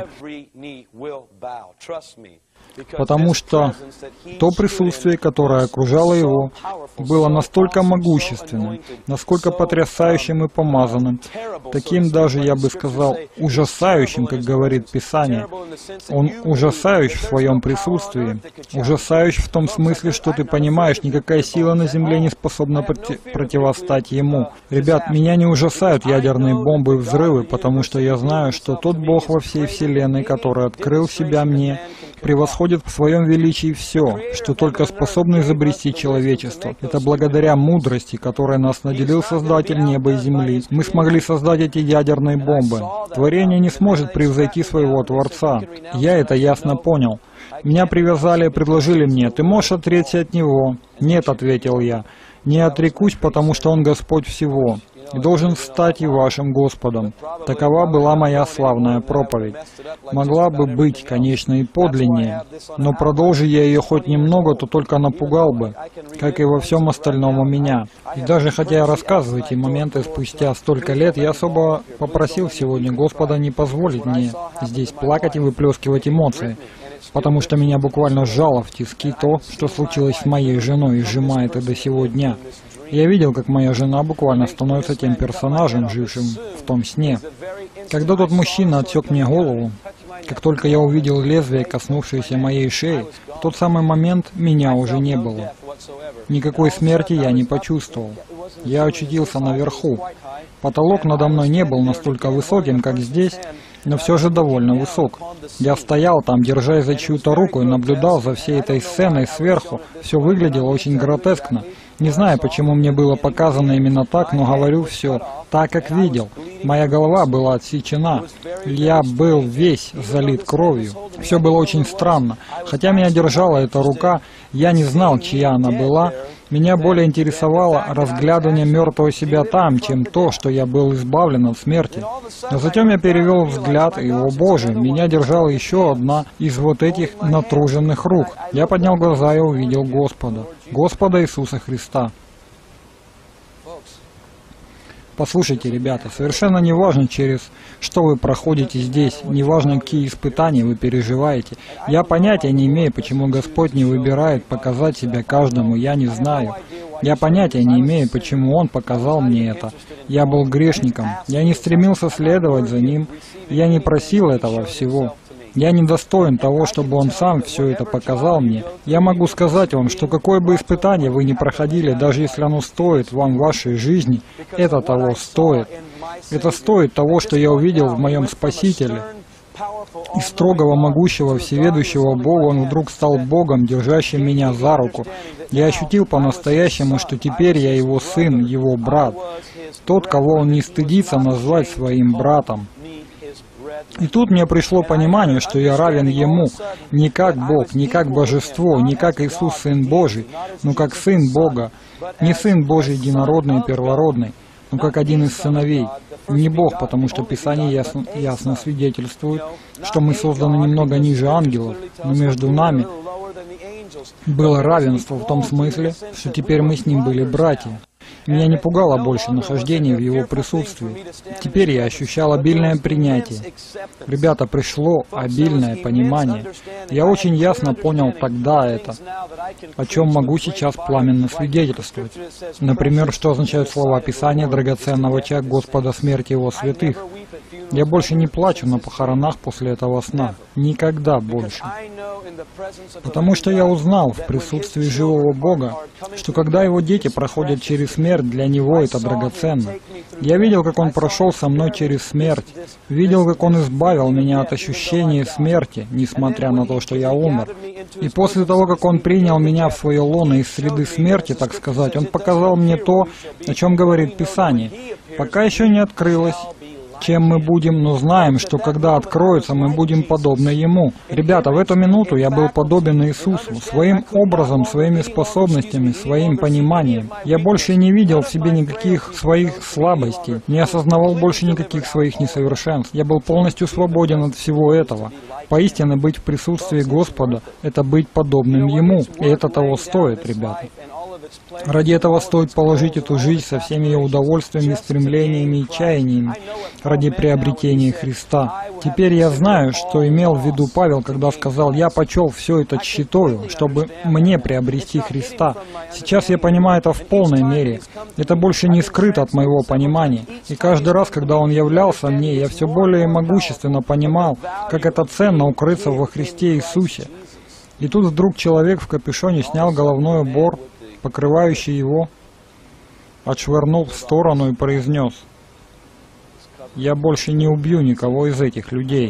Потому что то присутствие, которое окружало Его, было настолько могущественным, насколько потрясающим и помазанным, таким даже, я бы сказал, ужасающим, как говорит Писание. Он ужасающий в своем присутствии, ужасающий в том смысле, что ты понимаешь, никакая сила на земле не способна проти- противостать Ему. Ребят, меня не ужасают ядерные бомбы и взрывы, потому что я знаю, что тот Бог во всей Вселенной, который открыл себя мне, превосходит в своем величии все, что только способно изобрести человечество. Это благодаря мудрости, которой нас наделил Создатель неба и земли. Мы смогли создать эти ядерные бомбы. Творение не сможет превзойти своего Творца. Я это ясно понял. Меня привязали и предложили мне: «Ты можешь отречься от Него?» «Нет», — ответил я. «Не отрекусь, потому что Он Господь всего и должен стать и вашим Господом». Такова была моя славная проповедь. Могла бы быть, конечно, и подлиннее, но продолжи я ее хоть немного, то только напугал бы, как и во всем остальном у меня. И даже хотя я рассказываю эти моменты спустя столько лет, я особо попросил сегодня Господа не позволить мне здесь плакать и выплескивать эмоции, потому что меня буквально сжало в тиски то, что случилось с моей женой и сжимает и до сего дня. Я видел, как моя жена буквально становится тем персонажем, жившим в том сне. Когда тот мужчина отсек мне голову, как только я увидел лезвие, коснувшееся моей шеи, в тот самый момент меня уже не было. Никакой смерти я не почувствовал. Я очутился наверху. Потолок надо мной не был настолько высоким, как здесь, но все же довольно высок. Я стоял там, держась за чью-то руку, и наблюдал за всей этой сценой сверху. Все выглядело очень гротескно. Не знаю, почему мне было показано именно так, но говорю все так, как видел. Моя голова была отсечена, я был весь залит кровью. Все было очень странно. Хотя меня держала эта рука, я не знал, чья она была. Меня более интересовало разглядывание мертвого себя там, чем то, что я был избавлен от смерти. Но затем я перевел взгляд, и, о Боже, меня держала еще одна из вот этих натруженных рук. Я поднял глаза и увидел Господа, Господа Иисуса Христа. Послушайте, ребята, совершенно не важно, через что вы проходите здесь, не важно, какие испытания вы переживаете. Я понятия не имею, почему Господь не выбирает показать себя каждому, я не знаю. Я понятия не имею, почему Он показал мне это. Я был грешником, я не стремился следовать за Ним, я не просил этого всего. Я недостоин того, чтобы Он сам все это показал мне. Я могу сказать вам, что какое бы испытание вы ни проходили, даже если оно стоит вам вашей жизни, это того стоит. Это стоит того, что я увидел в моем Спасителе. И строгого, могущего, всеведущего Бога Он вдруг стал Богом, держащим меня за руку. Я ощутил по-настоящему, что теперь я Его сын, Его брат. Тот, кого Он не стыдится назвать своим братом. И тут мне пришло понимание, что я равен Ему не как Бог, не как Божество, не как Иисус, Сын Божий, но как Сын Бога, не Сын Божий единородный и первородный, но как один из сыновей. Не Бог, потому что Писание ясно, ясно свидетельствует, что мы созданы немного ниже ангелов, но между нами было равенство в том смысле, что теперь мы с Ним были братья. Меня не пугало больше нахождение в Его присутствии. Теперь я ощущал обильное принятие. Ребята, пришло обильное понимание. Я очень ясно понял тогда это, о чем могу сейчас пламенно свидетельствовать. Например, что означают слова Писания драгоценного ча Господа смерти Его святых. Я больше не плачу на похоронах после этого сна. Никогда больше. Потому что я узнал в присутствии живого Бога, что когда Его дети проходят через смерть, для Него это драгоценно. Я видел, как Он прошел со мной через смерть. Видел, как Он избавил меня от ощущения смерти, несмотря на то, что я умер. И после того, как Он принял меня в свое лоно из среды смерти, так сказать, Он показал мне то, о чем говорит Писание. Пока еще не открылось, чем мы будем, но знаем, что когда откроется, мы будем подобны Ему. Ребята, в эту минуту я был подобен Иисусу, своим образом, своими способностями, своим пониманием. Я больше не видел в себе никаких своих слабостей, не осознавал больше никаких своих несовершенств. Я был полностью свободен от всего этого. Поистине быть в присутствии Господа — это быть подобным Ему, и это того стоит, ребята. Ради этого стоит положить эту жизнь со всеми ее удовольствиями, стремлениями и чаяниями, ради приобретения Христа. Теперь я знаю, что имел в виду Павел, когда сказал: «Я почел все это тщетою, чтобы мне приобрести Христа». Сейчас я понимаю это в полной мере. Это больше не скрыто от моего понимания. И каждый раз, когда Он являлся мне, я все более могущественно понимал, как это ценно укрыться во Христе Иисусе. И тут вдруг человек в капюшоне снял головной убор, покрывающий его, отшвырнул в сторону и произнес: «Я больше не убью никого из этих людей».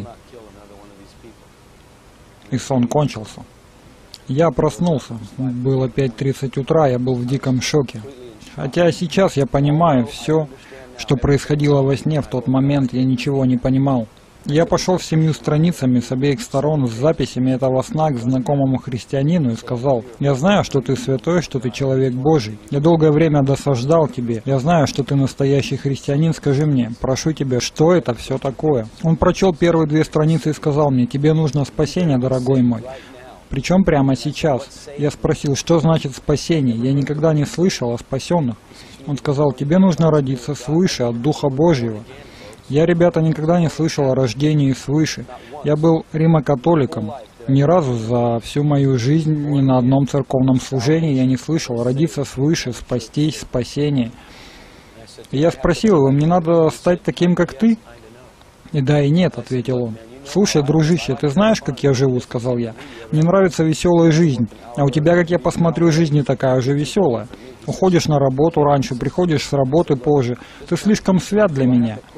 И сон кончился. Я проснулся. Было пять тридцать утра, я был в диком шоке. Хотя сейчас я понимаю все, что происходило во сне, в тот момент я ничего не понимал. Я пошел с семью страницами с обеих сторон с записями этого сна к знакомому христианину и сказал: «Я знаю, что ты святой, что ты человек Божий. Я долгое время досаждал тебе. Я знаю, что ты настоящий христианин. Скажи мне, прошу тебя, что это все такое?» Он прочел первые две страницы и сказал мне: «Тебе нужно спасение, дорогой мой». Причем прямо сейчас. Я спросил: «Что значит спасение? Я никогда не слышал о спасенных». Он сказал: «Тебе нужно родиться свыше, от Духа Божьего». Я, ребята, никогда не слышал о рождении свыше. Я был римокатоликом. Ни разу за всю мою жизнь, ни на одном церковном служении я не слышал родиться свыше, спастись, спасение. И я спросил его: «Мне надо стать таким, как ты?» «И да, и нет», — ответил он. «Слушай, дружище, ты знаешь, как я живу?» — сказал я. «Мне нравится веселая жизнь. А у тебя, как я посмотрю, жизнь не такая же веселая. Уходишь на работу раньше, приходишь с работы позже. Ты слишком свят для меня.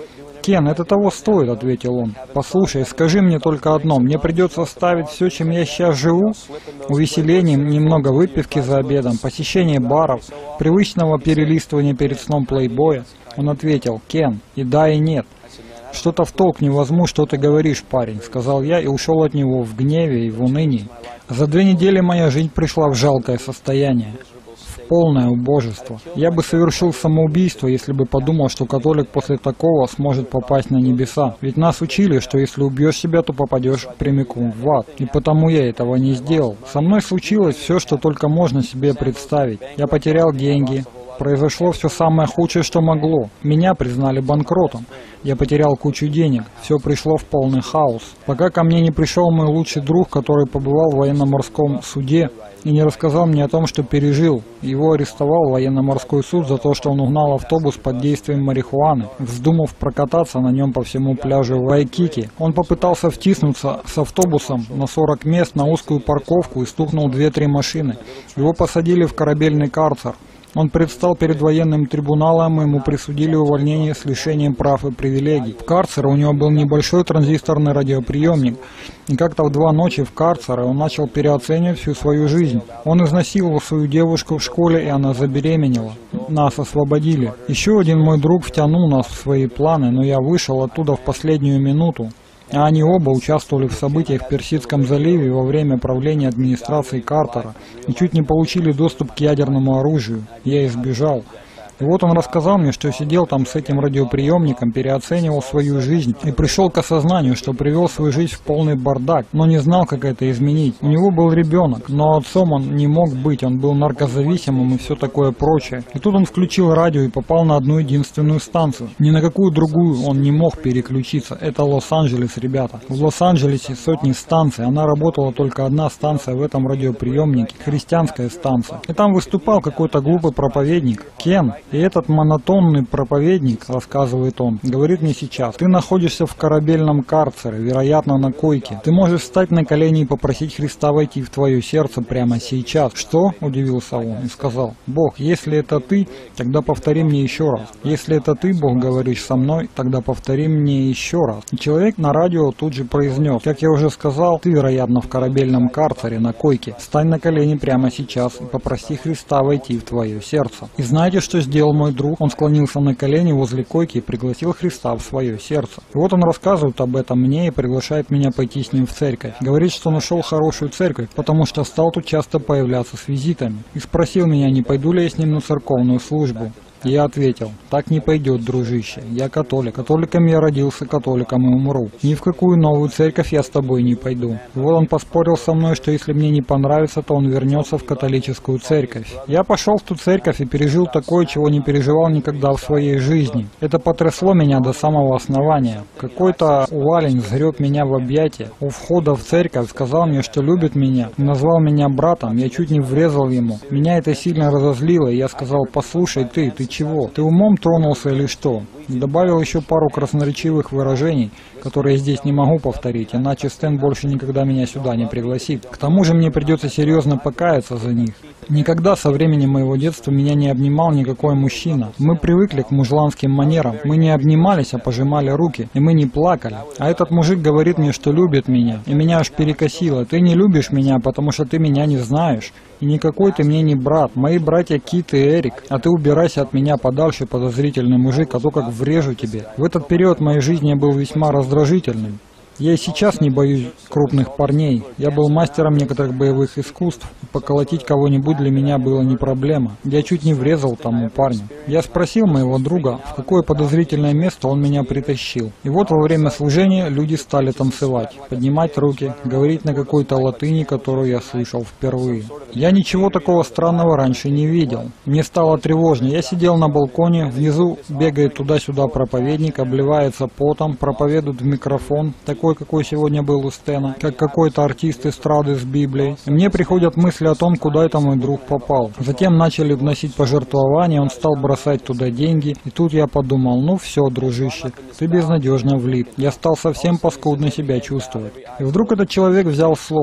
«Кен, это того стоит», — ответил он. «Послушай, скажи мне только одно. Мне придется оставить все, чем я сейчас живу? Увеселение, немного выпивки за обедом, посещение баров, привычного перелистывания перед сном плейбоя?» Он ответил: «Кен, и да, и нет». «Что-то в толк не возьму, что ты говоришь, парень», — сказал я и ушел от него в гневе и в унынии. За две недели моя жизнь пришла в жалкое состояние, в полное убожество. Я бы совершил самоубийство, если бы подумал, что католик после такого сможет попасть на небеса. Ведь нас учили, что если убьешь себя, то попадешь прямиком в ад. И потому я этого не сделал. Со мной случилось все, что только можно себе представить. Я потерял деньги. Произошло все самое худшее, что могло. Меня признали банкротом. Я потерял кучу денег. Все пришло в полный хаос. Пока ко мне не пришел мой лучший друг, который побывал в военно-морском суде и не рассказал мне о том, что пережил. Его арестовал военно-морской суд за то, что он угнал автобус под действием марихуаны, вздумав прокататься на нем по всему пляжу Вайкики. Он попытался втиснуться с автобусом на сорок мест на узкую парковку и стукнул две-три машины. Его посадили в корабельный карцер. Он предстал перед военным трибуналом, и ему присудили увольнение с лишением прав и привилегий. В карцере у него был небольшой транзисторный радиоприемник, и как-то в два ночи в карцере он начал переоценивать всю свою жизнь. Он изнасиловал свою девушку в школе, и она забеременела. Нас освободили. Еще один мой друг втянул нас в свои планы, но я вышел оттуда в последнюю минуту. А они оба участвовали в событиях в Персидском заливе во время правления администрации Картера и чуть не получили доступ к ядерному оружию. Я избежал. И вот он рассказал мне, что сидел там с этим радиоприемником, переоценивал свою жизнь и пришел к осознанию, что привел свою жизнь в полный бардак, но не знал, как это изменить. У него был ребенок, но отцом он не мог быть, он был наркозависимым и все такое прочее. И тут он включил радио и попал на одну единственную станцию. Ни на какую другую он не мог переключиться. Это Лос-Анджелес, ребята. В Лос-Анджелесе сотни станций, она работала только одна станция в этом радиоприемнике, христианская станция. И там выступал какой-то глупый проповедник, Кен. И этот монотонный проповедник, рассказывает он, говорит мне сейчас: ты находишься в корабельном карцере, вероятно, на койке. Ты можешь встать на колени и попросить Христа войти в твое сердце прямо сейчас. Что? Удивился он и сказал: Бог, если это ты, тогда повтори мне еще раз. Если это ты, Бог, говоришь со мной, тогда повтори мне еще раз. И человек на радио тут же произнес: как я уже сказал, ты, вероятно, в корабельном карцере на койке. Встань на колени прямо сейчас и попроси Христа войти в твое сердце. И знаете, что сделал мой друг? Он склонился на колени возле койки и пригласил Христа в свое сердце. И вот он рассказывает об этом мне и приглашает меня пойти с ним в церковь. Говорит, что нашел хорошую церковь, потому что стал тут часто появляться с визитами. И спросил меня, не пойду ли я с ним на церковную службу. Я ответил: так не пойдет, дружище. Я католик. Католиком я родился, католиком и умру. Ни в какую новую церковь я с тобой не пойду. И вот он поспорил со мной, что если мне не понравится, то он вернется в католическую церковь. Я пошел в ту церковь и пережил такое, чего не переживал никогда в своей жизни. Это потрясло меня до самого основания. Какой-то увалень сгреб меня в объятия. У входа в церковь сказал мне, что любит меня. Назвал меня братом. Я чуть не врезал ему. Меня это сильно разозлило, и я сказал: послушай, ты, ты чего? Ты умом тронулся или что? И добавил еще пару красноречивых выражений, которые я здесь не могу повторить, иначе Стэн больше никогда меня сюда не пригласит. К тому же мне придется серьезно покаяться за них. Никогда со времени моего детства меня не обнимал никакой мужчина. Мы привыкли к мужланским манерам. Мы не обнимались, а пожимали руки. И мы не плакали. А этот мужик говорит мне, что любит меня. И меня аж перекосило. Ты не любишь меня, потому что ты меня не знаешь. И никакой ты мне не брат. Мои братья Кит и Эрик. А ты убирайся от меня подальше, подозрительный мужик, а то как врежу тебе. В этот период моей жизни я был весьма раздражительным. Я и сейчас не боюсь крупных парней. Я был мастером некоторых боевых искусств. Поколотить кого-нибудь для меня было не проблема. Я чуть не врезал тому парню. Я спросил моего друга, в какое подозрительное место он меня притащил. И вот во время служения люди стали танцевать, поднимать руки, говорить на какой-то латыни, которую я слышал впервые. Я ничего такого странного раньше не видел. Мне стало тревожно. Я сидел на балконе, внизу бегает туда-сюда проповедник, обливается потом, проповедует в микрофон, такой, какой сегодня был у Стэна, как какой-то артист эстрады с Библией. И мне приходят мысли о том, куда это мой друг попал. Затем начали вносить пожертвования, он стал бросать туда деньги, и тут я подумал: ну все, дружище, ты безнадежно влип. Я стал совсем паскудно себя чувствовать. И вдруг этот человек взял слово.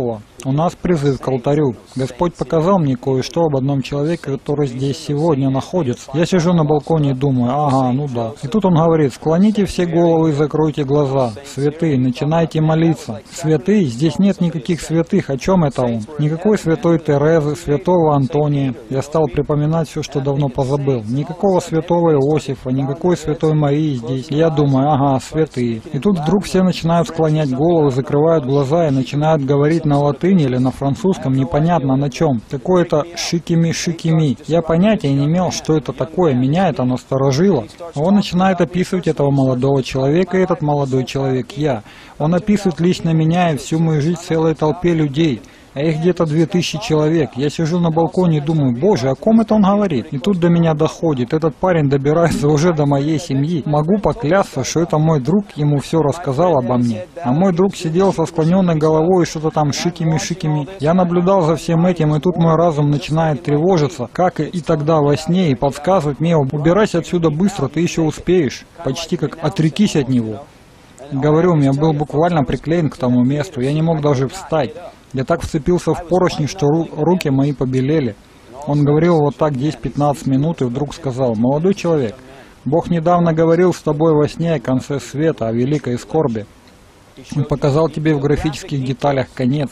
У нас призыв к алтарю. Господь показал мне кое-что об одном человеке, который здесь сегодня находится. Я сижу на балконе и думаю, ага, ну да. И тут он говорит, склоните все головы и закройте глаза. Святые, начинайте молиться. Святые? Здесь нет никаких святых. О чем это он? Никакой святой Терезы, святого Антония. Я стал припоминать все, что давно позабыл. Никакого святого Иосифа, никакой святой Марии здесь. И я думаю, ага, святые. И тут вдруг все начинают склонять головы, закрывают глаза и начинают говорить на латыни или на французском, непонятно на чем. Какое-то шикими-шикими. Я понятия не имел, что это такое, меня это насторожило. Он начинает описывать этого молодого человека, и этот молодой человек я. Он описывает лично меня и всю мою жизнь целой толпе людей. А их где-то две тысячи человек. Я сижу на балконе и думаю, боже, о ком это он говорит? И тут до меня доходит. Этот парень добирается уже до моей семьи. Могу поклясться, что это мой друг ему все рассказал обо мне. А мой друг сидел со склоненной головой и что-то там шикими-шикими. Я наблюдал за всем этим, и тут мой разум начинает тревожиться, как и тогда во сне, и подсказывать мне, убирайся отсюда быстро, ты еще успеешь. Почти как отрекись от него. Говорю, у меня был буквально приклеен к тому месту. Я не мог даже встать. Я так вцепился в поручни, что ру руки мои побелели. Он говорил вот так десять-пятнадцать минут и вдруг сказал, «Молодой человек, Бог недавно говорил с тобой во сне о конце света, о великой скорби. Он показал тебе в графических деталях конец,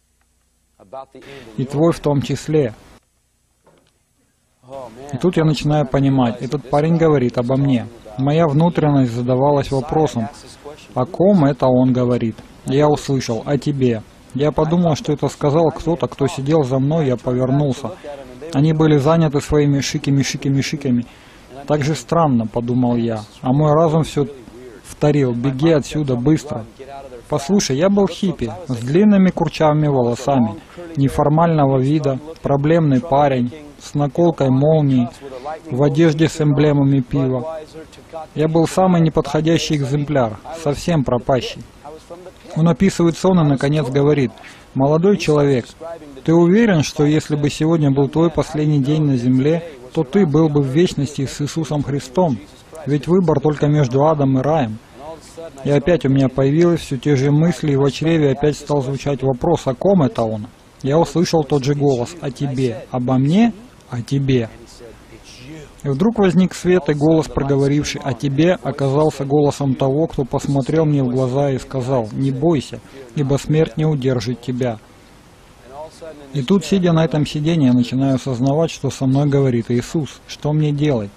и твой в том числе». И тут я начинаю понимать, этот парень говорит обо мне. Моя внутренность задавалась вопросом, о ком это он говорит. Я услышал, о тебе. Я подумал, что это сказал кто-то, кто сидел за мной, я повернулся. Они были заняты своими шиками-шиками-шиками. Так же странно, подумал я. А мой разум все вторил, беги отсюда быстро. Послушай, я был хиппи, с длинными курчавыми волосами, неформального вида, проблемный парень, с наколкой молний, в одежде с эмблемами пива. Я был самый неподходящий экземпляр, совсем пропащий. Он описывает сон и, наконец, говорит, «Молодой человек, ты уверен, что если бы сегодня был твой последний день на земле, то ты был бы в вечности с Иисусом Христом? Ведь выбор только между адом и раем». И опять у меня появились все те же мысли, и в чреве опять стал звучать вопрос, о ком это он? Я услышал тот же голос, о тебе, обо мне, о тебе. И вдруг возник свет, и голос, проговоривший о тебе, оказался голосом того, кто посмотрел мне в глаза и сказал, «Не бойся, ибо смерть не удержит тебя». И тут, сидя на этом сиденье, я начинаю осознавать, что со мной говорит Иисус. Что мне делать?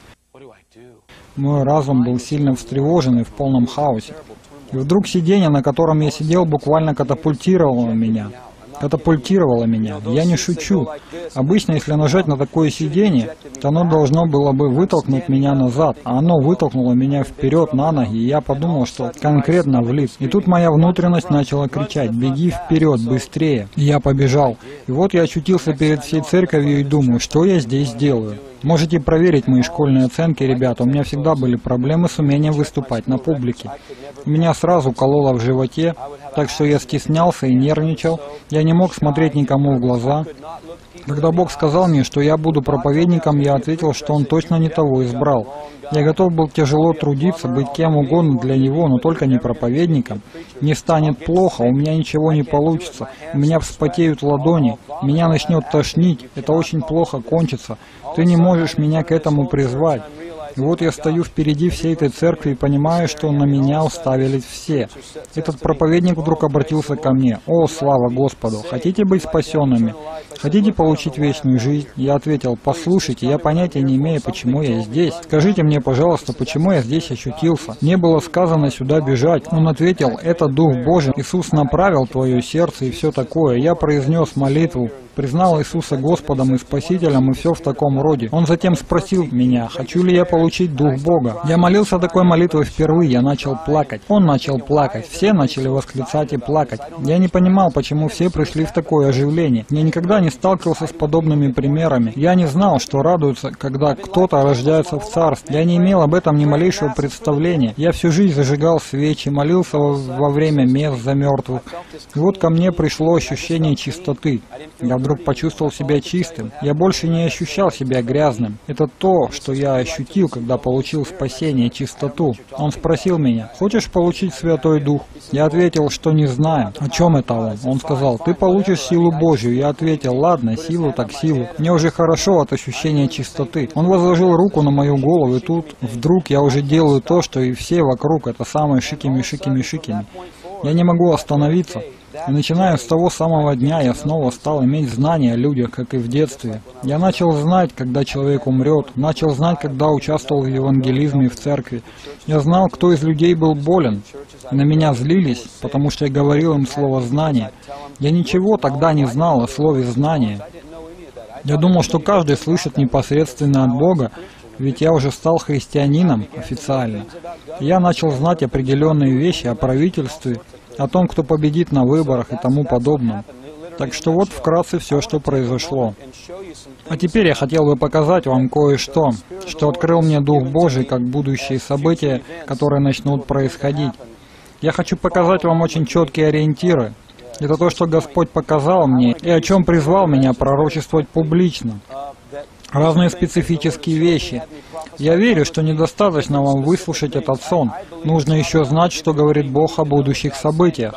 Мой разум был сильно встревожен и в полном хаосе. И вдруг сиденье, на котором я сидел, буквально катапультировало меня. Катапультировало меня. Я не шучу. Обычно, если нажать на такое сиденье, то оно должно было бы вытолкнуть меня назад, а оно вытолкнуло меня вперед на ноги, и я подумал, что конкретно влип. И тут моя внутренность начала кричать, «Беги вперед, быстрее!» И я побежал. И вот я очутился перед всей церковью и думаю, что я здесь делаю? Можете проверить мои школьные оценки, ребята. У меня всегда были проблемы с умением выступать на публике. Меня сразу кололо в животе, так что я стеснялся и нервничал. Я не мог смотреть никому в глаза. Когда Бог сказал мне, что я буду проповедником, я ответил, что Он точно не того избрал. Я готов был тяжело трудиться, быть кем угодно для Него, но только не проповедником. Мне станет плохо, у меня ничего не получится, у меня вспотеют ладони, меня начнет тошнить, это очень плохо кончится. Ты не можешь меня к этому призвать. И вот я стою впереди всей этой церкви и понимаю, что на меня уставились все. Этот проповедник вдруг обратился ко мне. «О, слава Господу! Хотите быть спасенными? Хотите получить вечную жизнь?» Я ответил, «Послушайте, я понятия не имею, почему я здесь. Скажите мне, пожалуйста, почему я здесь очутился? Мне было сказано сюда бежать». Он ответил, «Это Дух Божий. Иисус направил твое сердце и все такое». Я произнес молитву, признал Иисуса Господом и Спасителем и все в таком роде. Он затем спросил меня, хочу ли я получить Дух Бога. Я молился такой молитвой впервые, я начал плакать. Он начал плакать, все начали восклицать и плакать. Я не понимал, почему все пришли в такое оживление. Я никогда не сталкивался с подобными примерами. Я не знал, что радуются, когда кто-то рождается в царстве. Я не имел об этом ни малейшего представления. Я всю жизнь зажигал свечи, молился во время мест за мертвых. И вот ко мне пришло ощущение чистоты. Я вдруг почувствовал себя чистым. Я больше не ощущал себя грязным. Это то, что я ощутил, когда получил спасение, чистоту. Он спросил меня: «Хочешь получить Святой Дух?» Я ответил, что не знаю. О чем это он? Он сказал: «Ты получишь силу Божью». Я ответил: «Ладно, силу так силу. Мне уже хорошо от ощущения чистоты». Он возложил руку на мою голову, и тут вдруг я уже делаю то, что и все вокруг. Это самое шикими-шикими-шикими. Я не могу остановиться. И начиная с того самого дня я снова стал иметь знания о людях, как и в детстве. Я начал знать, когда человек умрет, начал знать, когда участвовал в евангелизме в церкви. Я знал, кто из людей был болен. И на меня злились, потому что я говорил им слово «знание». Я ничего тогда не знал о слове «знание». Я думал, что каждый слышит непосредственно от Бога, ведь я уже стал христианином официально. И я начал знать определенные вещи о правительстве, о том, кто победит на выборах и тому подобном. Так что вот вкратце все, что произошло. А теперь я хотел бы показать вам кое-что, что открыл мне Дух Божий, как будущие события, которые начнут происходить. Я хочу показать вам очень четкие ориентиры. Это то, что Господь показал мне и о чем призвал меня пророчествовать публично. Разные специфические вещи. Я верю, что недостаточно вам выслушать этот сон. Нужно еще знать, что говорит Бог о будущих событиях.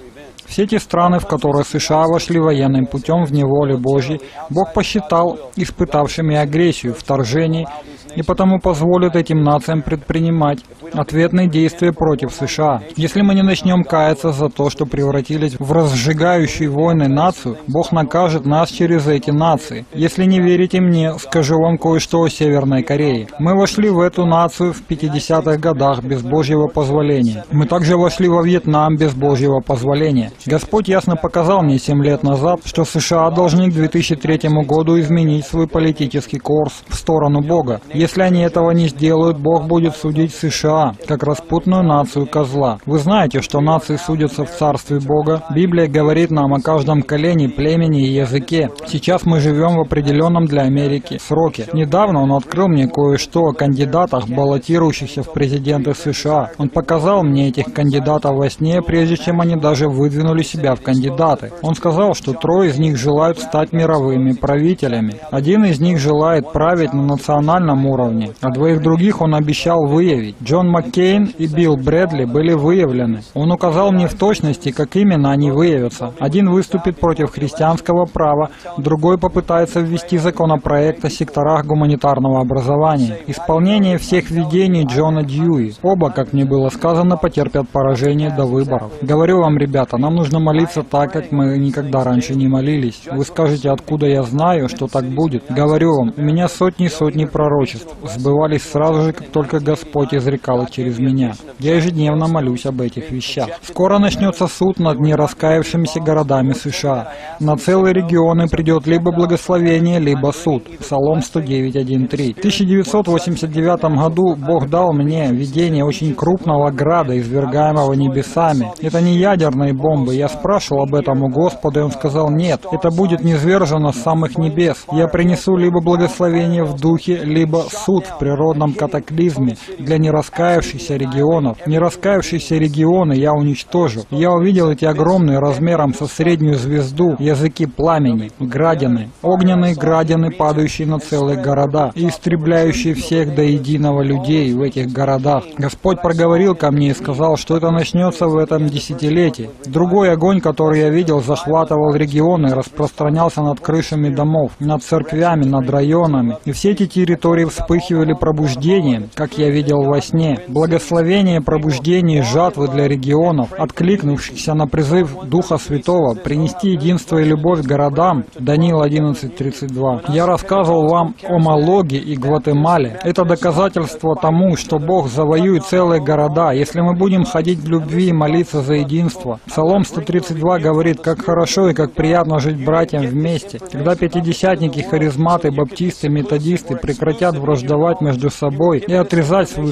Все те страны, в которые США вошли военным путем в неволе Божьей, Бог посчитал испытавшими агрессию, вторжение, и потому позволит этим нациям предпринимать ответные действия против США. Если мы не начнем каяться за то, что превратились в разжигающую войны нацию, Бог накажет нас через эти нации. Если не верите мне, скажу вам кое-что о Северной Корее. Мы вошли в эту нацию в пятидесятых годах без Божьего позволения. Мы также вошли во Вьетнам без Божьего позволения. Господь ясно показал мне семь лет назад, что США должны к две тысячи третьему году изменить свой политический курс в сторону Бога. Если они этого не сделают, Бог будет судить США, как распутную нацию козла. Вы знаете, что нации судятся в Царстве Бога? Библия говорит нам о каждом колене, племени и языке. Сейчас мы живем в определенном для Америки сроке. Недавно он открыл мне кое-что о кандидатах, баллотирующихся в президенты США. Он показал мне этих кандидатов во сне, прежде чем они даже выдвинули себя в кандидаты. Он сказал, что трое из них желают стать мировыми правителями. Один из них желает править на национальном уровне, а двоих других он обещал выявить. Джон Маккейн и Билл Брэдли были выявлены. Он указал мне в точности, как именно они выявятся. Один выступит против христианского права, другой попытается ввести законопроект о секторах гуманитарного образования. Исполнение всех видений Джона Дьюи. Оба, как мне было сказано, потерпят поражение до выборов. Говорю вам, ребята, нам нужно молиться так, как мы никогда раньше не молились. Вы скажете, откуда я знаю, что так будет? Говорю вам, у меня сотни и сотни пророчеств сбывались сразу же, как только Господь изрекал их через меня. Я ежедневно молюсь об этих вещах. Скоро начнется суд над нераскаявшимися городами США. На целые регионы придет либо благословение, либо суд. Псалом сто девять, один три. В тысяча девятьсот восемьдесят девятом году Бог дал мне видение очень крупного града, извергаемого небесами. Это не ядерные бомбы. Я спрашивал об этом у Господа, и Он сказал: нет, это будет низвержено с самых небес. Я принесу либо благословение в духе, либо суд в природном катаклизме для нераскаявшихся регионов. Нераскаявшиеся регионы я уничтожу. Я увидел эти огромные размером со среднюю звезду языки пламени, градины, огненные градины, падающие на целые города и истребляющие всех до единого людей в этих городах. Господь проговорил ко мне и сказал, что это начнется в этом десятилетии. Другой огонь, который я видел, захватывал регионы и распространялся над крышами домов, над церквями, над районами. И все эти территории вспыхивали пробуждением, как я видел во сне. Благословение, пробуждение, жатвы для регионов, откликнувшихся на призыв Духа Святого принести единство и любовь городам. Даниил одиннадцать, тридцать два. Я рассказывал вам о Малоге и Гватемале. Это доказательство тому, что Бог завоюет целые города, если мы будем ходить в любви и молиться за единство. Псалом сто тридцать два говорит, как хорошо и как приятно жить братьям вместе. Когда пятидесятники, харизматы, баптисты, методисты прекратят враждовать между собой и отрезать свою собственную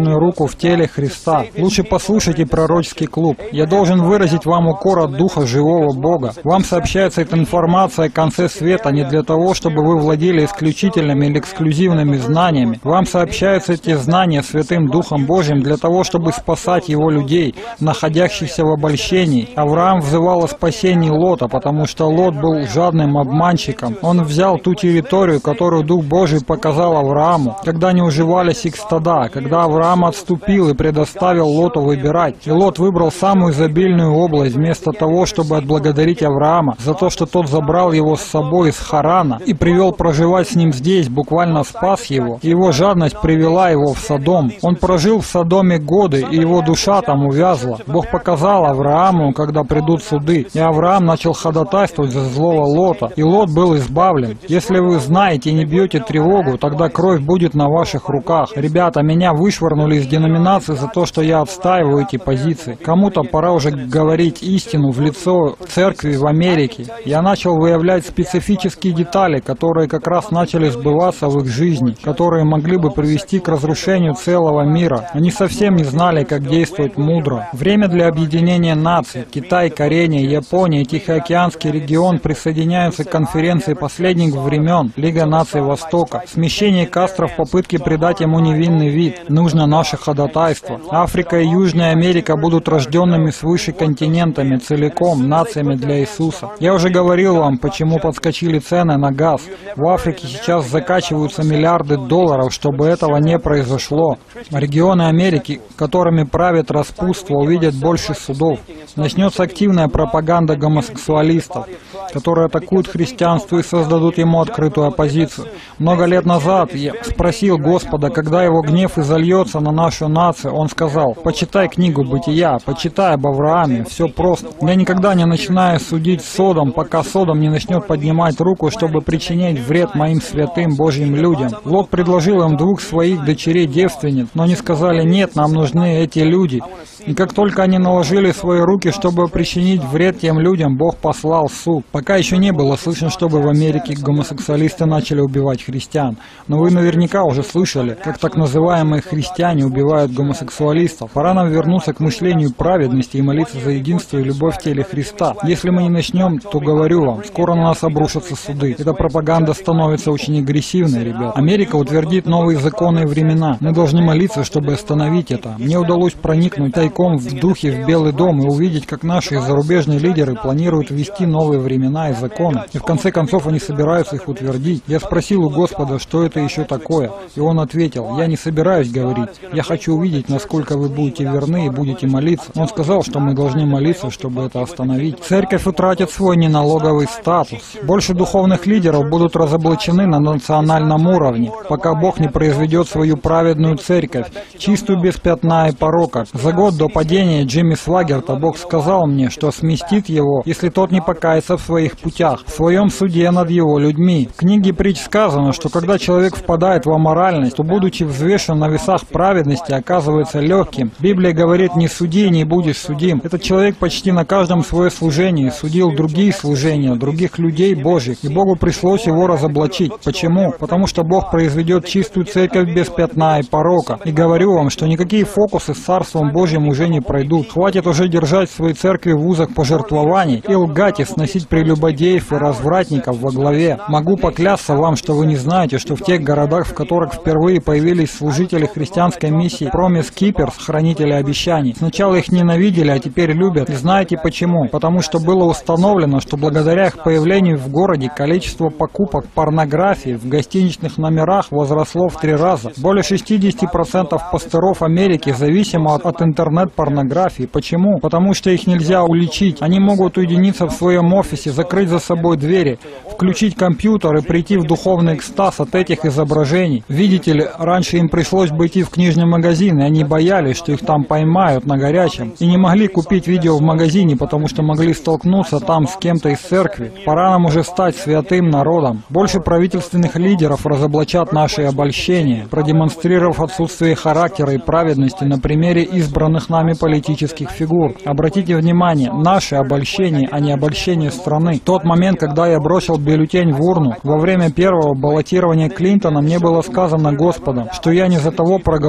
божественную руку в теле Христа. Лучше послушайте пророческий клуб. Я должен выразить вам укор от Духа живого Бога. Вам сообщается эта информация о конце света не для того, чтобы вы владели исключительными или эксклюзивными знаниями. Вам сообщаются эти знания Святым Духом Божьим для того, чтобы спасать Его людей, находящихся в обольщении. Авраам взывал о спасении Лота, потому что Лот был жадным обманщиком. Он взял ту территорию, которую Дух Божий показал Аврааму, когда не уживались их стада, когда Авраам отступил и предоставил Лоту выбирать. И Лот выбрал самую изобильную область, вместо того, чтобы отблагодарить Авраама за то, что тот забрал его с собой из Харана и привел проживать с ним здесь, буквально спас его. И его жадность привела его в Содом. Он прожил в Содоме годы, и его душа там увязла. Бог показал Аврааму, когда придут суды, и Авраам начал ходатайствовать за злого Лота, и Лот был избавлен. Если вы знаете и не бьете тревогу, тогда кровь будет на ваших руках. Ребята, меня вышвырнули из деноминации за то, что я отстаиваю эти позиции. Кому-то пора уже говорить истину в лицо церкви в Америке. Я начал выявлять специфические детали, которые как раз начали сбываться в их жизни, которые могли бы привести к разрушению целого мира. Они совсем не знали, как действовать мудро. Время для объединения наций. Китай, Корея, Япония и Тихоокеанский регион присоединяются к конференции последних времен Лига наций Востока. Смещение Кастро в попытке придать ему невинный вид. Нужно наше ходатайство. Африка и Южная Америка будут рожденными свыше континентами целиком, нациями для Иисуса. Я уже говорил вам, почему подскочили цены на газ. В Африке сейчас закачиваются миллиарды долларов, чтобы этого не произошло. Регионы Америки, которыми правит распутство, увидят больше судов. Начнется активная пропаганда гомосексуалистов, которые атакуют христианство и создадут ему открытую оппозицию. Много лет назад я спросил Господа, когда его гнев изольется на нашу нацию. Он сказал: почитай книгу Бытия, почитай об Аврааме, все просто. Я никогда не начинаю судить Содом, пока Содом не начнет поднимать руку, чтобы причинить вред моим святым Божьим людям. Лот предложил им двух своих дочерей-девственниц, но они сказали: нет, нам нужны эти люди. И как только они наложили свои руки, чтобы причинить вред тем людям, Бог послал суд. Пока еще не было слышно, чтобы в Америке гомосексуалисты начали убивать христиан. Но вы наверняка уже слышали, как так называемые христиане убивают гомосексуалистов. Пора нам вернуться к мышлению праведности и молиться за единство и любовь в теле Христа. Если мы не начнем, то говорю вам, скоро на нас обрушатся суды. Эта пропаганда становится очень агрессивной, ребят. Америка утвердит новые законы и времена. Мы должны молиться, чтобы остановить это. Мне удалось проникнуть тайком в духе в Белый дом и увидеть, как наши зарубежные лидеры планируют ввести новые времена и законы. И в конце концов они собираются их утвердить. Я спросил у Господа, что это еще такое. И Он ответил: я не собираюсь говорить. Я хочу увидеть, насколько вы будете верны и будете молиться. Он сказал, что мы должны молиться, чтобы это остановить. Церковь утратит свой неналоговый статус. Больше духовных лидеров будут разоблачены на национальном уровне, пока Бог не произведет свою праведную церковь, чистую без пятна и порока. За год до падения Джимми Свагерта Бог сказал мне, что сместит его, если тот не покается в своих путях, в своем суде над его людьми. В книге притч сказано, что когда человек впадает в аморальность, то, будучи взвешен на весах праведности, оказывается легким. Библия говорит: не суди, не будешь судим. Этот человек почти на каждом свое служение судил другие служения, других людей Божьих, и Богу пришлось его разоблачить. Почему? Потому что Бог произведет чистую церковь без пятна и порока. И говорю вам, что никакие фокусы с Царством Божьим уже не пройдут. Хватит уже держать в своей церкви в узах пожертвований и лгать и сносить прелюбодеев и развратников во главе. Могу поклясться вам, что вы не знаете, что в тех городах, в которых впервые появились служители христианской миссии Promise Keepers, хранители обещаний, сначала их ненавидели, а теперь любят. И знаете почему? Потому что было установлено, что благодаря их появлению в городе количество покупок порнографии в гостиничных номерах возросло в три раза. Более шестидесяти процентов пасторов Америки зависимы от, от интернет-порнографии. Почему? Потому что их нельзя уличить. Они могут уединиться в своем офисе, закрыть за собой двери, включить компьютер и прийти в духовный экстаз от этих изображений. Видите ли, раньше им пришлось бы идти в книжный магазин, и они боялись, что их там поймают на горячем. И не могли купить видео в магазине, потому что могли столкнуться там с кем-то из церкви. Пора нам уже стать святым народом. Больше правительственных лидеров разоблачат наши обольщения, продемонстрировав отсутствие характера и праведности на примере избранных нами политических фигур. Обратите внимание, наши обольщения, а не обольщение страны. В тот момент, когда я бросил бюллетень в урну, во время первого баллотирования Клинтона мне было сказано Господом, что я не за того проголосовал,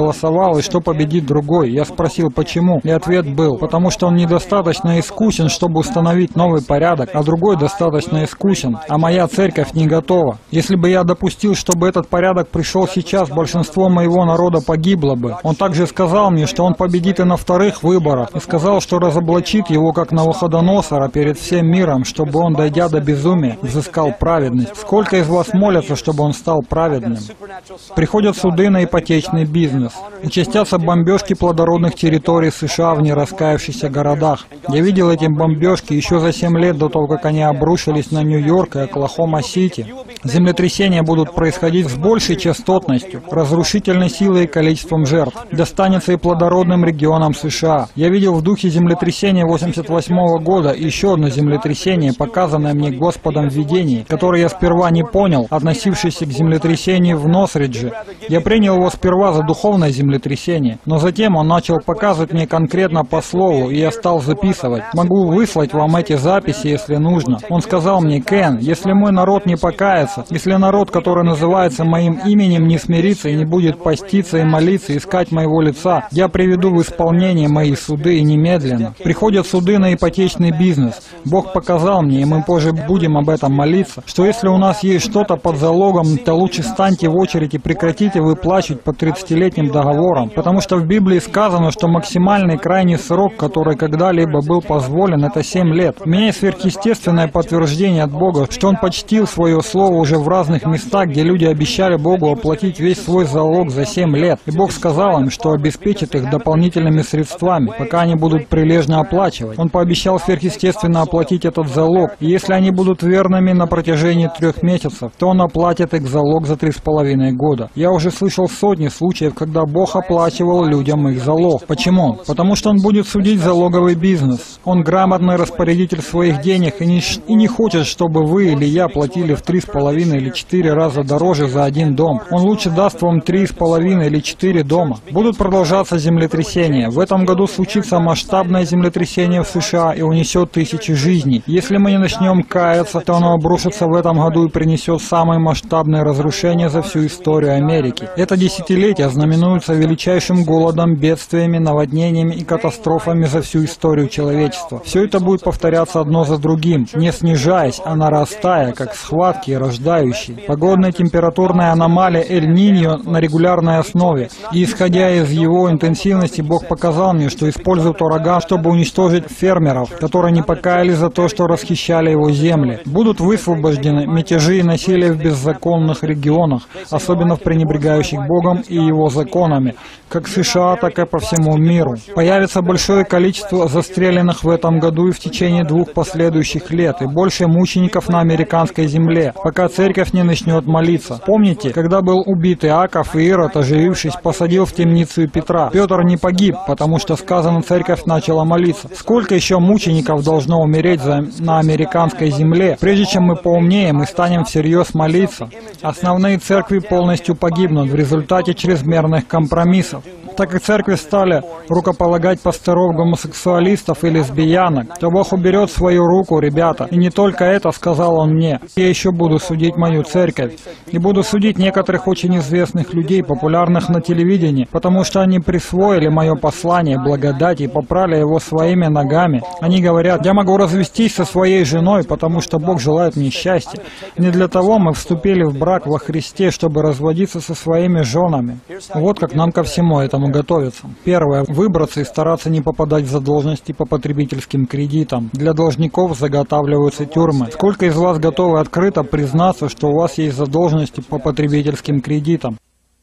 проголосовал и что победит другой. Я спросил, почему, и ответ был, потому что он недостаточно искусен, чтобы установить новый порядок, а другой достаточно искусен, а моя церковь не готова. Если бы я допустил, чтобы этот порядок пришел сейчас, большинство моего народа погибло бы. Он также сказал мне, что он победит и на вторых выборах, и сказал, что разоблачит его как Навуходоносора перед всем миром, чтобы он, дойдя до безумия, взыскал праведность. Сколько из вас молятся, чтобы он стал праведным? Приходят суды на ипотечный бизнес. Участятся бомбежки плодородных территорий США в нераскаявшихся городах. Я видел эти бомбежки еще за семь лет до того, как они обрушились на Нью-Йорк и Оклахома-Сити. Землетрясения будут происходить с большей частотностью, разрушительной силой и количеством жертв. Достанется и плодородным регионам США. Я видел в духе землетрясения восемьдесят восьмого года еще одно землетрясение, показанное мне Господом в видении, которое я сперва не понял, относившееся к землетрясению в Носридже. Я принял его сперва за духовное землетрясение, но затем он начал показывать мне конкретно по слову, и я стал записывать. Могу выслать вам эти записи, если нужно. Он сказал мне: «Кен, если мой народ не покается, если народ, который называется моим именем, не смирится и не будет поститься и молиться, искать моего лица, я приведу в исполнение мои суды и немедленно». Приходят суды на ипотечный бизнес. Бог показал мне, и мы позже будем об этом молиться, что если у нас есть что-то под залогом, то лучше станьте в очередь и прекратите выплачивать по тридцатилетним договорам, потому что в Библии сказано, что максимальный крайний срок, который когда-либо был позволен, это семь лет. У меня есть сверхъестественное подтверждение от Бога, что Он почтил свое слово уже в разных местах, где люди обещали Богу оплатить весь свой залог за семь лет. И Бог сказал им, что обеспечит их дополнительными средствами, пока они будут прилежно оплачивать. Он пообещал сверхъестественно оплатить этот залог, и если они будут верными на протяжении трех месяцев, то Он оплатит их залог за три с половиной года. Я уже слышал сотни случаев, когда Бог оплачивал людям их залог. Почему? Потому что Он будет судить залоговый бизнес. Он грамотный распорядитель своих денег и не, и не хочет, чтобы вы или я платили в три с половиной или четыре раза дороже за один дом. Он лучше даст вам три с половиной или четыре дома. Будут продолжаться землетрясения. В этом году случится масштабное землетрясение в США и унесет тысячи жизней. Если мы не начнем каяться, то оно обрушится в этом году и принесет самое масштабное разрушение за всю историю Америки. Это десятилетие знаменуется величайшим голодом, бедствиями, наводнениями и катастрофами за всю историю человечества. Все это будет повторяться одно за другим, не снижаясь, а нарастая, как схватки рождающие. Погодная температурная аномалия Эль-Ниньо на регулярной основе. И исходя из его интенсивности, Бог показал мне, что использует ураган, чтобы уничтожить фермеров, которые не покаялись за то, что расхищали его земли. Будут высвобождены мятежи и насилие в беззаконных регионах, особенно в пренебрегающих Богом и его законами, как в США, так и по всему миру. Появится большое количество застреленных в этом году и в течение двух последующих лет, и больше мучеников на американской земле, пока церковь не начнет молиться. Помните, когда был убит Иаков, и Ирод, оживившись, посадил в темницу и Петра? Петр не погиб, потому что, сказано, церковь начала молиться. Сколько еще мучеников должно умереть за, на американской земле, прежде чем мы поумнеем и станем всерьез молиться? Основные церкви полностью погибнут в результате чрезмерных компромиссов. Так как церкви стали рукополагать пасторов гомосексуалистов и лесбиянок, то Бог уберет свою руку, ребята. И не только это сказал Он мне. Я еще буду судить мою церковь. И буду судить некоторых очень известных людей, популярных на телевидении, потому что они присвоили мое послание благодати и попрали его своими ногами. Они говорят: я могу развестись со своей женой, потому что Бог желает мне счастья. Не для того мы вступили в брак во Христе, чтобы разводиться со своими женами. Вот как нам ко всему этому готовиться. Первое. Выбраться и стараться не попадать в задолженности по потребительским кредитам. Для должников заготавливаются тюрьмы. Сколько из вас готовы открыто признаться, что у вас есть задолженности по потребительским кредитам?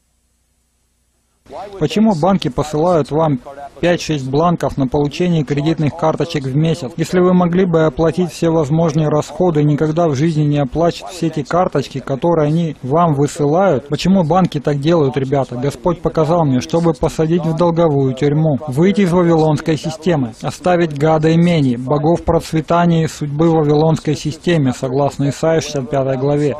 Почему банки посылают вам пять-шесть бланков на получение кредитных карточек в месяц? Если вы могли бы оплатить все возможные расходы и никогда в жизни не оплачивать все эти карточки, которые они вам высылают, почему банки так делают, ребята? Господь показал мне, чтобы посадить в долговую тюрьму, выйти из вавилонской системы, оставить гада имений, богов процветания и судьбы в вавилонской системе, согласно Исайя шестьдесят пятой главе.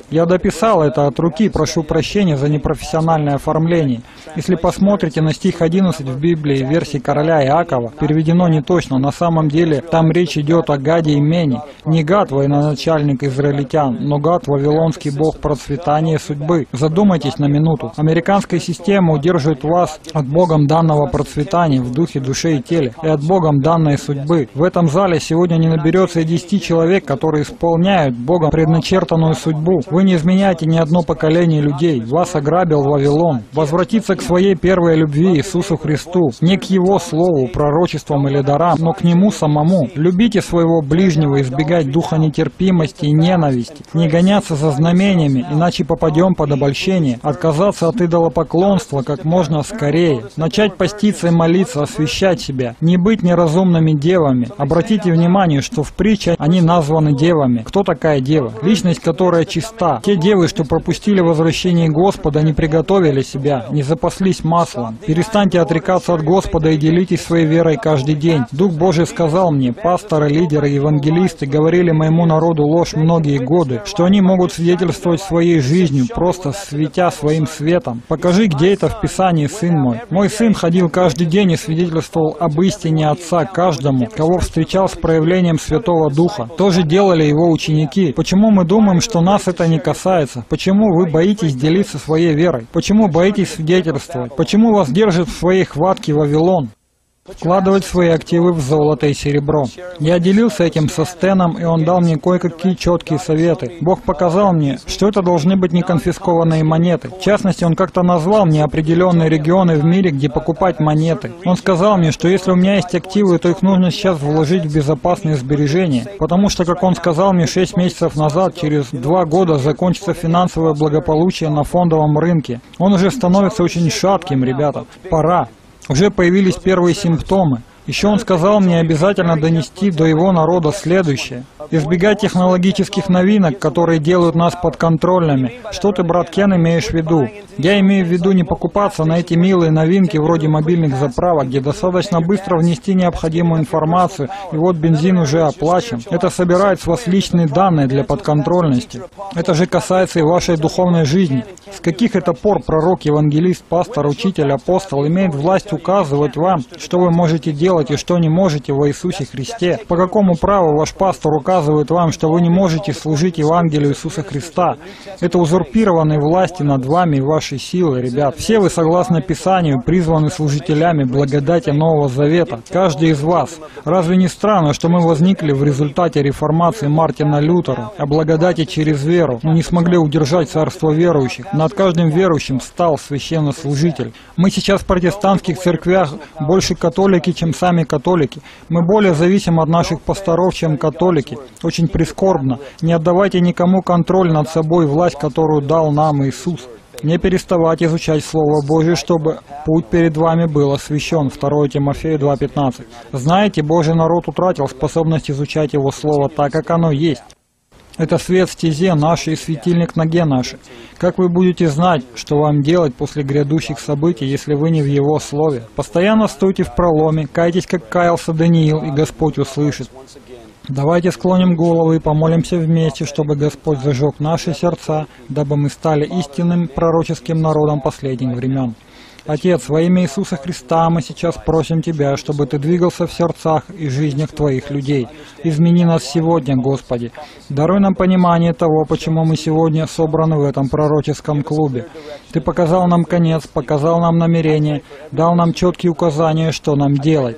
Я дописал это от руки, прошу прощения за непрофессиональное оформление. Если посмотрите на стих одиннадцать в Библии в версии короля Иакова, переведено не точно, на самом деле там речь идет о Гаде и Мене. Не Гад, военачальник израильтян, но Гад, вавилонский бог процветания и судьбы. Задумайтесь на минуту. Американская система удерживает вас от Богом данного процветания в духе, душе и теле, и от Богом данной судьбы. В этом зале сегодня не наберется и десяти человек, которые исполняют Богом предначертанную судьбу. Вы не изменяете ни одно поколение людей. Вас ограбил Вавилон. Возвратиться к своей первой любви, Иисусу Христу, не к Его Слову, пророчествам или дарам, но к Нему самому. Любите своего ближнего, избегать духа нетерпимости и ненависти. Не гоняться за знамениями, иначе попадем под обольщение. Отказаться от идолопоклонства как можно скорее. Начать поститься и молиться, освящать себя. Не быть неразумными девами. Обратите внимание, что в притче они названы девами. Кто такая дева? Личность, которая чиста. Те девы, что пропустили возвращение Господа, не приготовили себя, не запаслись маслом. Перестаньте отрекаться от Господа и делитесь своей верой каждый день. Дух Божий сказал мне, пасторы, лидеры, евангелисты говорили моему народу ложь многие годы, что они могут свидетельствовать своей жизнью, просто светя своим светом. Покажи, где это в Писании, сын мой. Мой сын ходил каждый день и свидетельствовал об истине Отца каждому, кого встречал с проявлением Святого Духа. То же делали его ученики. Почему мы думаем, что нас это не касается? Почему вы боитесь делиться своей верой? Почему боитесь свидетельствовать? Почему вас держит в своей хватке Вавилон? Вкладывать свои активы в золото и серебро. Я делился этим со Стэном, и он дал мне кое-какие четкие советы. Бог показал мне, что это должны быть не конфискованные монеты. В частности, он как-то назвал мне определенные регионы в мире, где покупать монеты. Он сказал мне, что если у меня есть активы, то их нужно сейчас вложить в безопасные сбережения. Потому что, как он сказал мне шесть месяцев назад, через два года закончится финансовое благополучие на фондовом рынке. Он уже становится очень шатким, ребята. Пора. Уже появились первые симптомы. Еще он сказал мне обязательно донести до его народа следующее. Избегать технологических новинок, которые делают нас подконтрольными. Что ты, брат Кен, имеешь в виду? Я имею в виду не покупаться на эти милые новинки вроде мобильных заправок, где достаточно быстро внести необходимую информацию, и вот бензин уже оплачен. Это собирает с вас личные данные для подконтрольности. Это же касается и вашей духовной жизни. С каких это пор пророк, евангелист, пастор, учитель, апостол имеет власть указывать вам, что вы можете делать и что не можете во Иисусе Христе? По какому праву ваш пастор указывает вам, что вы не можете служить Евангелию Иисуса Христа? Это узурпированные власти над вами и вашей силой, ребят. Все вы, согласно Писанию, призваны служителями благодати Нового Завета. Каждый из вас. Разве не странно, что мы возникли в результате реформации Мартина Лютера, о благодати через веру, но не смогли удержать царство верующих? Над каждым верующим стал священнослужитель. Мы сейчас в протестантских церквях больше католики, чем сами католики. Мы более зависим от наших пасторов, чем католики. Очень прискорбно. Не отдавайте никому контроль над собой, власть, которую дал нам Иисус. Не переставать изучать Слово Божие, чтобы путь перед вами был освящен. второе Тимофею два пятнадцать. Знаете, Божий народ утратил способность изучать Его Слово так, как оно есть. Это свет в стезе нашей и светильник в ноге нашей. Как вы будете знать, что вам делать после грядущих событий, если вы не в Его Слове? Постоянно стойте в проломе, кайтесь, как каялся Даниил, и Господь услышит. Давайте склоним головы и помолимся вместе, чтобы Господь зажег наши сердца, дабы мы стали истинным пророческим народом последних времен. Отец, во имя Иисуса Христа мы сейчас просим Тебя, чтобы Ты двигался в сердцах и жизнях Твоих людей. Измени нас сегодня, Господи. Даруй нам понимание того, почему мы сегодня собраны в этом пророческом клубе. Ты показал нам конец, показал нам намерение, дал нам четкие указания, что нам делать.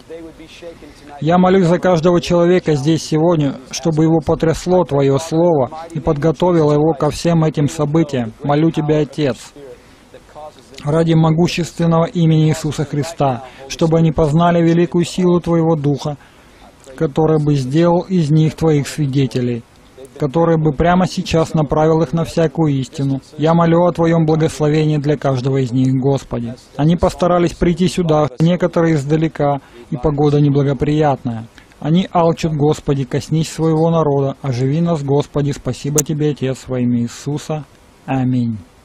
Я молюсь за каждого человека здесь сегодня, чтобы его потрясло Твое Слово и подготовило его ко всем этим событиям. Молю Тебя, Отец, ради могущественного имени Иисуса Христа, чтобы они познали великую силу Твоего Духа, который бы сделал из них Твоих свидетелей, который бы прямо сейчас направил их на всякую истину. Я молю о Твоем благословении для каждого из них, Господи. Они постарались прийти сюда, некоторые издалека, и погода неблагоприятная. Они алчут, Господи, коснись своего народа, оживи нас, Господи, спасибо Тебе, Отец, во имя Иисуса. Аминь.